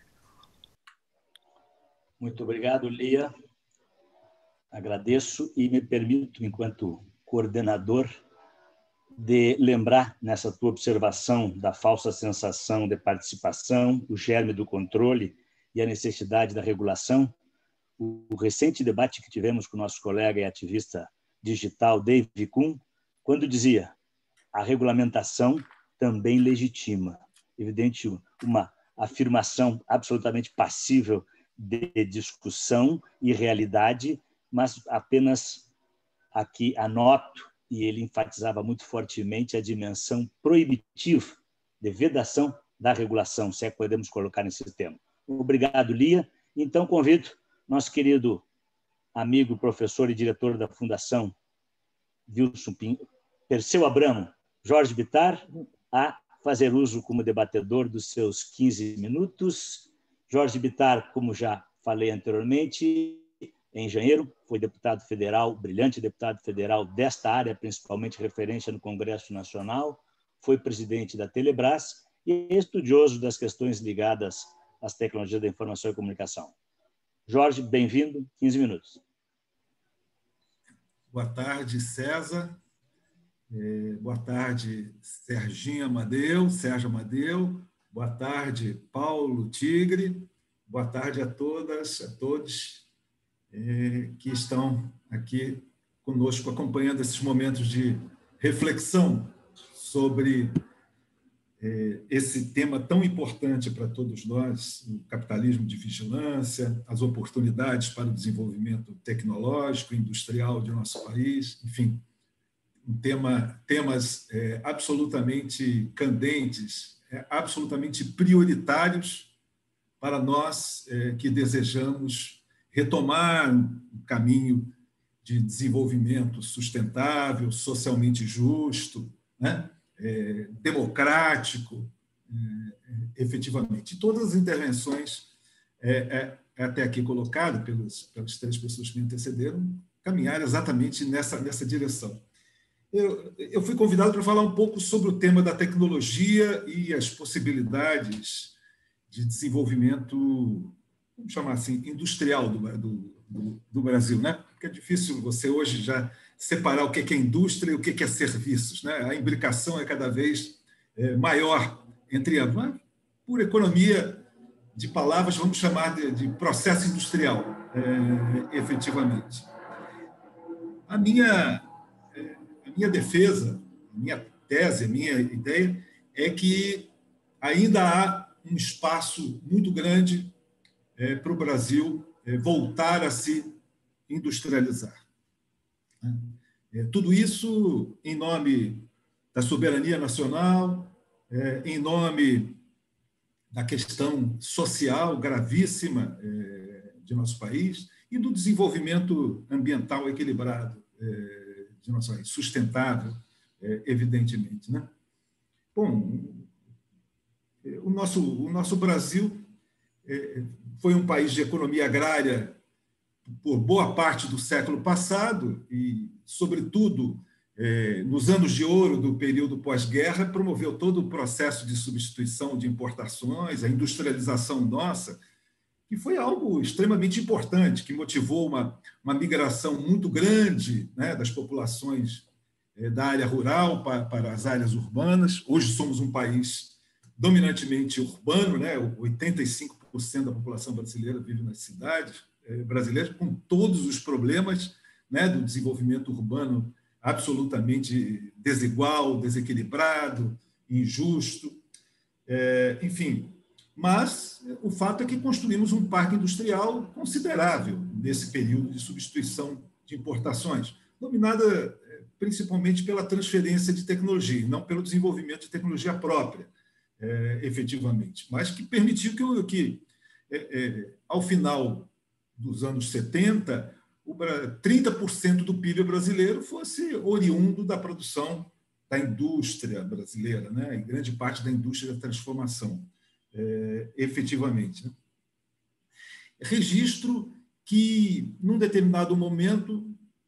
Muito obrigado, Lia. Agradeço e me permito, enquanto coordenador, de lembrar, nessa tua observação da falsa sensação de participação, o germe do controle e a necessidade da regulação, o recente debate que tivemos com o nosso colega e ativista digital, David Kuhn, quando dizia: a regulamentação também legitima. Evidente, uma afirmação absolutamente passível de discussão e realidade, mas apenas aqui anoto, e ele enfatizava muito fortemente a dimensão proibitiva de vedação da regulação, se é que podemos colocar nesse termo. Obrigado, Lia. Então, convido nosso querido amigo, professor e diretor da Fundação Wilson Pinheiro, Perseu Abramo, Jorge Bittar, a fazer uso como debatedor dos seus quinze minutos. Jorge Bittar, como já falei anteriormente, é engenheiro, foi deputado federal, brilhante deputado federal desta área, principalmente referência no Congresso Nacional, foi presidente da Telebrás e é estudioso das questões ligadas às tecnologias da informação e comunicação. Jorge, bem-vindo, quinze minutos. Boa tarde, César. Boa tarde, Serginho Amadeu, Sérgio Amadeu. Boa tarde, Paulo Tigre. Boa tarde a todas, a todos que estão aqui conosco, acompanhando esses momentos de reflexão sobre esse tema tão importante para todos nós, o capitalismo de vigilância, as oportunidades para o desenvolvimento tecnológico e industrial de nosso país, enfim, um tema, temas é, absolutamente candentes, é, absolutamente prioritários para nós é, que desejamos retomar um caminho de desenvolvimento sustentável, socialmente justo, né? É, democrático, é, efetivamente. E todas as intervenções é, é, até aqui colocadas pelas, pelas três pessoas que me antecederam caminharam exatamente nessa, nessa direção. Eu, eu fui convidado para falar um pouco sobre o tema da tecnologia e as possibilidades de desenvolvimento, vamos chamar assim, industrial do, do, do Brasil, né? Porque é difícil você hoje já separar o que é indústria e o que é serviços, né? A imbricação é cada vez maior entre ambos. Mas, por economia de palavras, vamos chamar de, de processo industrial, é, efetivamente. A minha, a minha defesa, a minha tese, a minha ideia é que ainda há um espaço muito grande é, para o Brasil é, voltar a se industrializar. É, tudo isso em nome da soberania nacional, é, em nome da questão social gravíssima é, de nosso país e do desenvolvimento ambiental equilibrado é, de nosso país, sustentável, é, evidentemente, né? Bom, o nosso, o nosso Brasil é, foi um país de economia agrária por boa parte do século passado e, sobretudo, é, nos anos de ouro do período pós-guerra, promoveu todo o processo de substituição de importações, a industrialização nossa, que foi algo extremamente importante, que motivou uma, uma migração muito grande, né, das populações é, da área rural para, para as áreas urbanas. Hoje somos um país dominantemente urbano, né, oitenta e cinco por cento da população brasileira vive nas cidades é, brasileiras, com todos os problemas, né, do desenvolvimento urbano absolutamente desigual, desequilibrado, injusto, é, enfim. Mas o fato é que construímos um parque industrial considerável nesse período de substituição de importações, dominada principalmente pela transferência de tecnologia, não pelo desenvolvimento de tecnologia própria, é, efetivamente, mas que permitiu que, que é, é, ao final dos anos setenta, trinta por cento do P I B brasileiro fosse oriundo da produção da indústria brasileira, né? E grande parte da indústria da transformação, é, efetivamente. Né? Registro que, num determinado momento,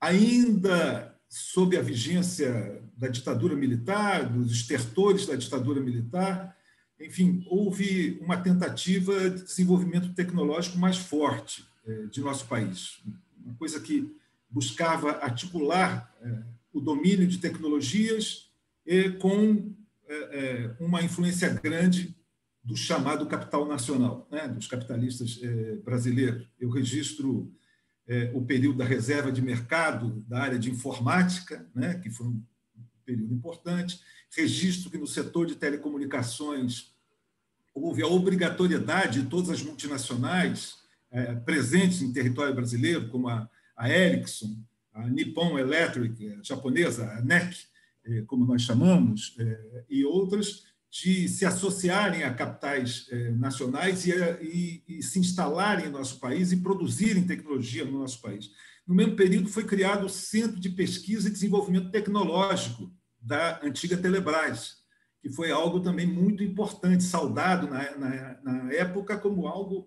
ainda sob a vigência da ditadura militar, dos estertores da ditadura militar, enfim, houve uma tentativa de desenvolvimento tecnológico mais forte é, de nosso país. Uma coisa que buscava articular é, o domínio de tecnologias é, com é, uma influência grande do chamado capital nacional, né, dos capitalistas é, brasileiros. Eu registro é, o período da reserva de mercado da área de informática, né, que foi um período importante. Registro que no setor de telecomunicações houve a obrigatoriedade de todas as multinacionais É, presentes em território brasileiro, como a, a Ericsson, a Nippon Electric, a japonesa, a N E C, é, como nós chamamos, é, e outras, de se associarem a capitais é, nacionais e, e, e se instalarem em nosso país e produzirem tecnologia no nosso país. No mesmo período, foi criado o Centro de Pesquisa e Desenvolvimento Tecnológico da antiga Telebrás, que foi algo também muito importante, saudado na, na, na época como algo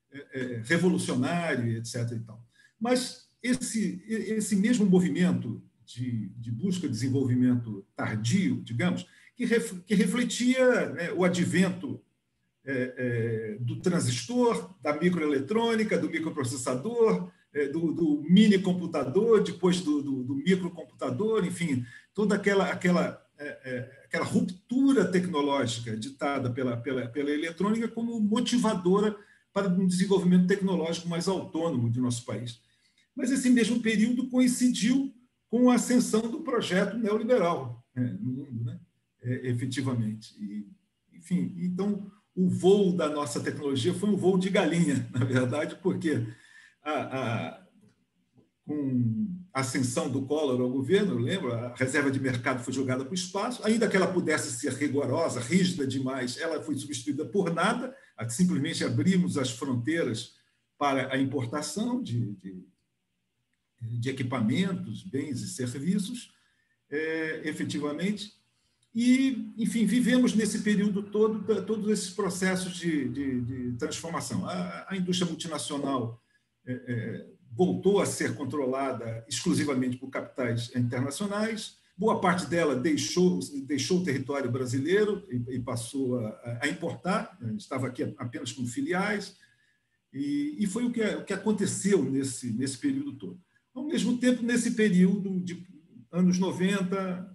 revolucionário, etcétera. E tal. Mas esse, esse mesmo movimento de, de busca de desenvolvimento tardio, digamos, que, ref, que refletia, né, o advento é, é, do transistor, da microeletrônica, do microprocessador, é, do, do mini-computador, depois do, do, do microcomputador, enfim, toda aquela, aquela, é, é, aquela ruptura tecnológica ditada pela, pela, pela eletrônica como motivadora para um desenvolvimento tecnológico mais autônomo de nosso país. Mas esse mesmo período coincidiu com a ascensão do projeto neoliberal, né, no mundo, né, é, efetivamente. E, enfim, então, o voo da nossa tecnologia foi um voo de galinha, na verdade, porque a, a, com a ascensão do Collor ao governo, lembra, a reserva de mercado foi jogada para o espaço, ainda que ela pudesse ser rigorosa, rígida demais, ela foi substituída por nada, a simplesmente abrimos as fronteiras para a importação de, de, de equipamentos, bens e serviços, é, efetivamente. E, enfim, vivemos nesse período todo todos esses processos de, de, de transformação. A, a indústria multinacional é, é, voltou a ser controlada exclusivamente por capitais internacionais, Boa parte dela deixou, deixou o território brasileiro e, e passou a, a importar, estava aqui apenas com filiais, e, e foi o que, o que aconteceu nesse, nesse período todo. Ao mesmo tempo, nesse período de anos noventa,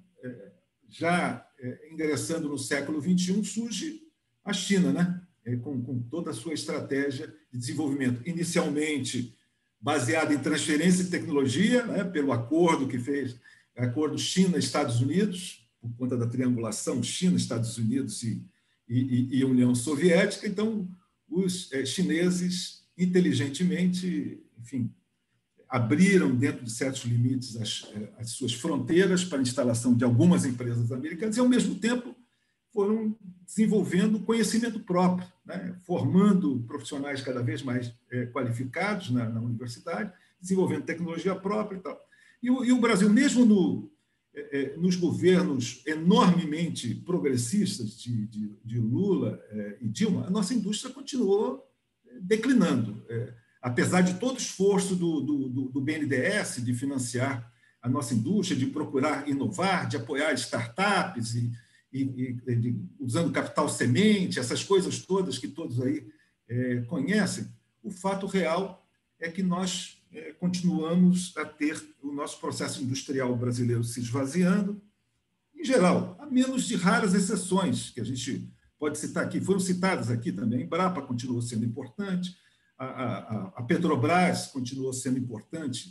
já ingressando no século vinte e um, surge a China, né? Com, com toda a sua estratégia de desenvolvimento, inicialmente baseada em transferência de tecnologia, né? Pelo acordo que fez, acordo China-Estados Unidos, por conta da triangulação China, Estados Unidos e, e, e União Soviética. Então, os chineses, inteligentemente, enfim, abriram, dentro de certos limites, as, as suas fronteiras para a instalação de algumas empresas americanas e, ao mesmo tempo, foram desenvolvendo conhecimento próprio, né? Formando profissionais cada vez mais é, qualificados na, na universidade, desenvolvendo tecnologia própria e tal. E o, e o Brasil, mesmo no, é, nos governos enormemente progressistas de, de, de Lula é, e Dilma, a nossa indústria continuou declinando. É, apesar de todo o esforço do, do, do B N D E S de financiar a nossa indústria, de procurar inovar, de apoiar startups, e, e, e de, usando capital semente, essas coisas todas que todos aí é, conhecem, o fato real é que nós é, continuamos a ter o nosso processo industrial brasileiro se esvaziando, em geral, a menos de raras exceções, que a gente pode citar aqui, foram citadas aqui também. A Embrapa continuou sendo importante, a, a, a Petrobras continuou sendo importante,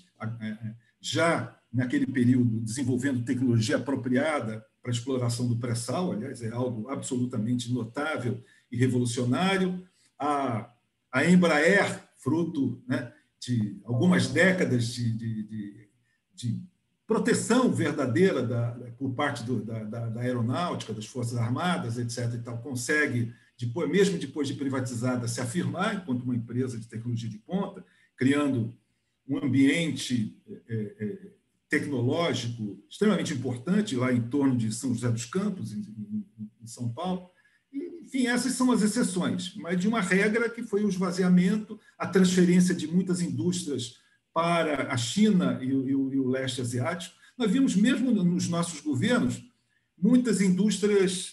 já naquele período desenvolvendo tecnologia apropriada para a exploração do pré-sal, aliás, é algo absolutamente notável e revolucionário. A, a Embraer, fruto, né, de algumas décadas de, de, de, de proteção verdadeira da, por parte do, da, da, da aeronáutica, das Forças Armadas, etcétera e tal, consegue, depois, mesmo depois de privatizada, se afirmar enquanto uma empresa de tecnologia de ponta, criando um ambiente é, é, tecnológico extremamente importante lá em torno de São José dos Campos, em, em, em São Paulo. E, enfim, essas são as exceções, mas de uma regra que foi o esvaziamento, a transferência de muitas indústrias para a China e o, e o, e o leste asiático. Nós vimos, mesmo nos nossos governos, muitas indústrias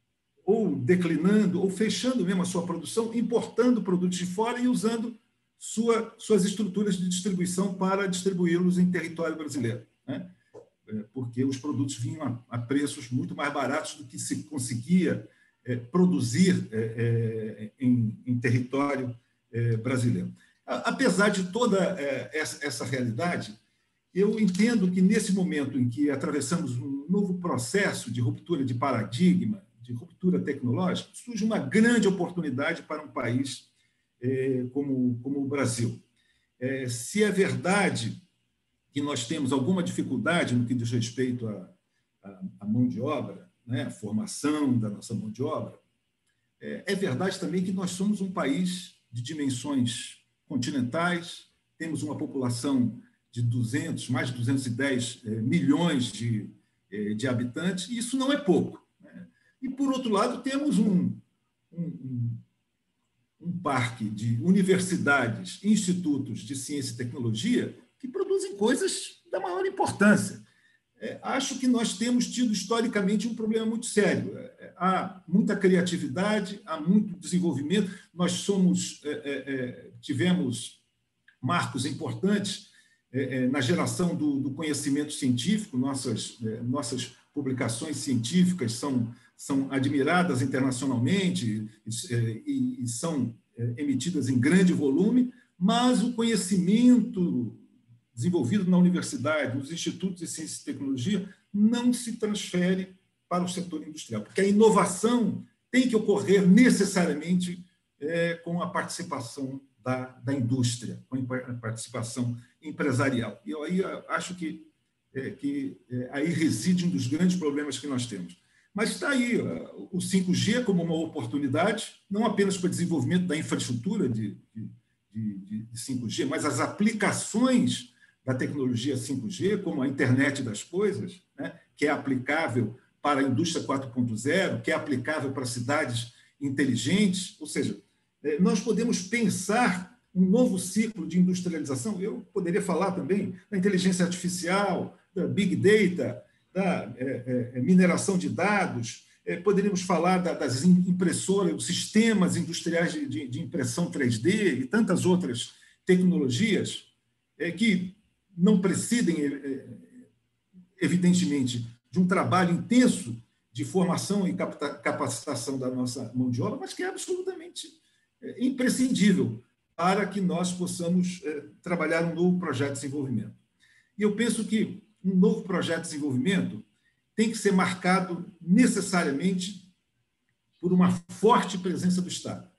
ou declinando, ou fechando mesmo a sua produção, importando produtos de fora e usando sua, suas estruturas de distribuição para distribuí-los em território brasileiro, né? Porque os produtos vinham a, a preços muito mais baratos do que se conseguia é, produzir é, é, em, em território é, brasileiro. Apesar de toda essa realidade, eu entendo que, nesse momento em que atravessamos um novo processo de ruptura de paradigma, de ruptura tecnológica, surge uma grande oportunidade para um país como, como o Brasil. Se é verdade que nós temos alguma dificuldade no que diz respeito à, à mão de obra, né, a formação da nossa mão de obra, é verdade também que nós somos um país de dimensões continentais, temos uma população de duzentos, mais de duzentos e dez milhões de, de habitantes, e isso não é pouco, né? E, por outro lado, temos um, um, um parque de universidades, institutos de ciência e tecnologia que produzem coisas da maior importância. É, acho que nós temos tido, historicamente, um problema muito sério. É, há muita criatividade, há muito desenvolvimento. Nós somos, é, é, tivemos marcos importantes é, é, na geração do, do conhecimento científico. Nossas, é, nossas publicações científicas são, são admiradas internacionalmente e, e, e são é, emitidas em grande volume, mas o conhecimento desenvolvido na universidade, nos institutos de ciência e tecnologia, não se transfere para o setor industrial, porque a inovação tem que ocorrer necessariamente é, com a participação da, da indústria, com a participação empresarial. E eu aí acho que, é, que é, aí reside um dos grandes problemas que nós temos. Mas está aí o cinco G como uma oportunidade, não apenas para o desenvolvimento da infraestrutura de, de, de, de cinco G, mas as aplicações da tecnologia cinco G, como a internet das coisas, né, que é aplicável para a indústria quatro ponto zero, que é aplicável para cidades inteligentes. Ou seja, nós podemos pensar um novo ciclo de industrialização. Eu poderia falar também da inteligência artificial, da Big Data, da é, é, mineração de dados, é, poderíamos falar da, das impressoras, dos sistemas industriais de, de, de impressão três D e tantas outras tecnologias é, que não precisem, é, evidentemente, de um trabalho intenso de formação e capacitação da nossa mão de obra, mas que é absolutamente é, imprescindível para que nós possamos é, trabalhar um novo projeto de desenvolvimento. E eu penso que um novo projeto de desenvolvimento tem que ser marcado necessariamente por uma forte presença do Estado.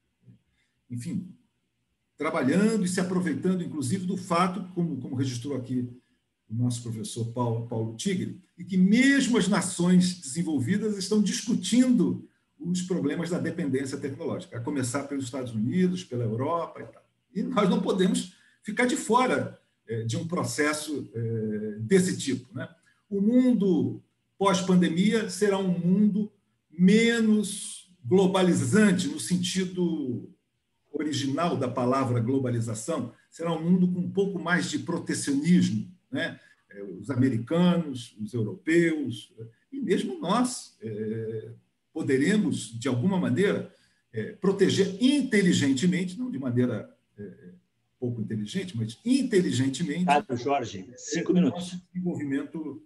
Enfim, trabalhando e se aproveitando, inclusive, do fato, como, como registrou aqui o nosso professor Paulo, Paulo Tigre, e que mesmo as nações desenvolvidas estão discutindo os problemas da dependência tecnológica, a começar pelos Estados Unidos, pela Europa e tal. E nós não podemos ficar de fora é, de um processo é, desse tipo, né? O mundo pós-pandemia será um mundo menos globalizante, no sentido original da palavra globalização, será um mundo com um pouco mais de protecionismo, né? Os americanos, os europeus, e mesmo nós é, poderemos, de alguma maneira, é, proteger inteligentemente, não de maneira é, pouco inteligente, mas inteligentemente, Carlos Jorge, cinco é, minutos. o nosso desenvolvimento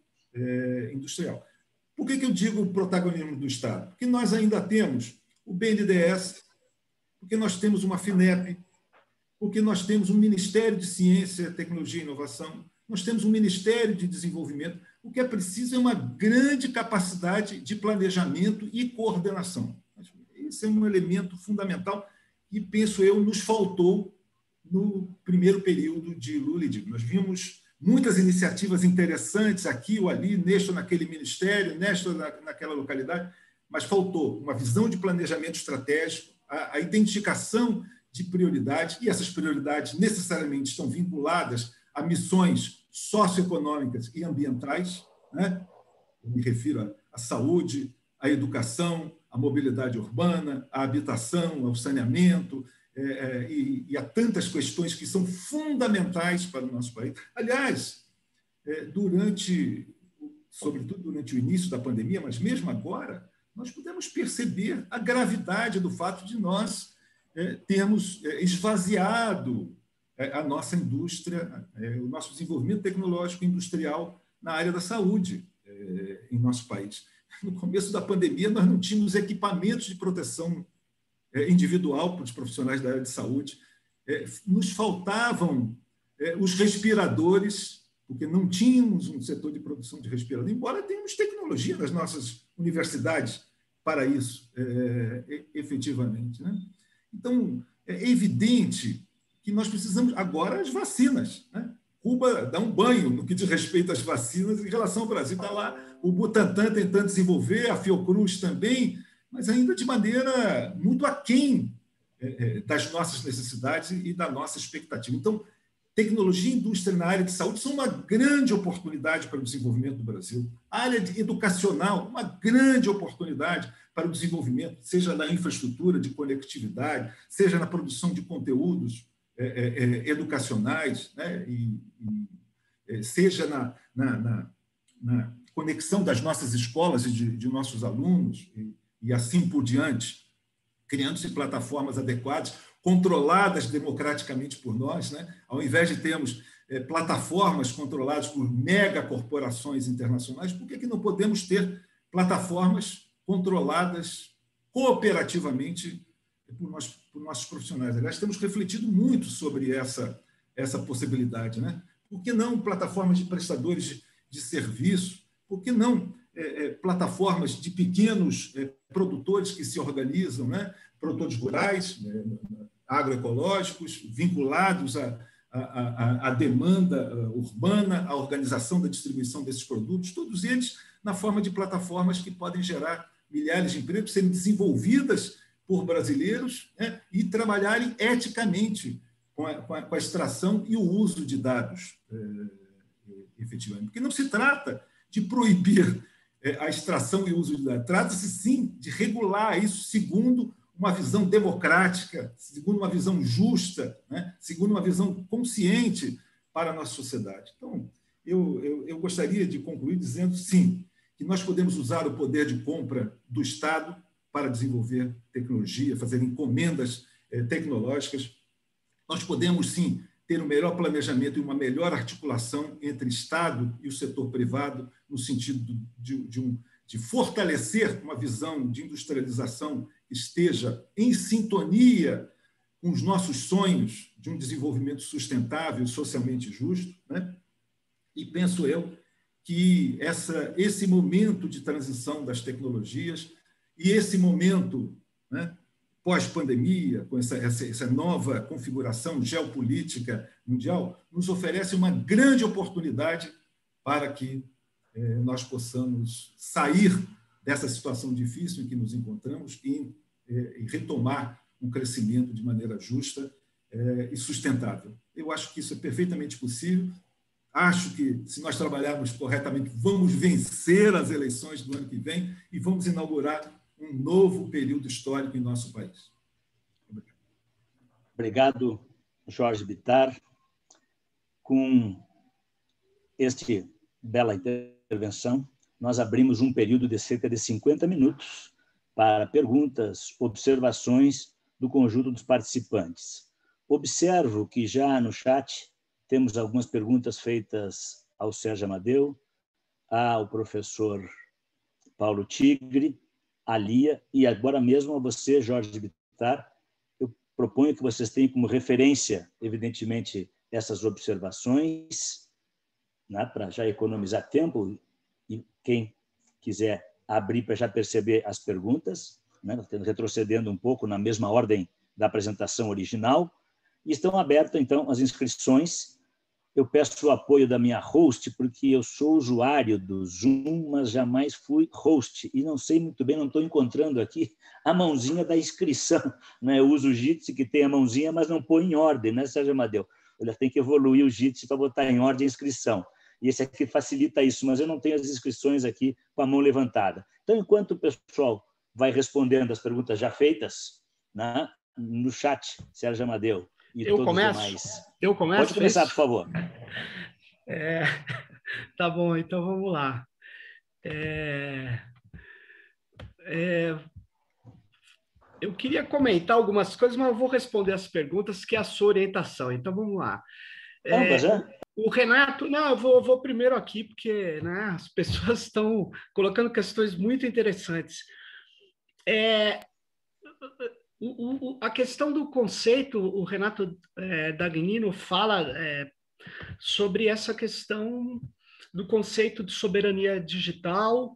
é, industrial. Por que, que eu digo protagonismo do Estado? Porque nós ainda temos o B N D E S, porque nós temos uma FINEP, porque nós temos um Ministério de Ciência, Tecnologia e Inovação, nós temos um Ministério de Desenvolvimento. O que é preciso é uma grande capacidade de planejamento e coordenação. Esse é um elemento fundamental e, penso eu, nos faltou no primeiro período de Lula e Dilma. Nós vimos muitas iniciativas interessantes aqui ou ali, neste ou naquele ministério, nesta ou naquela localidade, mas faltou uma visão de planejamento estratégico, a, a identificação de prioridades, e essas prioridades necessariamente estão vinculadas a missões socioeconômicas e ambientais, né? Eu me refiro à saúde, à educação, à mobilidade urbana, à habitação, ao saneamento, é, é, e, e a tantas questões que são fundamentais para o nosso país. Aliás, é, durante, sobretudo durante o início da pandemia, mas mesmo agora, nós pudemos perceber a gravidade do fato de nós é, termos é, esvaziado a nossa indústria, o nosso desenvolvimento tecnológico e industrial na área da saúde em nosso país. No começo da pandemia, nós não tínhamos equipamentos de proteção individual para os profissionais da área de saúde, nos faltavam os respiradores, porque não tínhamos um setor de produção de respirador, embora tenhamos tecnologia nas nossas universidades para isso, efetivamente, né? Então, é evidente que nós precisamos agora as vacinas, né? Cuba dá um banho no que diz respeito às vacinas em relação ao Brasil. Está lá o Butantan tentando desenvolver, a Fiocruz também, mas ainda de maneira muito aquém das nossas necessidades e da nossa expectativa. Então, tecnologia e indústria na área de saúde são uma grande oportunidade para o desenvolvimento do Brasil. A área educacional, uma grande oportunidade para o desenvolvimento, seja na infraestrutura de conectividade, seja na produção de conteúdos É, é, educacionais, né? e, e, seja na, na, na, na conexão das nossas escolas e de, de nossos alunos, e, e assim por diante, criando-se plataformas adequadas, controladas democraticamente por nós, né? Ao invés de termos é, plataformas controladas por megacorporações internacionais, por que, que não podemos ter plataformas controladas cooperativamente por, nós, por nossos profissionais? Aliás, temos refletido muito sobre essa, essa possibilidade, né? Por que não plataformas de prestadores de, de serviço? Por que não é, é, plataformas de pequenos é, produtores que se organizam, né? Produtores rurais, é, agroecológicos, vinculados à, à, à demanda urbana, à organização da distribuição desses produtos, todos eles na forma de plataformas que podem gerar milhares de empregos, serem desenvolvidas por brasileiros, né, e trabalharem eticamente com a, com, a, com a extração e o uso de dados, é, efetivamente. Porque não se trata de proibir é, a extração e o uso de dados, trata-se, sim, de regular isso segundo uma visão democrática, segundo uma visão justa, né, segundo uma visão consciente para a nossa sociedade. Então, eu, eu, eu gostaria de concluir dizendo, sim, que nós podemos usar o poder de compra do Estado para desenvolver tecnologia, fazer encomendas eh, tecnológicas. Nós podemos, sim, ter um melhor planejamento e uma melhor articulação entre Estado e o setor privado, no sentido de, de, um, de fortalecer uma visão de industrialização que esteja em sintonia com os nossos sonhos de um desenvolvimento sustentável e socialmente justo, né? E penso eu que essa, esse momento de transição das tecnologias e esse momento, né, pós-pandemia, com essa, essa, essa nova configuração geopolítica mundial, nos oferece uma grande oportunidade para que eh, nós possamos sair dessa situação difícil em que nos encontramos e, eh, e retomar um crescimento de maneira justa eh, e sustentável. Eu acho que isso é perfeitamente possível. Acho que, se nós trabalharmos corretamente, vamos vencer as eleições do ano que vem e vamos inaugurar um novo período histórico em nosso país. Obrigado, Obrigado Jorge Bittar. Com esta bela intervenção, nós abrimos um período de cerca de cinquenta minutos para perguntas, observações do conjunto dos participantes. Observo que já no chat temos algumas perguntas feitas ao Sérgio Amadeu, ao professor Paulo Tigre, a Lia, e agora mesmo a você, Jorge Bittar. Eu proponho que vocês tenham como referência, evidentemente, essas observações, né, para já economizar tempo, e quem quiser abrir para já perceber as perguntas, né, retrocedendo um pouco na mesma ordem da apresentação original, e estão abertas, então, as inscrições. Eu peço o apoio da minha host, porque eu sou usuário do Zoom, mas jamais fui host, e não sei muito bem, não estou encontrando aqui a mãozinha da inscrição, né? Eu uso o Jitsi, que tem a mãozinha, mas não põe em ordem, né, Sérgio Amadeu? Ele tem que evoluir o Jitsi para botar em ordem a inscrição, e esse aqui facilita isso, mas eu não tenho as inscrições aqui com a mão levantada. Então, enquanto o pessoal vai respondendo as perguntas já feitas, né, no chat, Sérgio Amadeu, e eu todos começo? os demais. Eu começo? Pode começar, por favor. É, tá bom, então vamos lá. É, é, eu queria comentar algumas coisas, mas eu vou responder as perguntas, que é a sua orientação. Então vamos lá. É, o Renato, não, eu vou, eu vou primeiro aqui, porque, né, as pessoas estão colocando questões muito interessantes. É, O, o, a questão do conceito, o Renato é, Dagnino fala é, sobre essa questão do conceito de soberania digital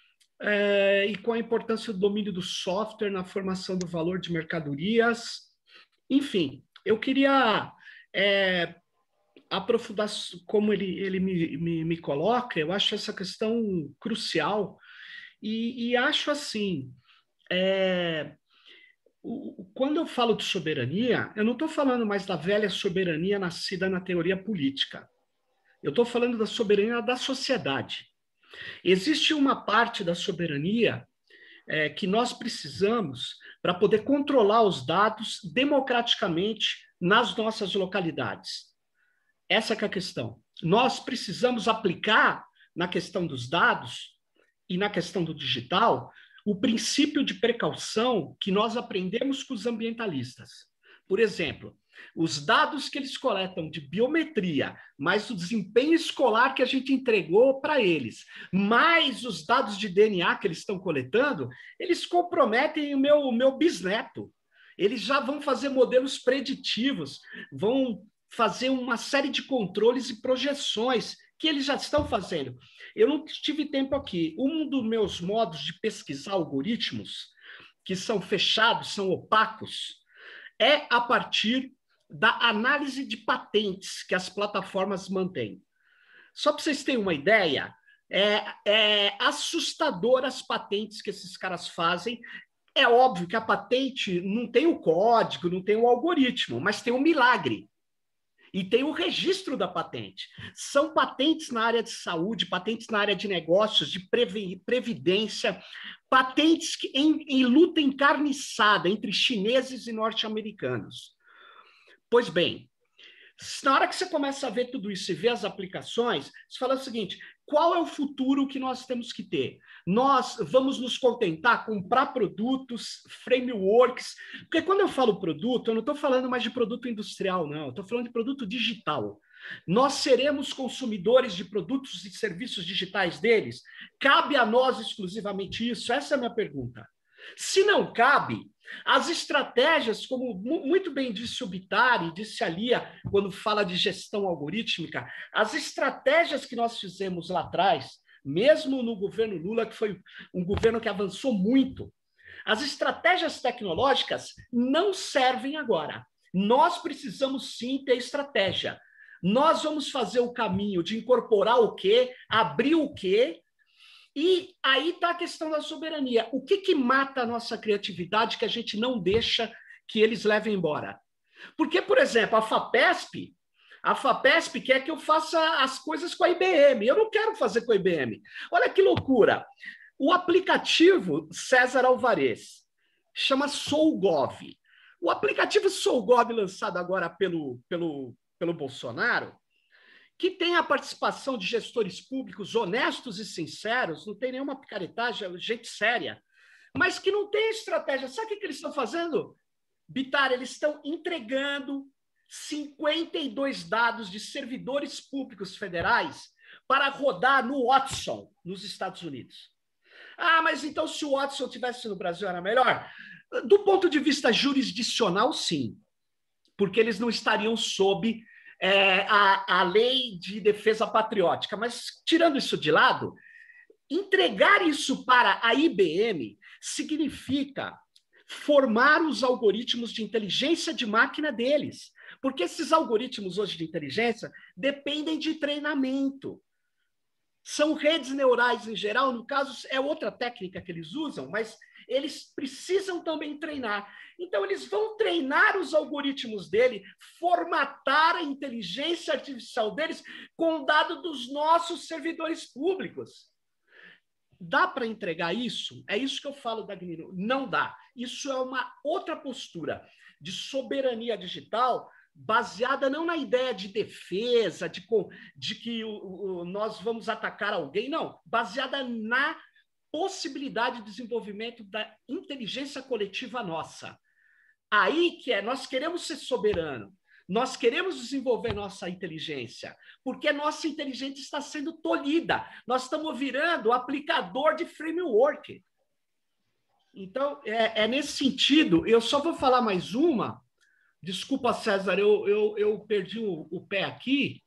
é, e com a importância do domínio do software na formação do valor de mercadorias. Enfim, eu queria é, aprofundar como ele, ele me, me, me coloca. Eu acho essa questão crucial e, e acho assim... É, Quando eu falo de soberania, eu não estou falando mais da velha soberania nascida na teoria política. Eu estou falando da soberania da sociedade. Existe uma parte da soberania é, que nós precisamos para poder controlar os dados democraticamente nas nossas localidades. Essa que é a questão. Nós precisamos aplicar na questão dos dados e na questão do digital o princípio de precaução que nós aprendemos com os ambientalistas. Por exemplo, os dados que eles coletam de biometria, mais o desempenho escolar que a gente entregou para eles, mais os dados de D N A que eles estão coletando, eles comprometem o meu, o meu bisneto. Eles já vão fazer modelos preditivos, vão fazer uma série de controles e projeções que eles já estão fazendo. Eu não tive tempo aqui. Um dos meus modos de pesquisar algoritmos, que são fechados, são opacos, é a partir da análise de patentes que as plataformas mantêm. Só para vocês terem uma ideia, é, é assustador as patentes que esses caras fazem. É óbvio que a patente não tem o código, não tem o algoritmo, mas tem um milagre. E tem o registro da patente. São patentes na área de saúde, patentes na área de negócios, de previdência, patentes que em, em luta encarniçada entre chineses e norte-americanos. Pois bem, Na hora que você começa a ver tudo isso e ver as aplicações, você fala o seguinte, qual é o futuro que nós temos que ter? Nós vamos nos contentar, comprar produtos, frameworks, porque quando eu falo produto, eu não estou falando mais de produto industrial, não, eu estou falando de produto digital. Nós seremos consumidores de produtos e serviços digitais deles? Cabe a nós exclusivamente isso? Essa é a minha pergunta. Se não cabe, as estratégias, como muito bem disse o Bittar e disse a Lia, quando fala de gestão algorítmica, as estratégias que nós fizemos lá atrás, mesmo no governo Lula, que foi um governo que avançou muito, as estratégias tecnológicas não servem agora. Nós precisamos sim ter estratégia. Nós vamos fazer o caminho de incorporar o quê, abrir o quê, e aí está a questão da soberania. O que, que mata a nossa criatividade que a gente não deixa que eles levem embora? Porque, por exemplo, a FAPESP, a FAPESP quer que eu faça as coisas com a I B M. Eu não quero fazer com a I B M. Olha que loucura. O aplicativo César Alvarez chama SouGov. O aplicativo SouGov, lançado agora pelo, pelo, pelo Bolsonaro, que tem a participação de gestores públicos honestos e sinceros, não tem nenhuma picaretagem, gente séria, mas que não tem estratégia. Sabe o que eles estão fazendo? Bittar, eles estão entregando cinquenta e dois dados de servidores públicos federais para rodar no Watson, nos Estados Unidos. Ah, mas então se o Watson estivesse no Brasil era melhor? Do ponto de vista jurisdicional, sim, porque eles não estariam sob É, a, a lei de defesa patriótica, mas tirando isso de lado, entregar isso para a I B M significa formar os algoritmos de inteligência de máquina deles, porque esses algoritmos hoje de inteligência dependem de treinamento. São redes neurais em geral, no caso é outra técnica que eles usam, mas eles precisam também treinar. Então, eles vão treinar os algoritmos dele, formatar a inteligência artificial deles com dado dos nossos servidores públicos. Dá para entregar isso? É isso que eu falo, Dagnino. Não dá. Isso é uma outra postura de soberania digital baseada não na ideia de defesa, de, de que o, o, nós vamos atacar alguém, não. Baseada na possibilidade de desenvolvimento da inteligência coletiva nossa. Aí que é, nós queremos ser soberano, nós queremos desenvolver nossa inteligência, porque nossa inteligência está sendo tolhida, nós estamos virando aplicador de framework. Então, é, é nesse sentido, eu só vou falar mais uma, desculpa, César, eu, eu, eu perdi o, o pé aqui,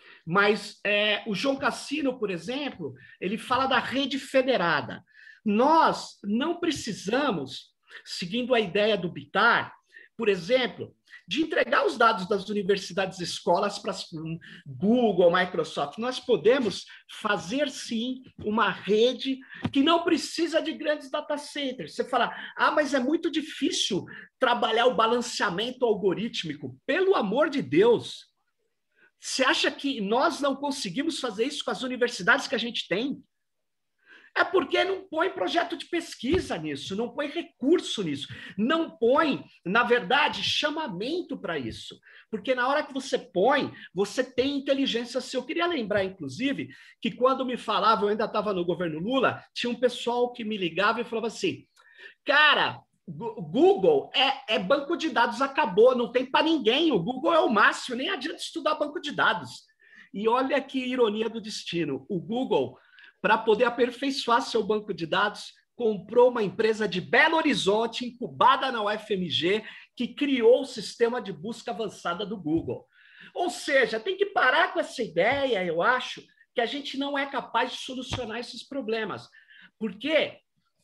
mas é, o João Cassino, por exemplo, ele fala da rede federada. Nós não precisamos, seguindo a ideia do Bittar, por exemplo, de entregar os dados das universidades e escolas para Google, Microsoft. Nós podemos fazer, sim, uma rede que não precisa de grandes data centers. Você fala, ah, mas é muito difícil trabalhar o balanceamento algorítmico. Pelo amor de Deus! Você acha que nós não conseguimos fazer isso com as universidades que a gente tem? É porque não põe projeto de pesquisa nisso, não põe recurso nisso, não põe, na verdade, chamamento para isso. Porque na hora que você põe, você tem inteligência. Eu queria lembrar, inclusive, que quando me falavam, eu ainda estava no governo Lula, tinha um pessoal que me ligava e falava assim, cara, Google é, é banco de dados, acabou, não tem para ninguém, o Google é o máximo, nem adianta estudar banco de dados. E olha que ironia do destino, o Google, para poder aperfeiçoar seu banco de dados, comprou uma empresa de Belo Horizonte, incubada na U F M G, que criou o sistema de busca avançada do Google. Ou seja, tem que parar com essa ideia, eu acho, que a gente não é capaz de solucionar esses problemas. Porque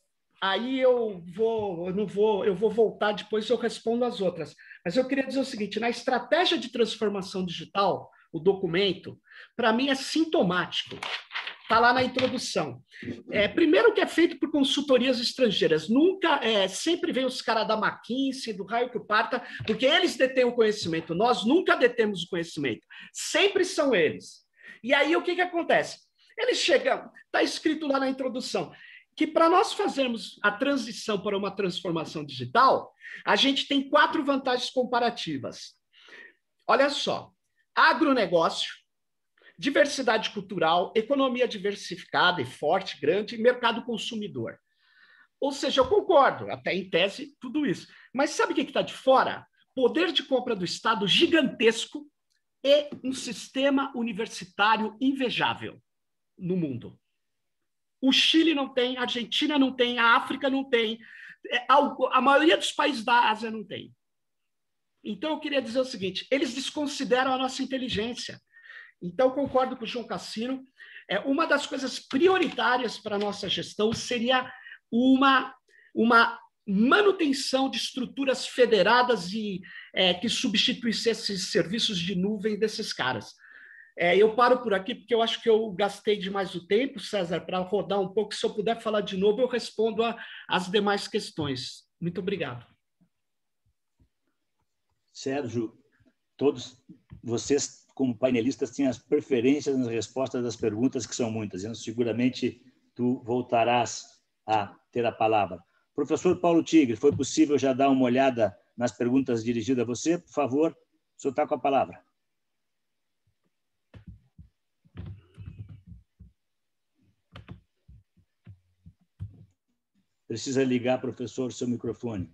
aí eu vou, eu não vou, eu vou voltar depois eu respondo as outras. Mas eu queria dizer o seguinte, na estratégia de transformação digital, o documento, para mim é sintomático. Está lá na introdução. É, primeiro que é feito por consultorias estrangeiras. Nunca, é, sempre vem os caras da McKinsey, do raio que o parta, porque eles detêm o conhecimento. Nós nunca detemos o conhecimento. Sempre são eles. E aí o que, que acontece? Eles chegam, está escrito lá na introdução, que para nós fazermos a transição para uma transformação digital, a gente tem quatro vantagens comparativas. Olha só, agronegócio, diversidade cultural, economia diversificada e forte, grande, e mercado consumidor. Ou seja, eu concordo, até em tese, tudo isso. Mas sabe o que está de fora? Poder de compra do Estado gigantesco e um sistema universitário invejável no mundo. O Chile não tem, a Argentina não tem, a África não tem, a maioria dos países da Ásia não tem. Então, eu queria dizer o seguinte, eles desconsideram a nossa inteligência. Então, concordo com o João Cassino, é, uma das coisas prioritárias para a nossa gestão seria uma, uma manutenção de estruturas federadas e é, que substituísse esses serviços de nuvem desses caras. É, eu paro por aqui porque eu acho que eu gastei demais o tempo, César, para rodar um pouco. Se eu puder falar de novo, eu respondo às demais questões. Muito obrigado. Sérgio, todos vocês, como painelistas, têm as preferências nas respostas das perguntas, que são muitas. Então, seguramente, tu voltarás a ter a palavra. Professor Paulo Tigre, foi possível já dar uma olhada nas perguntas dirigidas a você? Por favor, o senhor está com a palavra. Precisa ligar, professor, seu microfone.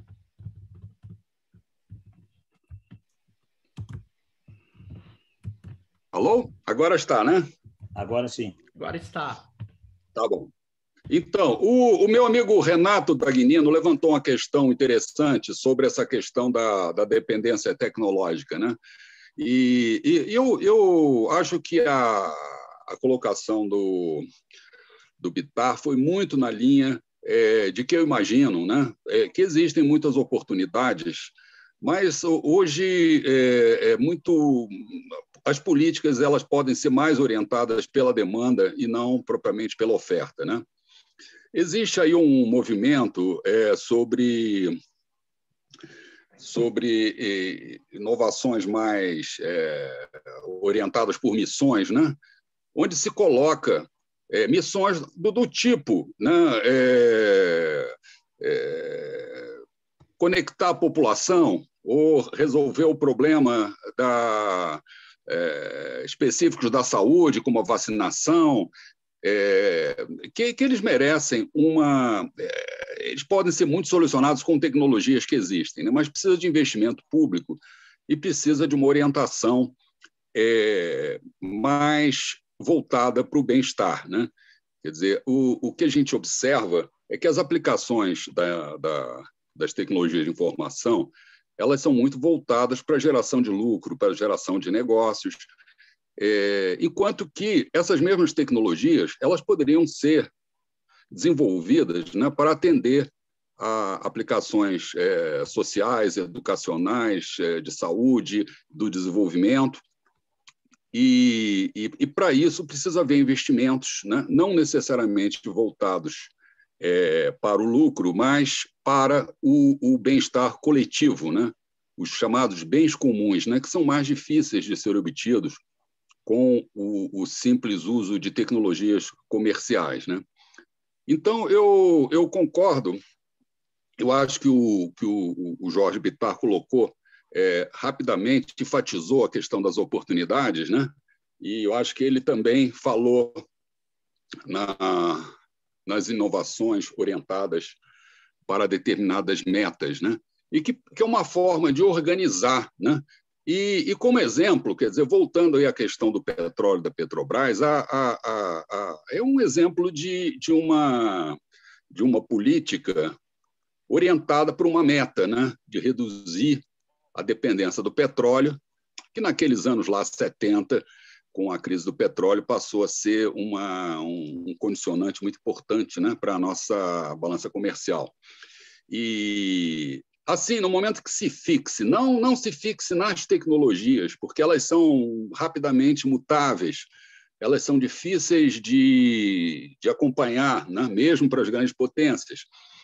Alô? Agora está, né? Agora sim. Agora está. Tá bom. Então, o, o meu amigo Renato Dagnino levantou uma questão interessante sobre essa questão da, da dependência tecnológica, né? E, e eu, eu acho que a, a colocação do, do Bittar foi muito na linha é, de que eu imagino, né? É, que existem muitas oportunidades, mas hoje é, é muito... As políticas elas podem ser mais orientadas pela demanda e não propriamente pela oferta, né? Existe aí um movimento é, sobre, sobre eh, inovações mais é, orientadas por missões, né? Onde se coloca é, missões do, do tipo, né? É, é, conectar a população ou resolver o problema da, é, específicos da saúde, como a vacinação, É, que, que eles merecem uma... É, eles podem ser muito solucionados com tecnologias que existem, né? Mas precisa de investimento público e precisa de uma orientação é, mais voltada para o bem-estar, né? Quer dizer, o, o que a gente observa é que as aplicações da, da, das tecnologias de informação elas são muito voltadas para a geração de lucro, para a geração de negócios, É, enquanto que essas mesmas tecnologias elas poderiam ser desenvolvidas, né, para atender a aplicações é, sociais, educacionais, é, de saúde, do desenvolvimento, e, e, e para isso precisa haver investimentos, né, não necessariamente voltados é, para o lucro, mas para o, o bem-estar coletivo, né, os chamados bens comuns, né, que são mais difíceis de ser obtidos com o, o simples uso de tecnologias comerciais, né? Então, eu, eu concordo, eu acho que o, que o, o Jorge Bittar colocou é, rapidamente, enfatizou a questão das oportunidades, né? E eu acho que ele também falou na, nas inovações orientadas para determinadas metas, né? E que, que é uma forma de organizar, né? E, e, como exemplo, quer dizer, voltando aí à questão do petróleo da Petrobras, a, a, a, a, é um exemplo de, de, uma, de uma política orientada por uma meta, né, de reduzir a dependência do petróleo, que naqueles anos lá, setenta, com a crise do petróleo, passou a ser uma, um, um condicionante muito importante, né, para a nossa balança comercial. E... Assim, no momento que se fixe, não, não se fixe nas tecnologias, porque elas são rapidamente mutáveis, elas são difíceis de, de acompanhar, né? Mesmo para as grandes potências.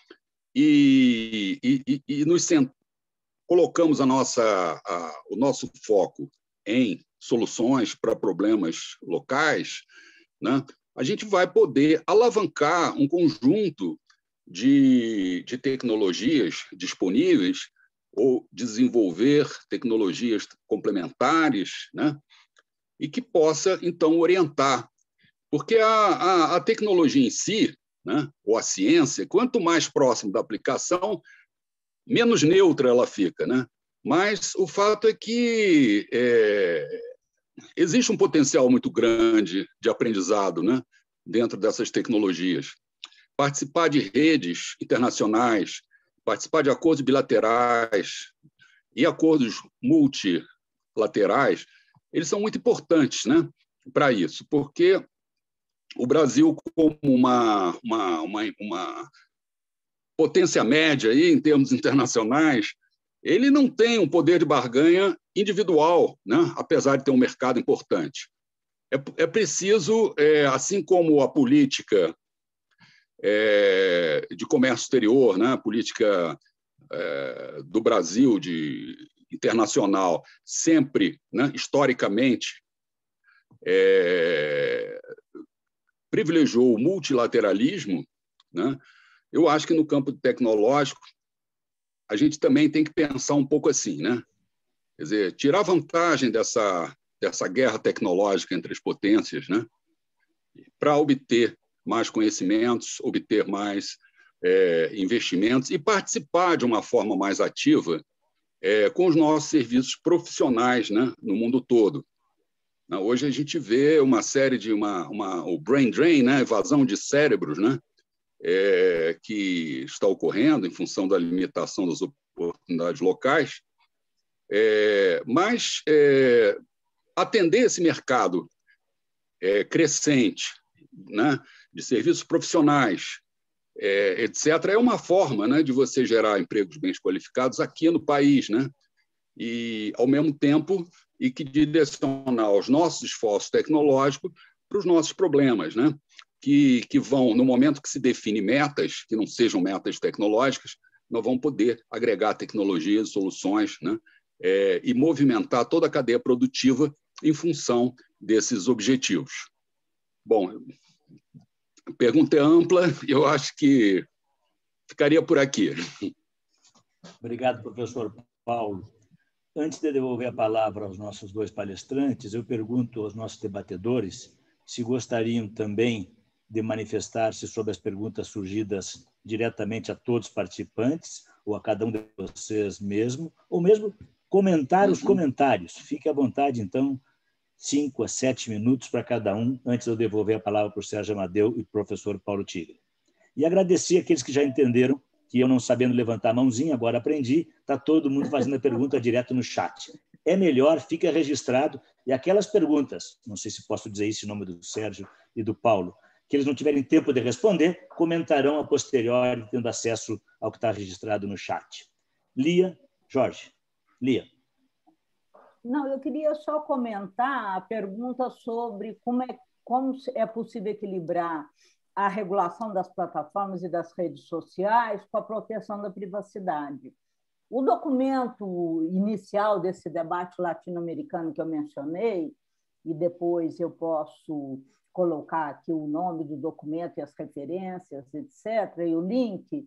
E, e, e nos sent... colocamos a nossa, a, o nosso foco em soluções para problemas locais, né? A gente vai poder alavancar um conjunto De, de tecnologias disponíveis ou desenvolver tecnologias complementares, né? E que possa, então, orientar. Porque a, a, a tecnologia em si, né? Ou a ciência, quanto mais próximo da aplicação, menos neutra ela fica, né? Mas o fato é que é, existe um potencial muito grande de aprendizado, né? Dentro dessas tecnologias. Participar de redes internacionais, participar de acordos bilaterais e acordos multilaterais, eles são muito importantes, né, para isso, porque o Brasil, como uma, uma, uma, uma potência média aí, em termos internacionais, ele não tem um poder de barganha individual, né, apesar de ter um mercado importante. É, é preciso, é, assim como a política é, de comércio exterior, né, a política é, do Brasil, de internacional, sempre, né, historicamente, é, privilegiou o multilateralismo, né? Eu acho que no campo tecnológico a gente também tem que pensar um pouco assim, né? Quer dizer, tirar vantagem dessa, dessa guerra tecnológica entre as potências, né? Para obter mais conhecimentos, obter mais é, investimentos e participar de uma forma mais ativa é, com os nossos serviços profissionais, né, no mundo todo. Hoje a gente vê uma série de uma, uma o brain drain, né, evasão de cérebros, né, é, que está ocorrendo em função da limitação das oportunidades locais, é, mas é, atender esse mercado é, crescente, né, de serviços profissionais, é, etcétera, é uma forma, né, de você gerar empregos bem qualificados aqui no país, né, e, ao mesmo tempo, e que direcionar os nossos esforços tecnológicos para os nossos problemas, né, que, que vão, no momento que se define metas, que não sejam metas tecnológicas, nós vamos poder agregar tecnologias, soluções, né, é, e movimentar toda a cadeia produtiva em função desses objetivos. Bom, a pergunta é ampla, eu acho que ficaria por aqui. Obrigado, professor Paulo. Antes de devolver a palavra aos nossos dois palestrantes, eu pergunto aos nossos debatedores se gostariam também de manifestar-se sobre as perguntas surgidas diretamente a todos os participantes, ou a cada um de vocês mesmo, ou mesmo comentar os comentários. Fique à vontade, então, cinco a sete minutos para cada um, antes de eu devolver a palavra para o Sérgio Amadeu e para o professor Paulo Tigre. E agradecer aqueles que já entenderam que eu, não sabendo levantar a mãozinha, agora aprendi, está todo mundo fazendo a pergunta direto no chat. É melhor, fica registrado, e aquelas perguntas, não sei se posso dizer isso em nome do Sérgio e do Paulo, que eles não tiverem tempo de responder, comentarão a posteriori, tendo acesso ao que está registrado no chat. Lia, Jorge. Lia. Não, eu queria só comentar a pergunta sobre como é, como é possível equilibrar a regulação das plataformas e das redes sociais com a proteção da privacidade. O documento inicial desse debate latino-americano que eu mencionei, e depois eu posso colocar aqui o nome do documento e as referências, etcétera, e o link,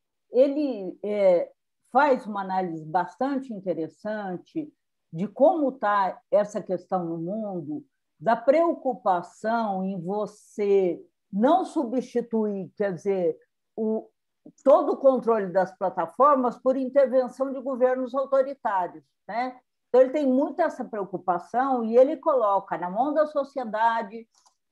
ele é, faz uma análise bastante interessante de como está essa questão no mundo, da preocupação em você não substituir, quer dizer, o, todo o controle das plataformas por intervenção de governos autoritários, né? Então, ele tem muito essa preocupação e ele coloca na mão da sociedade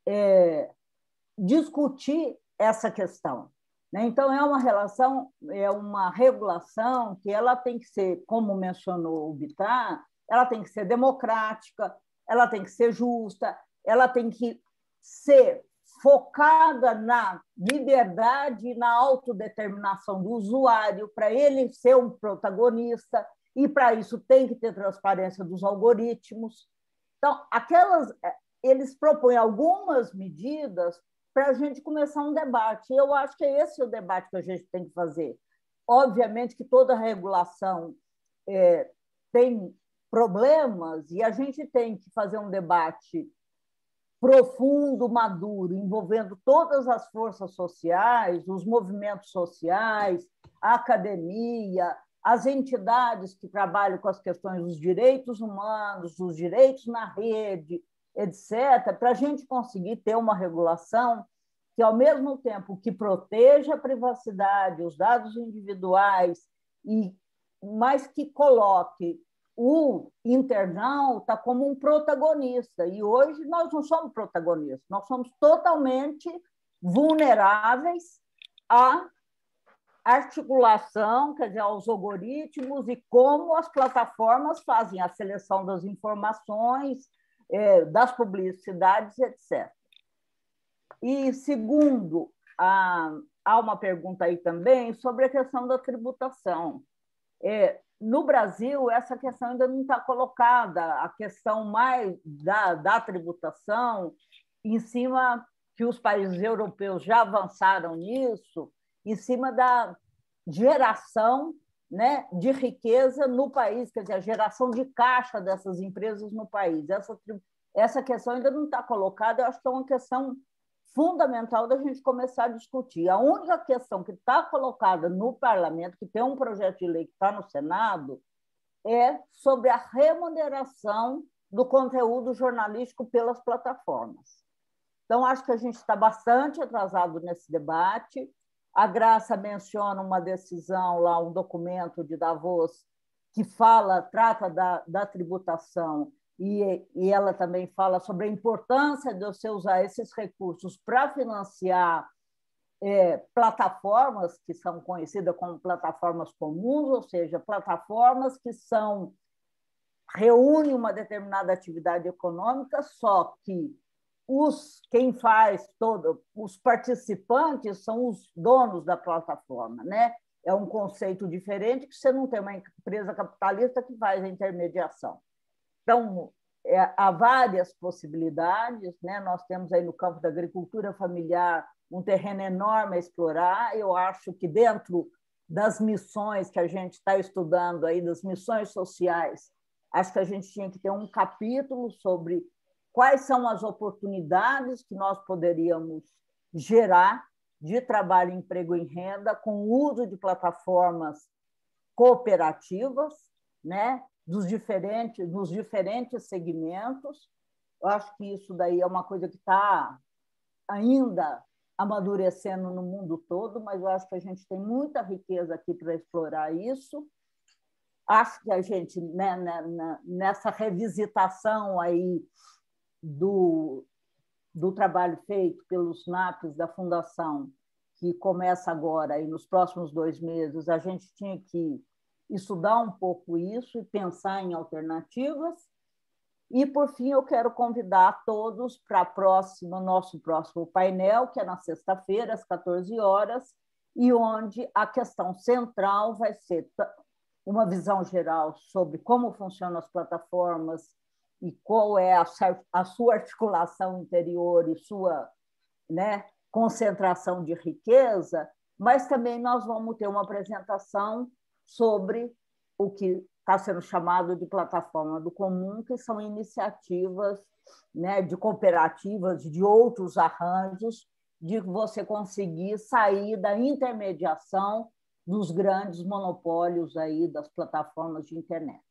é, discutir essa questão, né? Então, é uma relação, é uma regulação que ela tem que ser, como mencionou o Bittar, ela tem que ser democrática, ela tem que ser justa, ela tem que ser focada na liberdade e na autodeterminação do usuário, para ele ser um protagonista, e para isso tem que ter transparência dos algoritmos. Então, aquelas, eles propõem algumas medidas para a gente começar um debate. E eu acho que esse é o debate que a gente tem que fazer. Obviamente que toda regulação é, tem problemas e a gente tem que fazer um debate profundo, maduro, envolvendo todas as forças sociais, os movimentos sociais, a academia, as entidades que trabalham com as questões dos direitos humanos, dos direitos na rede, etcétera, para a gente conseguir ter uma regulação que, ao mesmo tempo que proteja a privacidade, os dados individuais, e, mas que coloque o internauta como um protagonista. E hoje nós não somos protagonistas, nós somos totalmente vulneráveis à articulação, quer dizer, aos algoritmos e como as plataformas fazem a seleção das informações, das publicidades, etcétera. E, segundo, há uma pergunta aí também sobre a questão da tributação. No Brasil, essa questão ainda não está colocada, a questão mais da, da tributação, em cima que os países europeus já avançaram nisso, em cima da geração, né, de riqueza no país, quer dizer, a geração de caixa dessas empresas no país. Essa, essa questão ainda não está colocada, eu acho que é uma questão fundamental da gente começar a discutir. A única questão que está colocada no parlamento, que tem um projeto de lei que está no Senado, é sobre a remuneração do conteúdo jornalístico pelas plataformas. Então, acho que a gente está bastante atrasado nesse debate. A Graça menciona uma decisão lá, um documento de Davos que fala, trata da, da tributação, e, e ela também fala sobre a importância de você usar esses recursos para financiar é, plataformas que são conhecidas como plataformas comuns, ou seja, plataformas que são, reúnem uma determinada atividade econômica, só que Os, quem faz todo, os participantes são os donos da plataforma, né? É um conceito diferente que você não tem uma empresa capitalista que faz a intermediação. Então, é, há várias possibilidades, né? Nós temos aí no campo da agricultura familiar um terreno enorme a explorar. Eu acho que dentro das missões que a gente está estudando aí, das missões sociais, acho que a gente tinha que ter um capítulo sobre quais são as oportunidades que nós poderíamos gerar de trabalho, emprego e renda com o uso de plataformas cooperativas, né, dos diferentes, dos diferentes segmentos. Eu acho que isso daí é uma coisa que está ainda amadurecendo no mundo todo, mas eu acho que a gente tem muita riqueza aqui para explorar isso. Acho que a gente, né, nessa revisitação aí Do, do trabalho feito pelos NAPs da Fundação, que começa agora, e nos próximos dois meses, a gente tinha que estudar um pouco isso e pensar em alternativas. E, por fim, eu quero convidar todos para o nosso próximo painel, que é na sexta-feira, às quatorze horas, e onde a questão central vai ser uma visão geral sobre como funcionam as plataformas e qual é a, a sua articulação interior e sua, né, concentração de riqueza, mas também nós vamos ter uma apresentação sobre o que está sendo chamado de plataforma do comum, que são iniciativas, né, de cooperativas, de outros arranjos, de você conseguir sair da intermediação dos grandes monopólios aí das plataformas de internet.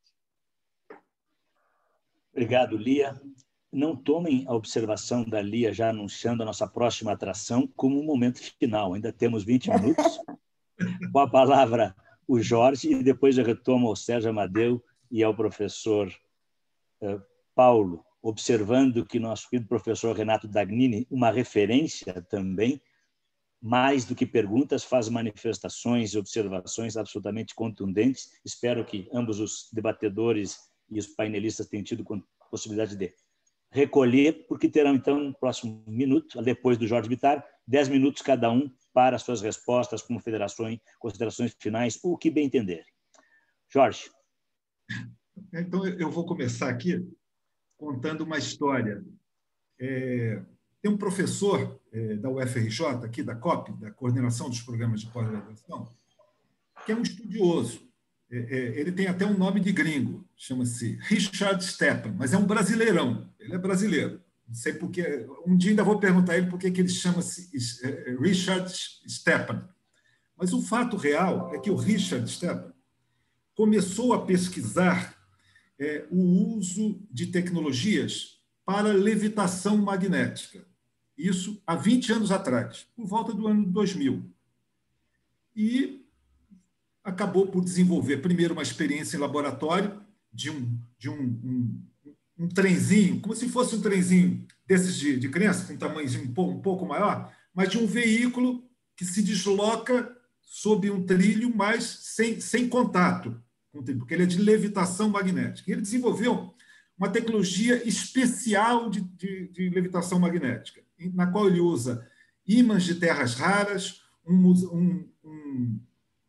Obrigado, Lia. Não tomem a observação da Lia já anunciando a nossa próxima atração como um momento final. Ainda temos vinte minutos. Com a palavra, o Jorge, e depois eu retomo ao Sérgio Amadeu e ao professor uh, Paulo, observando que nosso querido professor Renato Dagnini, uma referência também, mais do que perguntas, faz manifestações e observações absolutamente contundentes. Espero que ambos os debatedores e os painelistas têm tido a possibilidade de recolher, porque terão, então, no próximo minuto, depois do Jorge Bittar, dez minutos cada um para as suas respostas, como federações, considerações finais, o que bem entenderem. Jorge. Então, eu vou começar aqui contando uma história. É, tem um professor é, da U F R J, aqui da C O P, da Coordenação dos Programas de Pós-Graduação, que é um estudioso. Ele tem até um nome de gringo, chama-se Richard Stephan, mas é um brasileirão, ele é brasileiro. Não sei porque, um dia ainda vou perguntar a ele por que ele chama-se Richard Stephan. Mas o fato real é que o Richard Stephan começou a pesquisar é, o uso de tecnologias para levitação magnética. Isso há vinte anos atrás, por volta do ano dois mil. E acabou por desenvolver, primeiro, uma experiência em laboratório de um, de um, um, um trenzinho, como se fosse um trenzinho desses de, de criança, com um tamanhozinho um pouco, um pouco maior, mas de um veículo que se desloca sob um trilho, mas sem, sem contato com o trilho, porque ele é de levitação magnética. Ele desenvolveu uma tecnologia especial de, de, de levitação magnética, na qual ele usa ímãs de terras raras, um, um, um,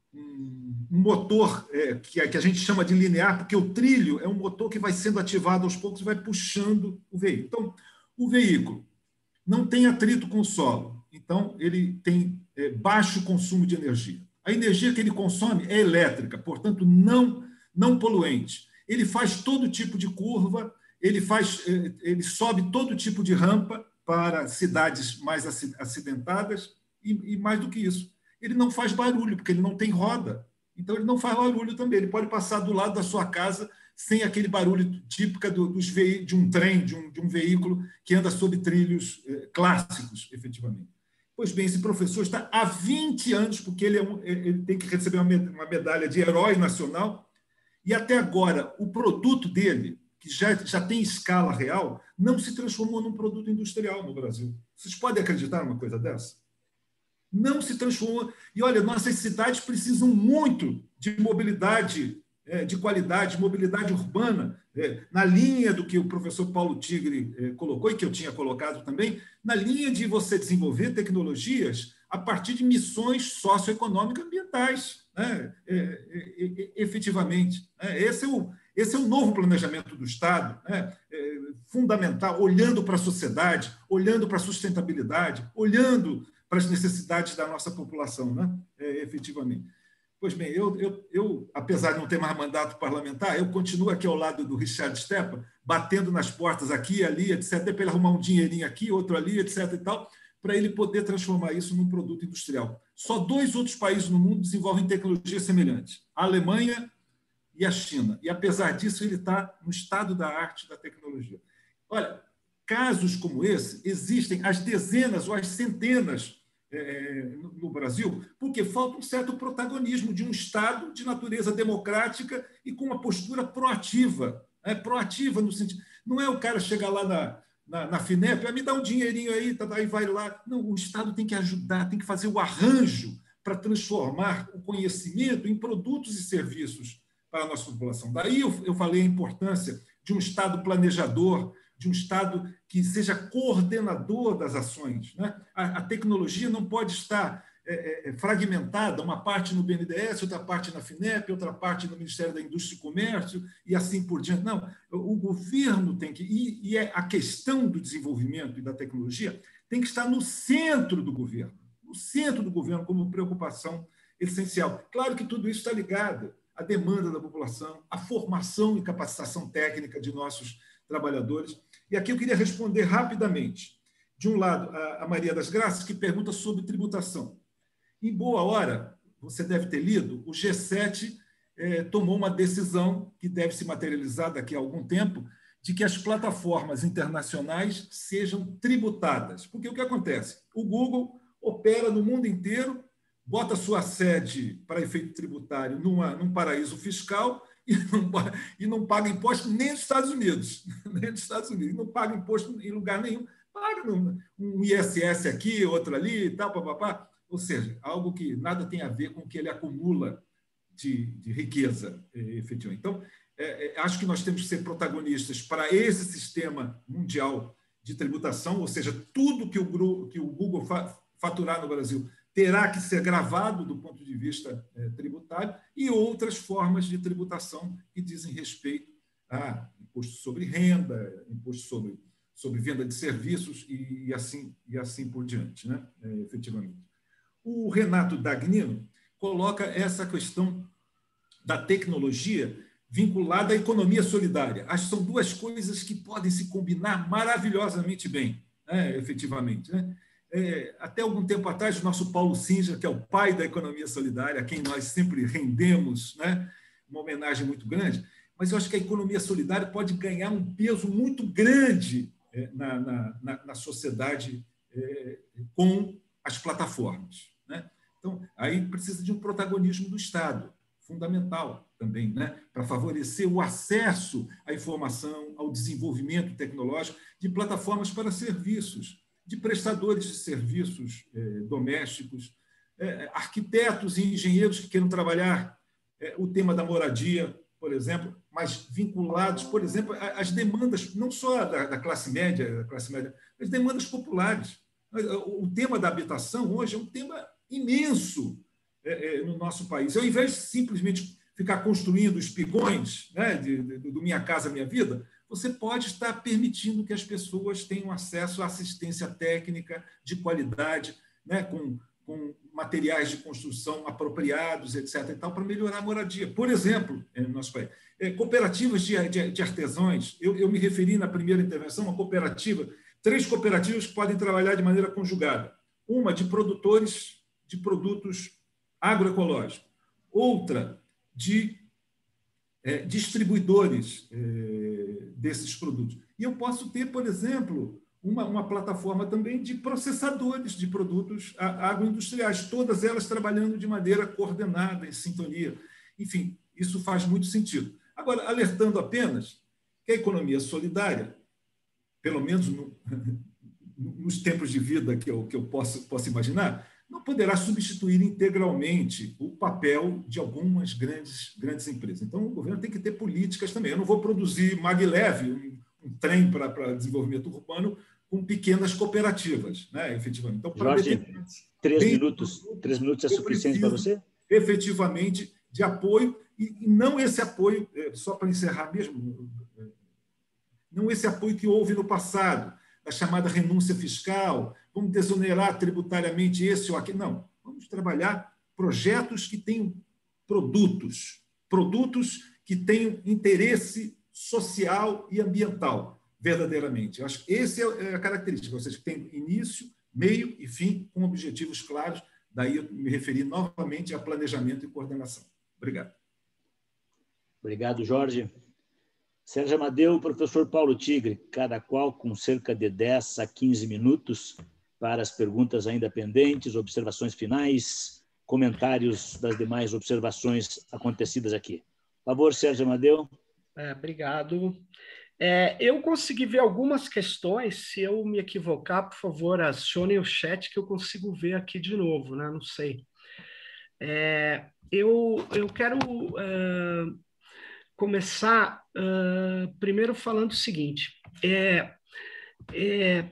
um motor é, que, que a gente chama de linear, porque o trilho é um motor que vai sendo ativado aos poucos e vai puxando o veículo. Então, o veículo não tem atrito com o solo, então ele tem é, baixo consumo de energia. A energia que ele consome é elétrica, portanto, não, não poluente. Ele faz todo tipo de curva, ele, faz, ele sobe todo tipo de rampa para cidades mais acidentadas e, e mais do que isso. Ele não faz barulho, porque ele não tem roda. Então, ele não faz barulho também. Ele pode passar do lado da sua casa sem aquele barulho típico do, dos ve... de um trem, de um, de um veículo que anda sob trilhos eh, clássicos, efetivamente. Pois bem, esse professor está há vinte anos, porque ele, é um, ele tem que receber uma medalha de herói nacional, e até agora o produto dele, que já, já tem escala real, não se transformou num produto industrial no Brasil. Vocês podem acreditar numa coisa dessa? Não se transformou. E, olha, nossas cidades precisam muito de mobilidade, é, de qualidade, mobilidade urbana, é, na linha do que o professor Paulo Tigre é, colocou, e que eu tinha colocado também, na linha de você desenvolver tecnologias a partir de missões socioeconômicas ambientais, né? é, é, é, efetivamente. É, esse, é o, esse é o novo planejamento do Estado, né? é, fundamental, olhando para a sociedade, olhando para a sustentabilidade, olhando para as necessidades da nossa população, né? é, efetivamente. Pois bem, eu, eu, eu, apesar de não ter mais mandato parlamentar, eu continuo aqui ao lado do Richard Stepa, batendo nas portas aqui e ali, etcétera, até para ele arrumar um dinheirinho aqui, outro ali, etcétera e tal, para ele poder transformar isso num produto industrial. Só dois outros países no mundo desenvolvem tecnologias semelhantes, a Alemanha e a China. E, apesar disso, ele está no estado da arte da tecnologia. Olha, casos como esse existem às dezenas ou às centenas É, no, no Brasil, porque falta um certo protagonismo de um Estado de natureza democrática e com uma postura proativa, né? proativa no sentido... Não é o cara chegar lá na, na, na FINEP, ah, me dá um dinheirinho aí, tá, aí vai lá. Não, o Estado tem que ajudar, tem que fazer o arranjo para transformar o conhecimento em produtos e serviços para a nossa população. Daí eu, eu falei a importância de um Estado planejador, de um Estado que seja coordenador das ações, né? a, a tecnologia não pode estar é, é, fragmentada, uma parte no B N D E S, outra parte na FINEP, outra parte no Ministério da Indústria e Comércio, e assim por diante. Não, o governo tem que... E, e é a questão do desenvolvimento e da tecnologia tem que estar no centro do governo, no centro do governo como preocupação essencial. Claro que tudo isso está ligado à demanda da população, à formação e capacitação técnica de nossos trabalhadores. E aqui eu queria responder rapidamente. De um lado, a Maria das Graças, que pergunta sobre tributação. Em boa hora, você deve ter lido, o G sete eh, tomou uma decisão que deve se materializar daqui a algum tempo, de que as plataformas internacionais sejam tributadas. Porque o que acontece? O Google opera no mundo inteiro, bota sua sede para efeito tributário numa, num paraíso fiscal e não, e não paga imposto nem nos Estados Unidos. Nem nos Estados Unidos. Não paga imposto em lugar nenhum. Paga um I S S aqui, outro ali, e tal, papapá. Ou seja, algo que nada tem a ver com o que ele acumula de, de riqueza, efetivamente. Então, é, é, acho que nós temos que ser protagonistas para esse sistema mundial de tributação, ou seja, tudo que o, que o Google faturar no Brasil terá que ser gravado do ponto de vista é, tributário, e outras formas de tributação que dizem respeito a imposto sobre renda, imposto sobre, sobre venda de serviços e, e, assim, e assim por diante, né? É, efetivamente. O Renato Dagnino coloca essa questão da tecnologia vinculada à economia solidária. Acho que são duas coisas que podem se combinar maravilhosamente bem, né? Efetivamente, né? É, até algum tempo atrás, o nosso Paulo Singer, que é o pai da economia solidária, a quem nós sempre rendemos, né, uma homenagem muito grande, mas eu acho que a economia solidária pode ganhar um peso muito grande na, na, na, na sociedade é, com as plataformas, né? Então, aí precisa de um protagonismo do Estado, fundamental também, né? Para favorecer o acesso à informação, ao desenvolvimento tecnológico de plataformas para serviços, de prestadores de serviços eh, domésticos, eh, arquitetos e engenheiros que queiram trabalhar eh, o tema da moradia, por exemplo, mas vinculados, por exemplo, às demandas, não só da, da classe média, da classe média, as demandas populares. O tema da habitação hoje é um tema imenso é, é, no nosso país. Ao invés de simplesmente ficar construindo espigões, né, de, de, do Minha Casa Minha Vida, você pode estar permitindo que as pessoas tenham acesso à assistência técnica de qualidade, né, com, com materiais de construção apropriados, etcétera, e tal, para melhorar a moradia. Por exemplo, no nosso país, é, cooperativas de, de, de artesãos. Eu, eu me referi na primeira intervenção a uma cooperativa, três cooperativas que podem trabalhar de maneira conjugada. Uma de produtores de produtos agroecológicos, outra de é, distribuidores é, desses produtos. E eu posso ter, por exemplo, uma, uma plataforma também de processadores de produtos agroindustriais, todas elas trabalhando de maneira coordenada, em sintonia. Enfim, isso faz muito sentido. Agora, alertando apenas que a economia solidária, pelo menos no, nos tempos de vida que eu, que eu posso, posso imaginar, não poderá substituir integralmente o papel de algumas grandes, grandes empresas. Então, o governo tem que ter políticas também. Eu não vou produzir maglev, um, um trem para, para desenvolvimento urbano, com pequenas cooperativas, né, efetivamente. Então, para Jorge, três minutos, três minutos é suficiente para você? Efetivamente, de apoio, e, e não esse apoio, só para encerrar mesmo, não esse apoio que houve no passado, a chamada renúncia fiscal, vamos desonerar tributariamente esse ou aquele. Não, vamos trabalhar projetos que tenham produtos, produtos que tenham interesse social e ambiental, verdadeiramente. Eu acho que essa é a característica, ou seja, que tem início, meio e fim, com objetivos claros. Daí eu me referi novamente a planejamento e coordenação. Obrigado. Obrigado, Jorge. Sérgio Amadeu, professor Paulo Tigre, cada qual com cerca de dez a quinze minutos para as perguntas ainda pendentes, observações finais, comentários das demais observações acontecidas aqui. Por favor, Sérgio Amadeu. É, obrigado. É, eu consegui ver algumas questões. Se eu me equivocar, por favor, acione o chat que eu consigo ver aqui de novo, né? Não sei. É, eu, eu quero... Uh, começar uh, primeiro falando o seguinte, é, é,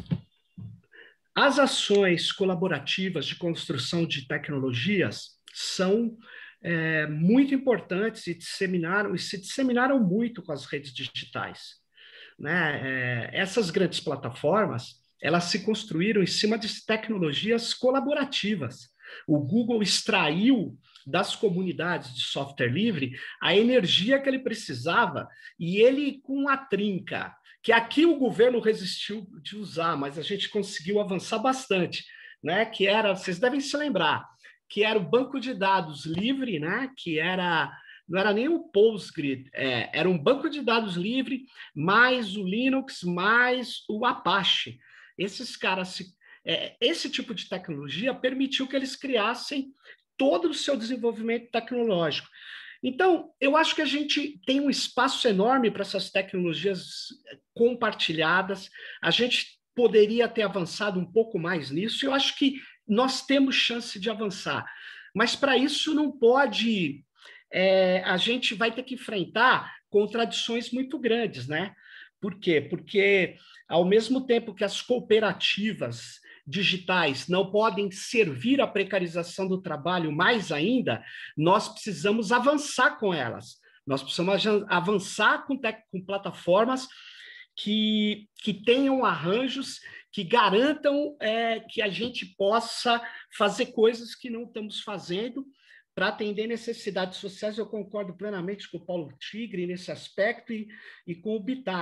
as ações colaborativas de construção de tecnologias são é, muito importantes e disseminaram, e se disseminaram muito com as redes digitais, né? É, essas grandes plataformas, elas se construíram em cima de tecnologias colaborativas. O Google extraiu das comunidades de software livre a energia que ele precisava, e ele com a trinca, que aqui o governo resistiu de usar, mas a gente conseguiu avançar bastante, né? Que era, vocês devem se lembrar, que era o banco de dados livre, né? Que era, não era nem o PostgreSQL, é, era um banco de dados livre, mais o Linux, mais o Apache. Esses caras, se, é, esse tipo de tecnologia permitiu que eles criassem todo o seu desenvolvimento tecnológico. Então, eu acho que a gente tem um espaço enorme para essas tecnologias compartilhadas, a gente poderia ter avançado um pouco mais nisso, e eu acho que nós temos chance de avançar. Mas, para isso, não pode... É, a gente vai ter que enfrentar contradições muito grandes, né? Por quê? Porque, ao mesmo tempo que as cooperativas digitais não podem servir à precarização do trabalho mais ainda, nós precisamos avançar com elas. Nós precisamos avançar com, com plataformas que, que tenham arranjos que garantam é, que a gente possa fazer coisas que não estamos fazendo para atender necessidades sociais. Eu concordo plenamente com o Paulo Tigre nesse aspecto e, e com o Bittar.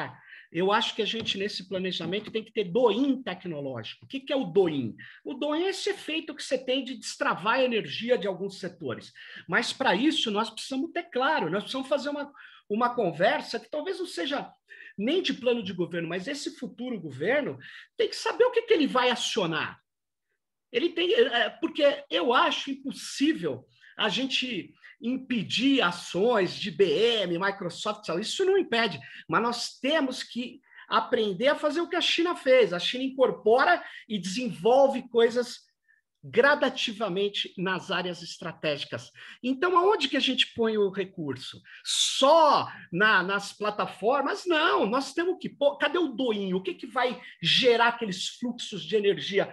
eu acho que a gente, nesse planejamento, tem que ter do-in tecnológico. O que, que é o do-in? O do-in é esse efeito que você tem de destravar a energia de alguns setores. Mas, para isso, nós precisamos ter claro, nós precisamos fazer uma, uma conversa que talvez não seja nem de plano de governo, mas esse futuro governo tem que saber o que, que ele vai acionar. Ele tem, porque eu acho impossível a gente impedir ações de I B M, Microsoft, isso não impede, mas nós temos que aprender a fazer o que a China fez. A China incorpora e desenvolve coisas gradativamente nas áreas estratégicas. Então, aonde que a gente põe o recurso? Só na, nas plataformas? Não, nós temos que pôr. Cadê o do-in? O que, que vai gerar aqueles fluxos de energia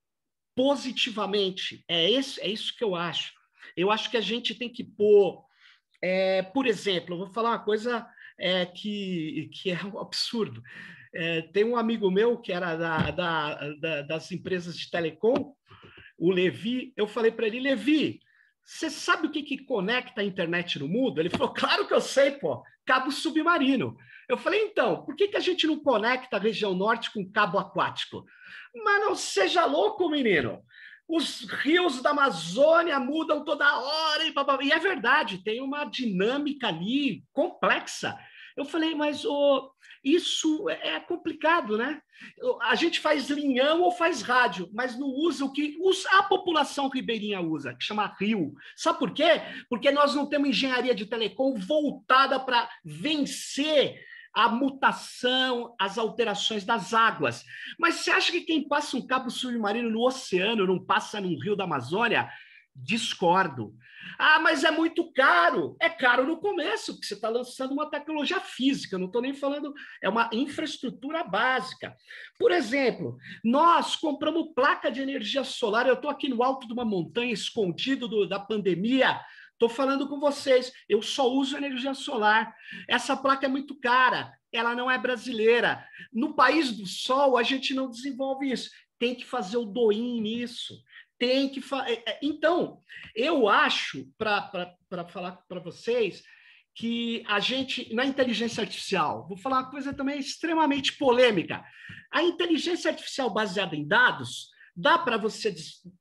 positivamente? É, esse, é isso que eu acho. Eu acho que a gente tem que pôr, é, por exemplo, eu vou falar uma coisa é, que, que é um absurdo. É, tem um amigo meu que era da, da, da, das empresas de telecom, o Levi, eu falei para ele, Levi, você sabe o que, que conecta a internet no mundo? Ele falou, claro que eu sei, pô, cabo submarino. Eu falei, então, por que, que a gente não conecta a região norte com cabo aquático? Mas não seja louco, menino. Os rios da Amazônia mudam toda hora, e, e é verdade, tem uma dinâmica ali complexa. Eu falei, mas oh, isso é complicado, né? A gente faz linhão ou faz rádio, mas não usa o que a população ribeirinha usa, que chama rio. Sabe por quê? Porque nós não temos engenharia de telecom voltada para vencer a mutação, as alterações das águas. Mas você acha que quem passa um cabo submarino no oceano não passa num rio da Amazônia? Discordo. Ah, mas é muito caro. É caro no começo, porque você está lançando uma tecnologia física, não estou nem falando, é uma infraestrutura básica. Por exemplo, nós compramos placa de energia solar, eu estou aqui no alto de uma montanha, escondido do, da pandemia, estou falando com vocês, eu só uso energia solar. Essa placa é muito cara, ela não é brasileira. No país do sol, a gente não desenvolve isso. Tem que fazer o do-in nisso. Tem que fa... Então, eu acho, para falar para vocês, que a gente, na inteligência artificial, vou falar uma coisa também extremamente polêmica. A inteligência artificial baseada em dados, dá para você...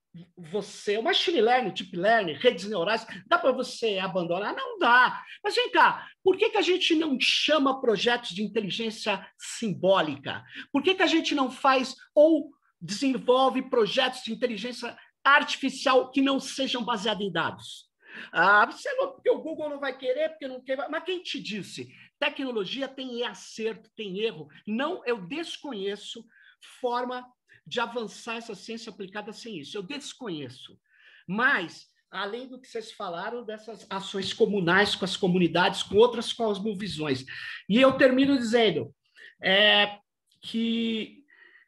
você, o machine learning, deep learning, redes neurais, dá para você abandonar? Não dá. Mas vem cá, por que, que a gente não chama projetos de inteligência simbólica? Por que, que a gente não faz ou desenvolve projetos de inteligência artificial que não sejam baseados em dados? Ah, você não, porque o Google não vai querer, porque não quer. Mas quem te disse? Tecnologia tem acerto, tem erro. Não, eu desconheço forma de avançar essa ciência aplicada sem isso. Eu desconheço. Mas, além do que vocês falaram, dessas ações comunais com as comunidades, com outras cosmovisões. E eu termino dizendo é, que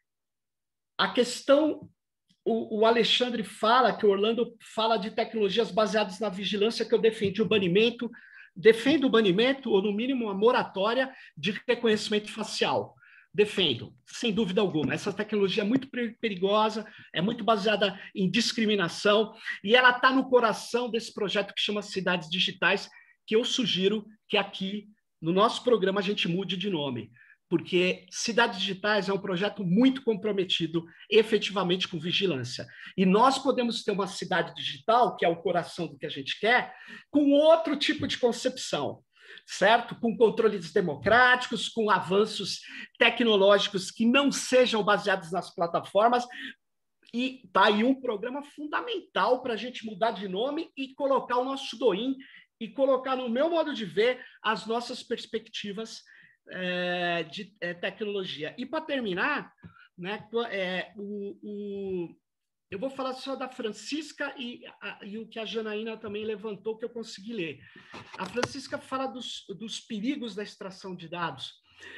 a questão... O, o Alexandre fala, que o Orlando fala de tecnologias baseadas na vigilância, que eu defendi o banimento, defendo o banimento, ou no mínimo uma moratória de reconhecimento facial. Defendo, sem dúvida alguma. Essa tecnologia é muito perigosa, é muito baseada em discriminação, e ela está no coração desse projeto que chama Cidades Digitais, que eu sugiro que aqui, no nosso programa, a gente mude de nome, porque Cidades Digitais é um projeto muito comprometido efetivamente com vigilância. E nós podemos ter uma cidade digital, que é o coração do que a gente quer, com outro tipo de concepção, certo? Com controles democráticos, com avanços tecnológicos que não sejam baseados nas plataformas. E está aí um programa fundamental para a gente mudar de nome e colocar o nosso do-in e colocar, no meu modo de ver, as nossas perspectivas é, de é, tecnologia. E, para terminar, né, é, o, o, eu vou falar só da Francisca e, a, e o que a Janaína também levantou, que eu consegui ler. A Francisca fala dos, dos perigos da extração de dados.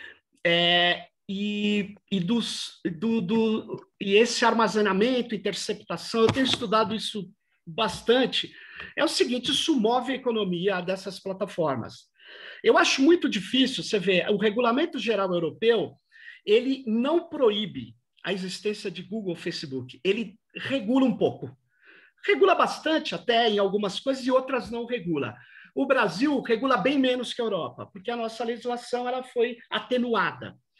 É, e, e, dos, do, do, e esse armazenamento, interceptação, eu tenho estudado isso bastante. É o seguinte, isso move a economia dessas plataformas. Eu acho muito difícil, você vê, o Regulamento Geral Europeu, ele não proíbe a existência de Google, Facebook, ele regula um pouco. Regula bastante até em algumas coisas e outras não regula. O Brasil regula bem menos que a Europa, porque a nossa legislação ela foi atenuada.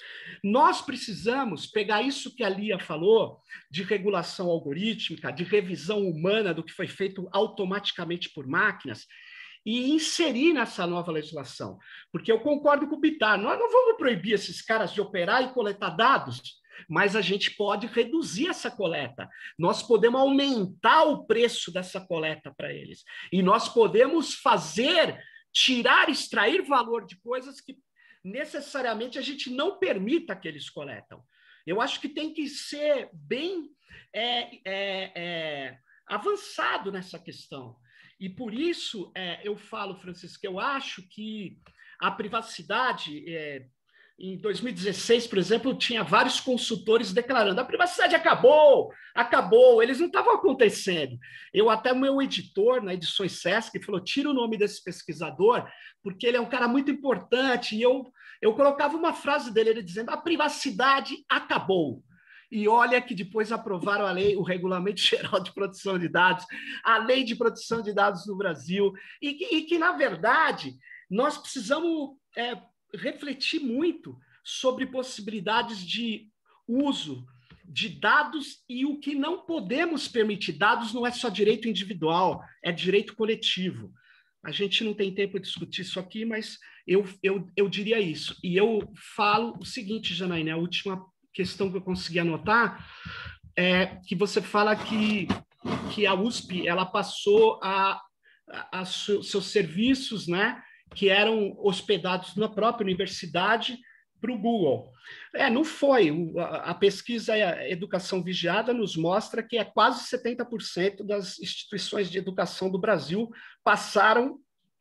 Nós precisamos pegar isso que a Lia falou, de regulação algorítmica, de revisão humana do que foi feito automaticamente por máquinas, e inserir nessa nova legislação. Porque eu concordo com o Bittar, nós não vamos proibir esses caras de operar e coletar dados, mas a gente pode reduzir essa coleta. Nós podemos aumentar o preço dessa coleta para eles. E nós podemos fazer, tirar, extrair valor de coisas que necessariamente a gente não permita que eles coletam. Eu acho que tem que ser bem é, é, é, avançado nessa questão. E por isso é, eu falo, Francisco, que eu acho que a privacidade, é, em dois mil e dezesseis, por exemplo, tinha vários consultores declarando a privacidade acabou, acabou, eles não estavam acontecendo. Eu até, o meu editor, na Edições Sesc, falou, tira o nome desse pesquisador, porque ele é um cara muito importante, e eu, eu colocava uma frase dele, ele dizendo, a privacidade acabou. E olha que depois aprovaram a lei, o Regulamento Geral de Proteção de Dados, a Lei de Proteção de Dados no Brasil, e que, e que na verdade, nós precisamos é, refletir muito sobre possibilidades de uso de dados e o que não podemos permitir. Dados não é só direito individual, é direito coletivo. A gente não tem tempo de discutir isso aqui, mas eu, eu, eu diria isso. E eu falo o seguinte, Janaína, a última questão que eu consegui anotar é que você fala que, que a U S P ela passou a, a, a seus serviços, né, que eram hospedados na própria universidade para o Google. É, não foi. A pesquisa Educação Vigiada nos mostra que é quase setenta por cento das instituições de educação do Brasil passaram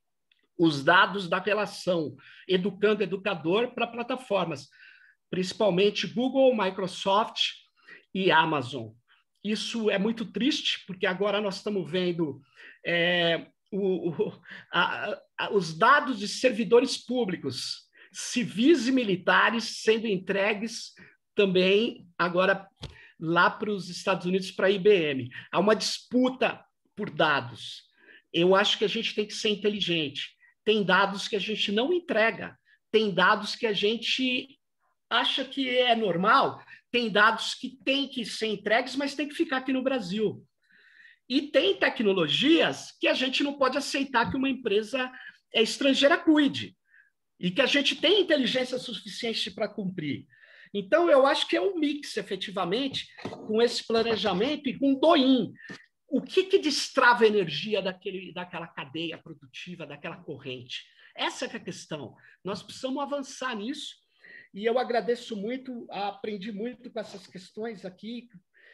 os dados da relação educando-educador para plataformas, principalmente Google, Microsoft e Amazon. Isso é muito triste, porque agora nós estamos vendo é, o, o, a, a, os dados de servidores públicos, civis e militares, sendo entregues também agora lá para os Estados Unidos, para a I B M. Há uma disputa por dados. Eu acho que a gente tem que ser inteligente. Tem dados que a gente não entrega, tem dados que a gente acha que é normal, tem dados que têm que ser entregues, mas tem que ficar aqui no Brasil. E tem tecnologias que a gente não pode aceitar que uma empresa estrangeira cuide, e que a gente tem inteligência suficiente para cumprir. Então, eu acho que é um mix, efetivamente, com esse planejamento e com o D O I N. O que, que destrava a energia daquele, daquela cadeia produtiva, daquela corrente? Essa é a questão. Nós precisamos avançar nisso. E eu agradeço muito, aprendi muito com essas questões aqui,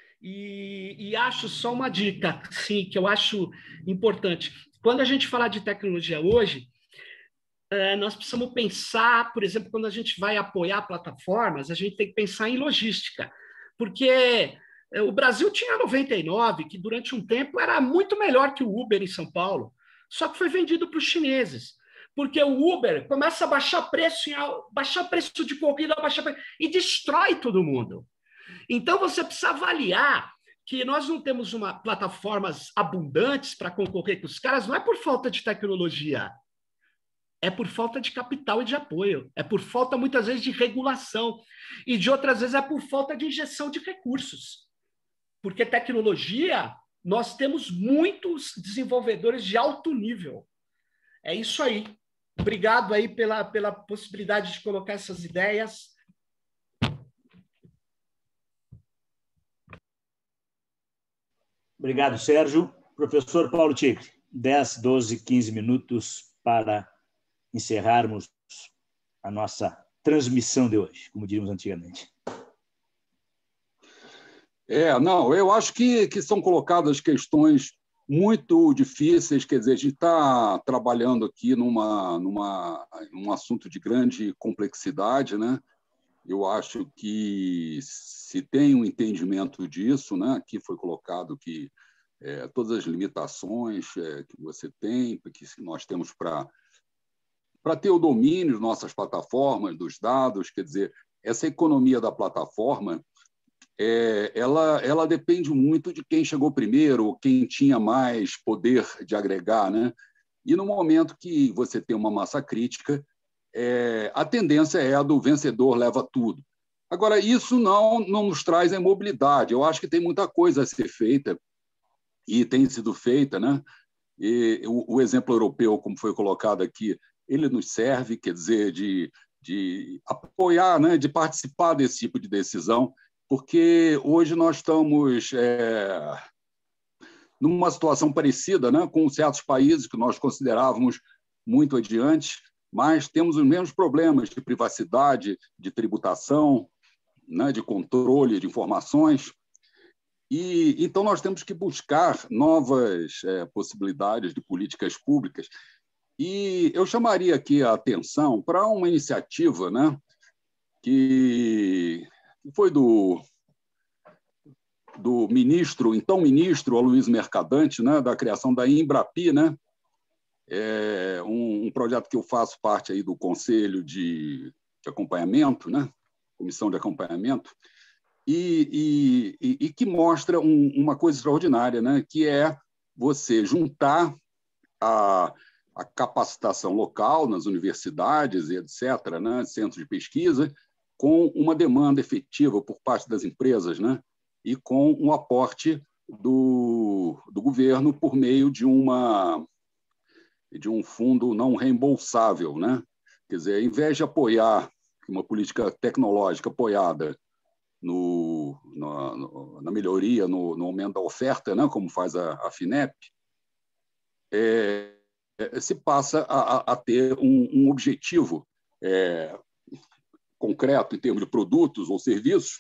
e, e acho só uma dica, sim, que eu acho importante. Quando a gente falar de tecnologia hoje, nós precisamos pensar, por exemplo, quando a gente vai apoiar plataformas, a gente tem que pensar em logística, porque o Brasil tinha noventa e nove, que durante um tempo era muito melhor que o Uber em São Paulo, só que foi vendido para os chineses. Porque o Uber começa a baixar preço, baixar preço de corrida, baixar preço, e destrói todo mundo. Então, você precisa avaliar que nós não temos uma, plataformas abundantes para concorrer com os caras, não é por falta de tecnologia, é por falta de capital e de apoio, é por falta, muitas vezes, de regulação, e de outras vezes é por falta de injeção de recursos. Porque tecnologia, nós temos muitos desenvolvedores de alto nível. É isso aí. Obrigado aí pela, pela possibilidade de colocar essas ideias. Obrigado, Sérgio. Professor Paulo Tigre, dez, doze, quinze minutos para encerrarmos a nossa transmissão de hoje, como diríamos antigamente. É, não, eu acho que, que são colocadas questões muito difíceis, quer dizer, a gente está trabalhando aqui numa, numa, um assunto de grande complexidade, né? Eu acho que se tem um entendimento disso, né? Aqui foi colocado que é, todas as limitações é, que você tem, que nós temos para para ter o domínio de nossas plataformas, dos dados, quer dizer, essa economia da plataforma, É, ela, ela depende muito de quem chegou primeiro, quem tinha mais poder de agregar, né? E no momento que você tem uma massa crítica, é, a tendência é a do vencedor leva tudo. Agora, isso não, não nos traz a imobilidade. Eu acho que tem muita coisa a ser feita, e tem sido feita, né? E o, o exemplo europeu, como foi colocado aqui, ele nos serve, quer dizer, de, de apoiar, né? De participar desse tipo de decisão, porque hoje nós estamos é, numa situação parecida, né? Com certos países que nós considerávamos muito adiante, mas temos os mesmos problemas de privacidade, de tributação, né, de controle de informações. E então nós temos que buscar novas é, possibilidades de políticas públicas. E eu chamaria aqui a atenção para uma iniciativa, né, que foi do, do ministro, então ministro Aloysio Mercadante, né, da criação da Embrapi, né, é um, um projeto que eu faço parte aí do Conselho de, de Acompanhamento, né, Comissão de Acompanhamento, e, e, e que mostra um, uma coisa extraordinária, né? Que é você juntar a, a capacitação local nas universidades e etcétera, né? Centros de pesquisa, com uma demanda efetiva por parte das empresas, né? E com um aporte do, do governo por meio de, uma, de um fundo não reembolsável, né? Quer dizer, ao invés de apoiar uma política tecnológica apoiada no, na, na melhoria, no, no aumento da oferta, né, como faz a, a FINEP, é, é, se passa a, a ter um, um objetivo é, concreto em termos de produtos ou serviços,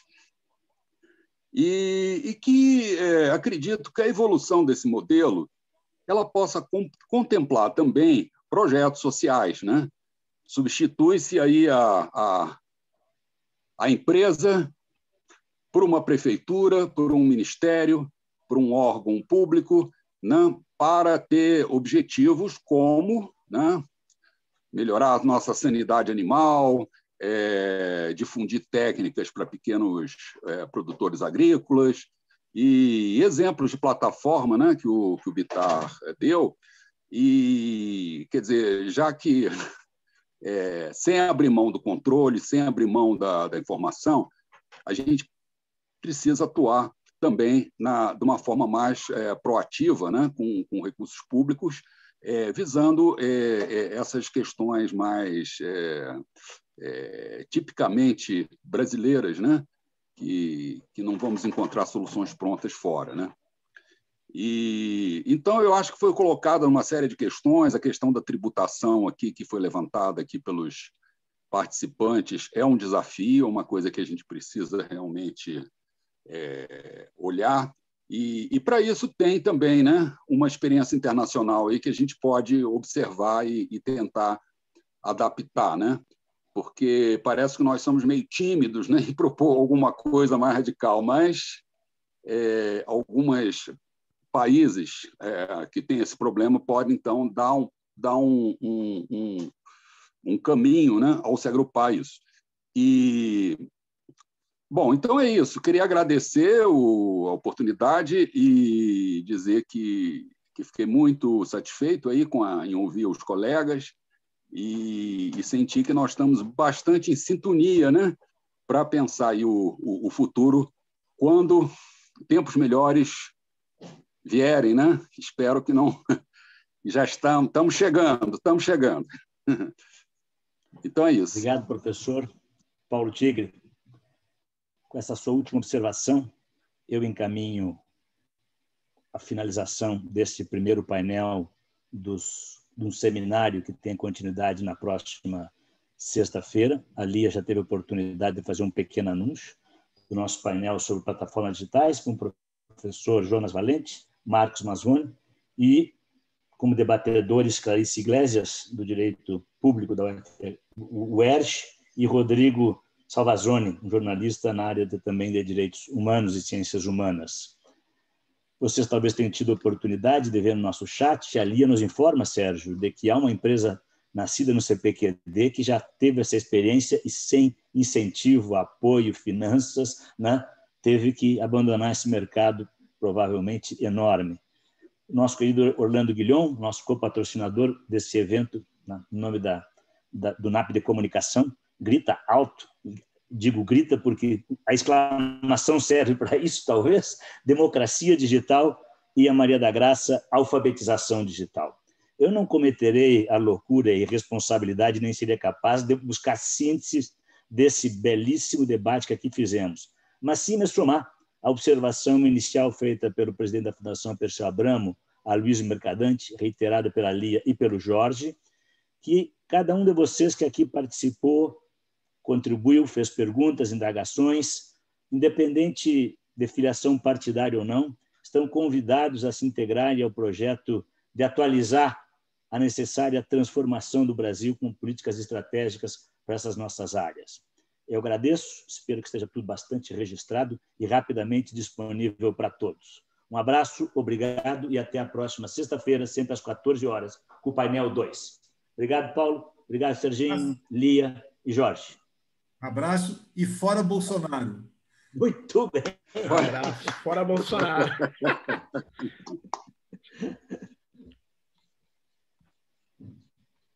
e, e que é, acredito que a evolução desse modelo ela possa com, contemplar também projetos sociais, né? Substitui-se aí a, a, a empresa por uma prefeitura, por um ministério, por um órgão público, né, para ter objetivos como, né, melhorar a nossa sanidade animal, é, difundir técnicas para pequenos é, produtores agrícolas, e exemplos de plataforma, né, que o, que o Bitar deu. E, quer dizer, já que É, sem abrir mão do controle, sem abrir mão da, da informação, a gente precisa atuar também na, de uma forma mais é, proativa, né, com, com recursos públicos, é, visando é, é, essas questões mais é, é, tipicamente brasileiras, né, que, que não vamos encontrar soluções prontas fora, né? E, então, eu acho que foi colocada uma série de questões, a questão da tributação aqui, que foi levantada aqui pelos participantes, é um desafio, uma coisa que a gente precisa realmente é, olhar, e, e para isso tem também, né, uma experiência internacional aí que a gente pode observar e, e tentar adaptar, né? Porque parece que nós somos meio tímidos, né, em propor alguma coisa mais radical, mas é, algumas países é, que têm esse problema podem, então, dar um, dar um, um, um, um caminho, né, ao se agrupar isso. E, bom, então é isso. Queria agradecer o, a oportunidade e dizer que, que fiquei muito satisfeito aí com a, em ouvir os colegas e, e sentir que nós estamos bastante em sintonia, né, para pensar aí o, o, o futuro quando tempos melhores vierem, né? Espero que não. Já estamos, estamos chegando, estamos chegando. Então é isso. Obrigado, professor Paulo Tigre. Com essa sua última observação, eu encaminho a finalização desse primeiro painel dos, de um seminário que tem continuidade na próxima sexta-feira. A Lia já teve a oportunidade de fazer um pequeno anúncio do nosso painel sobre plataformas digitais com o professor Jonas Valente, Marcos Mazzoni, e, como debatedores, Clarice Iglesias, do Direito Público da U E R J, e Rodrigo Salvazoni, um jornalista na área de, também de Direitos Humanos e Ciências Humanas. Vocês talvez tenham tido a oportunidade de ver no nosso chat, a Lia nos informa, Sérgio, de que há uma empresa nascida no C P Q D que já teve essa experiência e, sem incentivo, apoio, finanças, né, teve que abandonar esse mercado provavelmente enorme. O nosso querido Orlando Guilhom, nosso copatrocinador desse evento, em nome da, da, do N A P de Comunicação, grita alto, digo grita porque a exclamação serve para isso, talvez, democracia digital, e a Maria da Graça, alfabetização digital. Eu não cometerei a loucura e irresponsabilidade, nem seria capaz de buscar síntese desse belíssimo debate que aqui fizemos, mas sim me somar à observação inicial feita pelo presidente da Fundação Perseu Abramo, a Luiz Mercadante, reiterada pela Lia e pelo Jorge, que cada um de vocês que aqui participou, contribuiu, fez perguntas, indagações, independente de filiação partidária ou não, estão convidados a se integrarem ao projeto de atualizar a necessária transformação do Brasil com políticas estratégicas para essas nossas áreas. Eu agradeço, espero que esteja tudo bastante registrado e rapidamente disponível para todos. Um abraço, obrigado e até a próxima sexta-feira, sempre às quatorze horas, com o painel dois. Obrigado, Paulo. Obrigado, Serginho, Lia e Jorge. Abraço e fora Bolsonaro. Muito bem. Um abraço. Fora Bolsonaro.